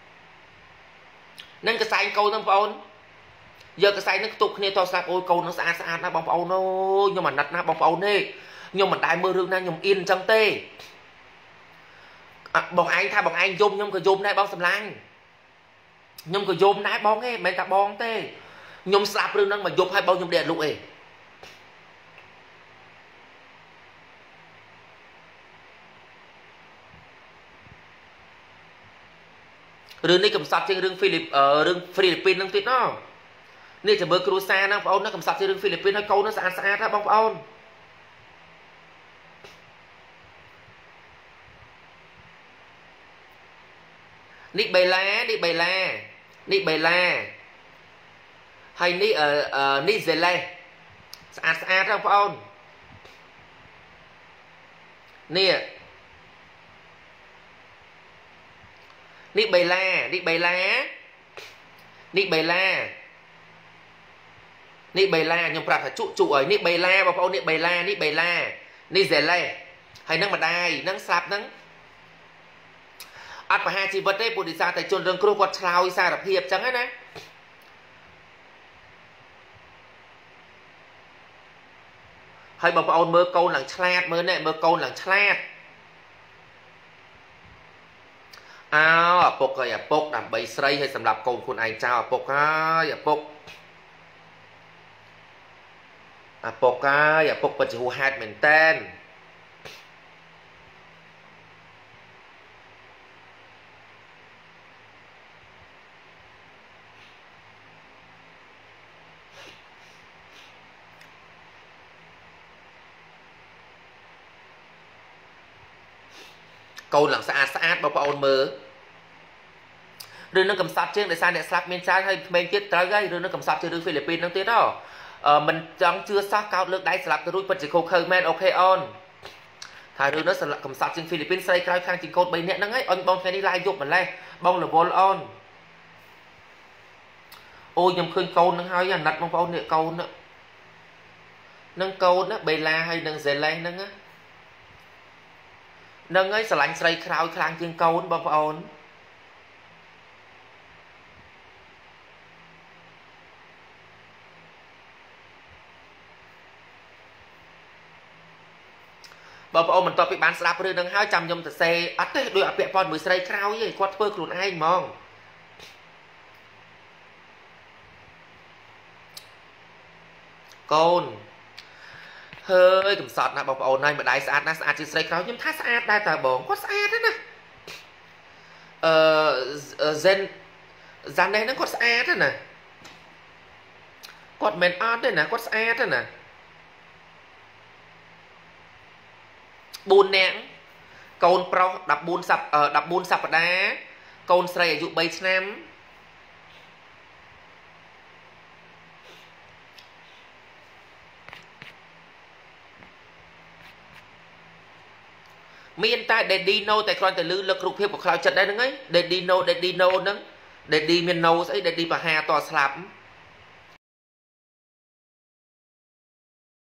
នឹងកសែងកូនហ្នឹងបងប្អូនយកកសែងហ្នឹងផ្ទុកគ្នាតស្ដាប់អូយកូនហ្នឹងស្អាតស្អាតណាស់បងប្អូនអូយខ្ញុំអាណិតណាស់បងប្អូនទេខ្ញុំមិនដែលមើលរឿងណាខ្ញុំអៀនអញ្ចឹងទេបងឯងថាបងឯងយំខ្ញុំក៏យំដែរបងសម្លាញ់ខ្ញុំក៏យំដែរបងទេមិនមែនថាបងទេខ្ញុំស្ដាប់រឿងហ្នឹងមកយប់ឲ្យបងខ្ញុំដេកលុកអីរឿងនេះកំសត់ជាងរឿងហ្វីលីបរឿងហ្វីលីពីនហ្នឹងទៀតណោះនេះចាំមើលគ្រួសារហ្នឹងបងប្អូនណាកំសត់ជាងរឿងហ្វីលីពីនហើយកូនហ្នឹងស្អាតស្អាតណាបងប្អូននេះបេឡានេះបេឡានេះបេឡាហើយនេះអឺនេះសេឡេស្អាតស្អាតបងប្អូននេះនេះបេឡានេះបេឡានេះបេឡានេះបេឡាខ្ញុំប្រាប់ថាជក់ជក់ហើយនេះបេឡាបងប្អូននេះបេឡានេះបេឡានេះសេឡេហើយនឹងម្ដាយនឹងស្លាប់នឹងអត់ប្រហារជីវិតទេពុទ្ធិសាតែជនរងគ្រោះគាត់ឆ្លោយសារភាពអញ្ចឹងណាហើយបងប្អូនមើលកូនឡើងឆ្លាតមើលនេះមើលកូនឡើងឆ្លាតអើឪពុកហើយឪពុកដើម្បីស្រីហើយសម្រាប់កូនខ្លួនឯងចោលឪពុកហើយឪពុកឪពុកហើយឪពុកពិតជាហួសហេតុមែនតែនកូនឡើងស្អាតស្អាតបងប្អូនមើលរឿងនឹងកំសត់ជាងដោយសារអ្នកស្លាប់មានច្រើនហើយក្មេងទៀតត្រូវហើយរឿងនឹងកំសត់ជាងរឿងហ្វីលីពីនហ្នឹងទៀតហ៎មិនចង់ជឿសោះកោតលើកដៃស្លាប់ទៅរួចពិតជាខុសខើមែនអូខេអូនថារឿងនោះកំសត់ជាងហ្វីលីពីនស្រីក្រោយខាងជាងកូនបីនាក់ហ្នឹងហើយអូនបងថ្ងៃនេះឡាយយប់ម្លេះបងរវល់អូនអូខ្ញុំឃើញកូនហ្នឹងហើយអាណិតបងប្អូននេះកូនហ្នឹងកូនណាបេឡាហើយនឹងសេឡេហ្នឹងណានឹងហើយស្រឡាញ់ស្រីក្រោយខ្លាំងជាងកូនបងប្អូនបងប្អូនមិនតបពីបានស្ដាប់រឿងហ្នឹងហើយចាំខ្ញុំទៅសេអត់ទេដូចអពាក់ព័ន្ធមួយស្រីក្រោយទេគាត់ធ្វើខ្លួនឯងហ្មងកូនហើយកំសត់ណាបងប្អូនហើយម្ដាយស្អាតណាស់ស្អាតជាងស្រីក្រោយខ្ញុំថាស្អាតដែរតើបងគាត់ស្អាតណាអឺហ្សិនហ្សាណេះហ្នឹងគាត់ស្អាតណាគាត់មិនអត់ទេណាគាត់ស្អាតណាបួននាក់កូនប្រុសដប់បួនសប្ដប់បួនសប្តាហ៍កូនស្រីអាយុបីឆ្នាំមានតែ Daddy No តែគ្រាន់តែលឺលើករូបភាពក៏ខ្លោចចិត្តដែរហ្នឹងហើយ Daddy No Daddy No ហ្នឹង Daddy មាន No ស្អី Daddy បហាតស្លាប់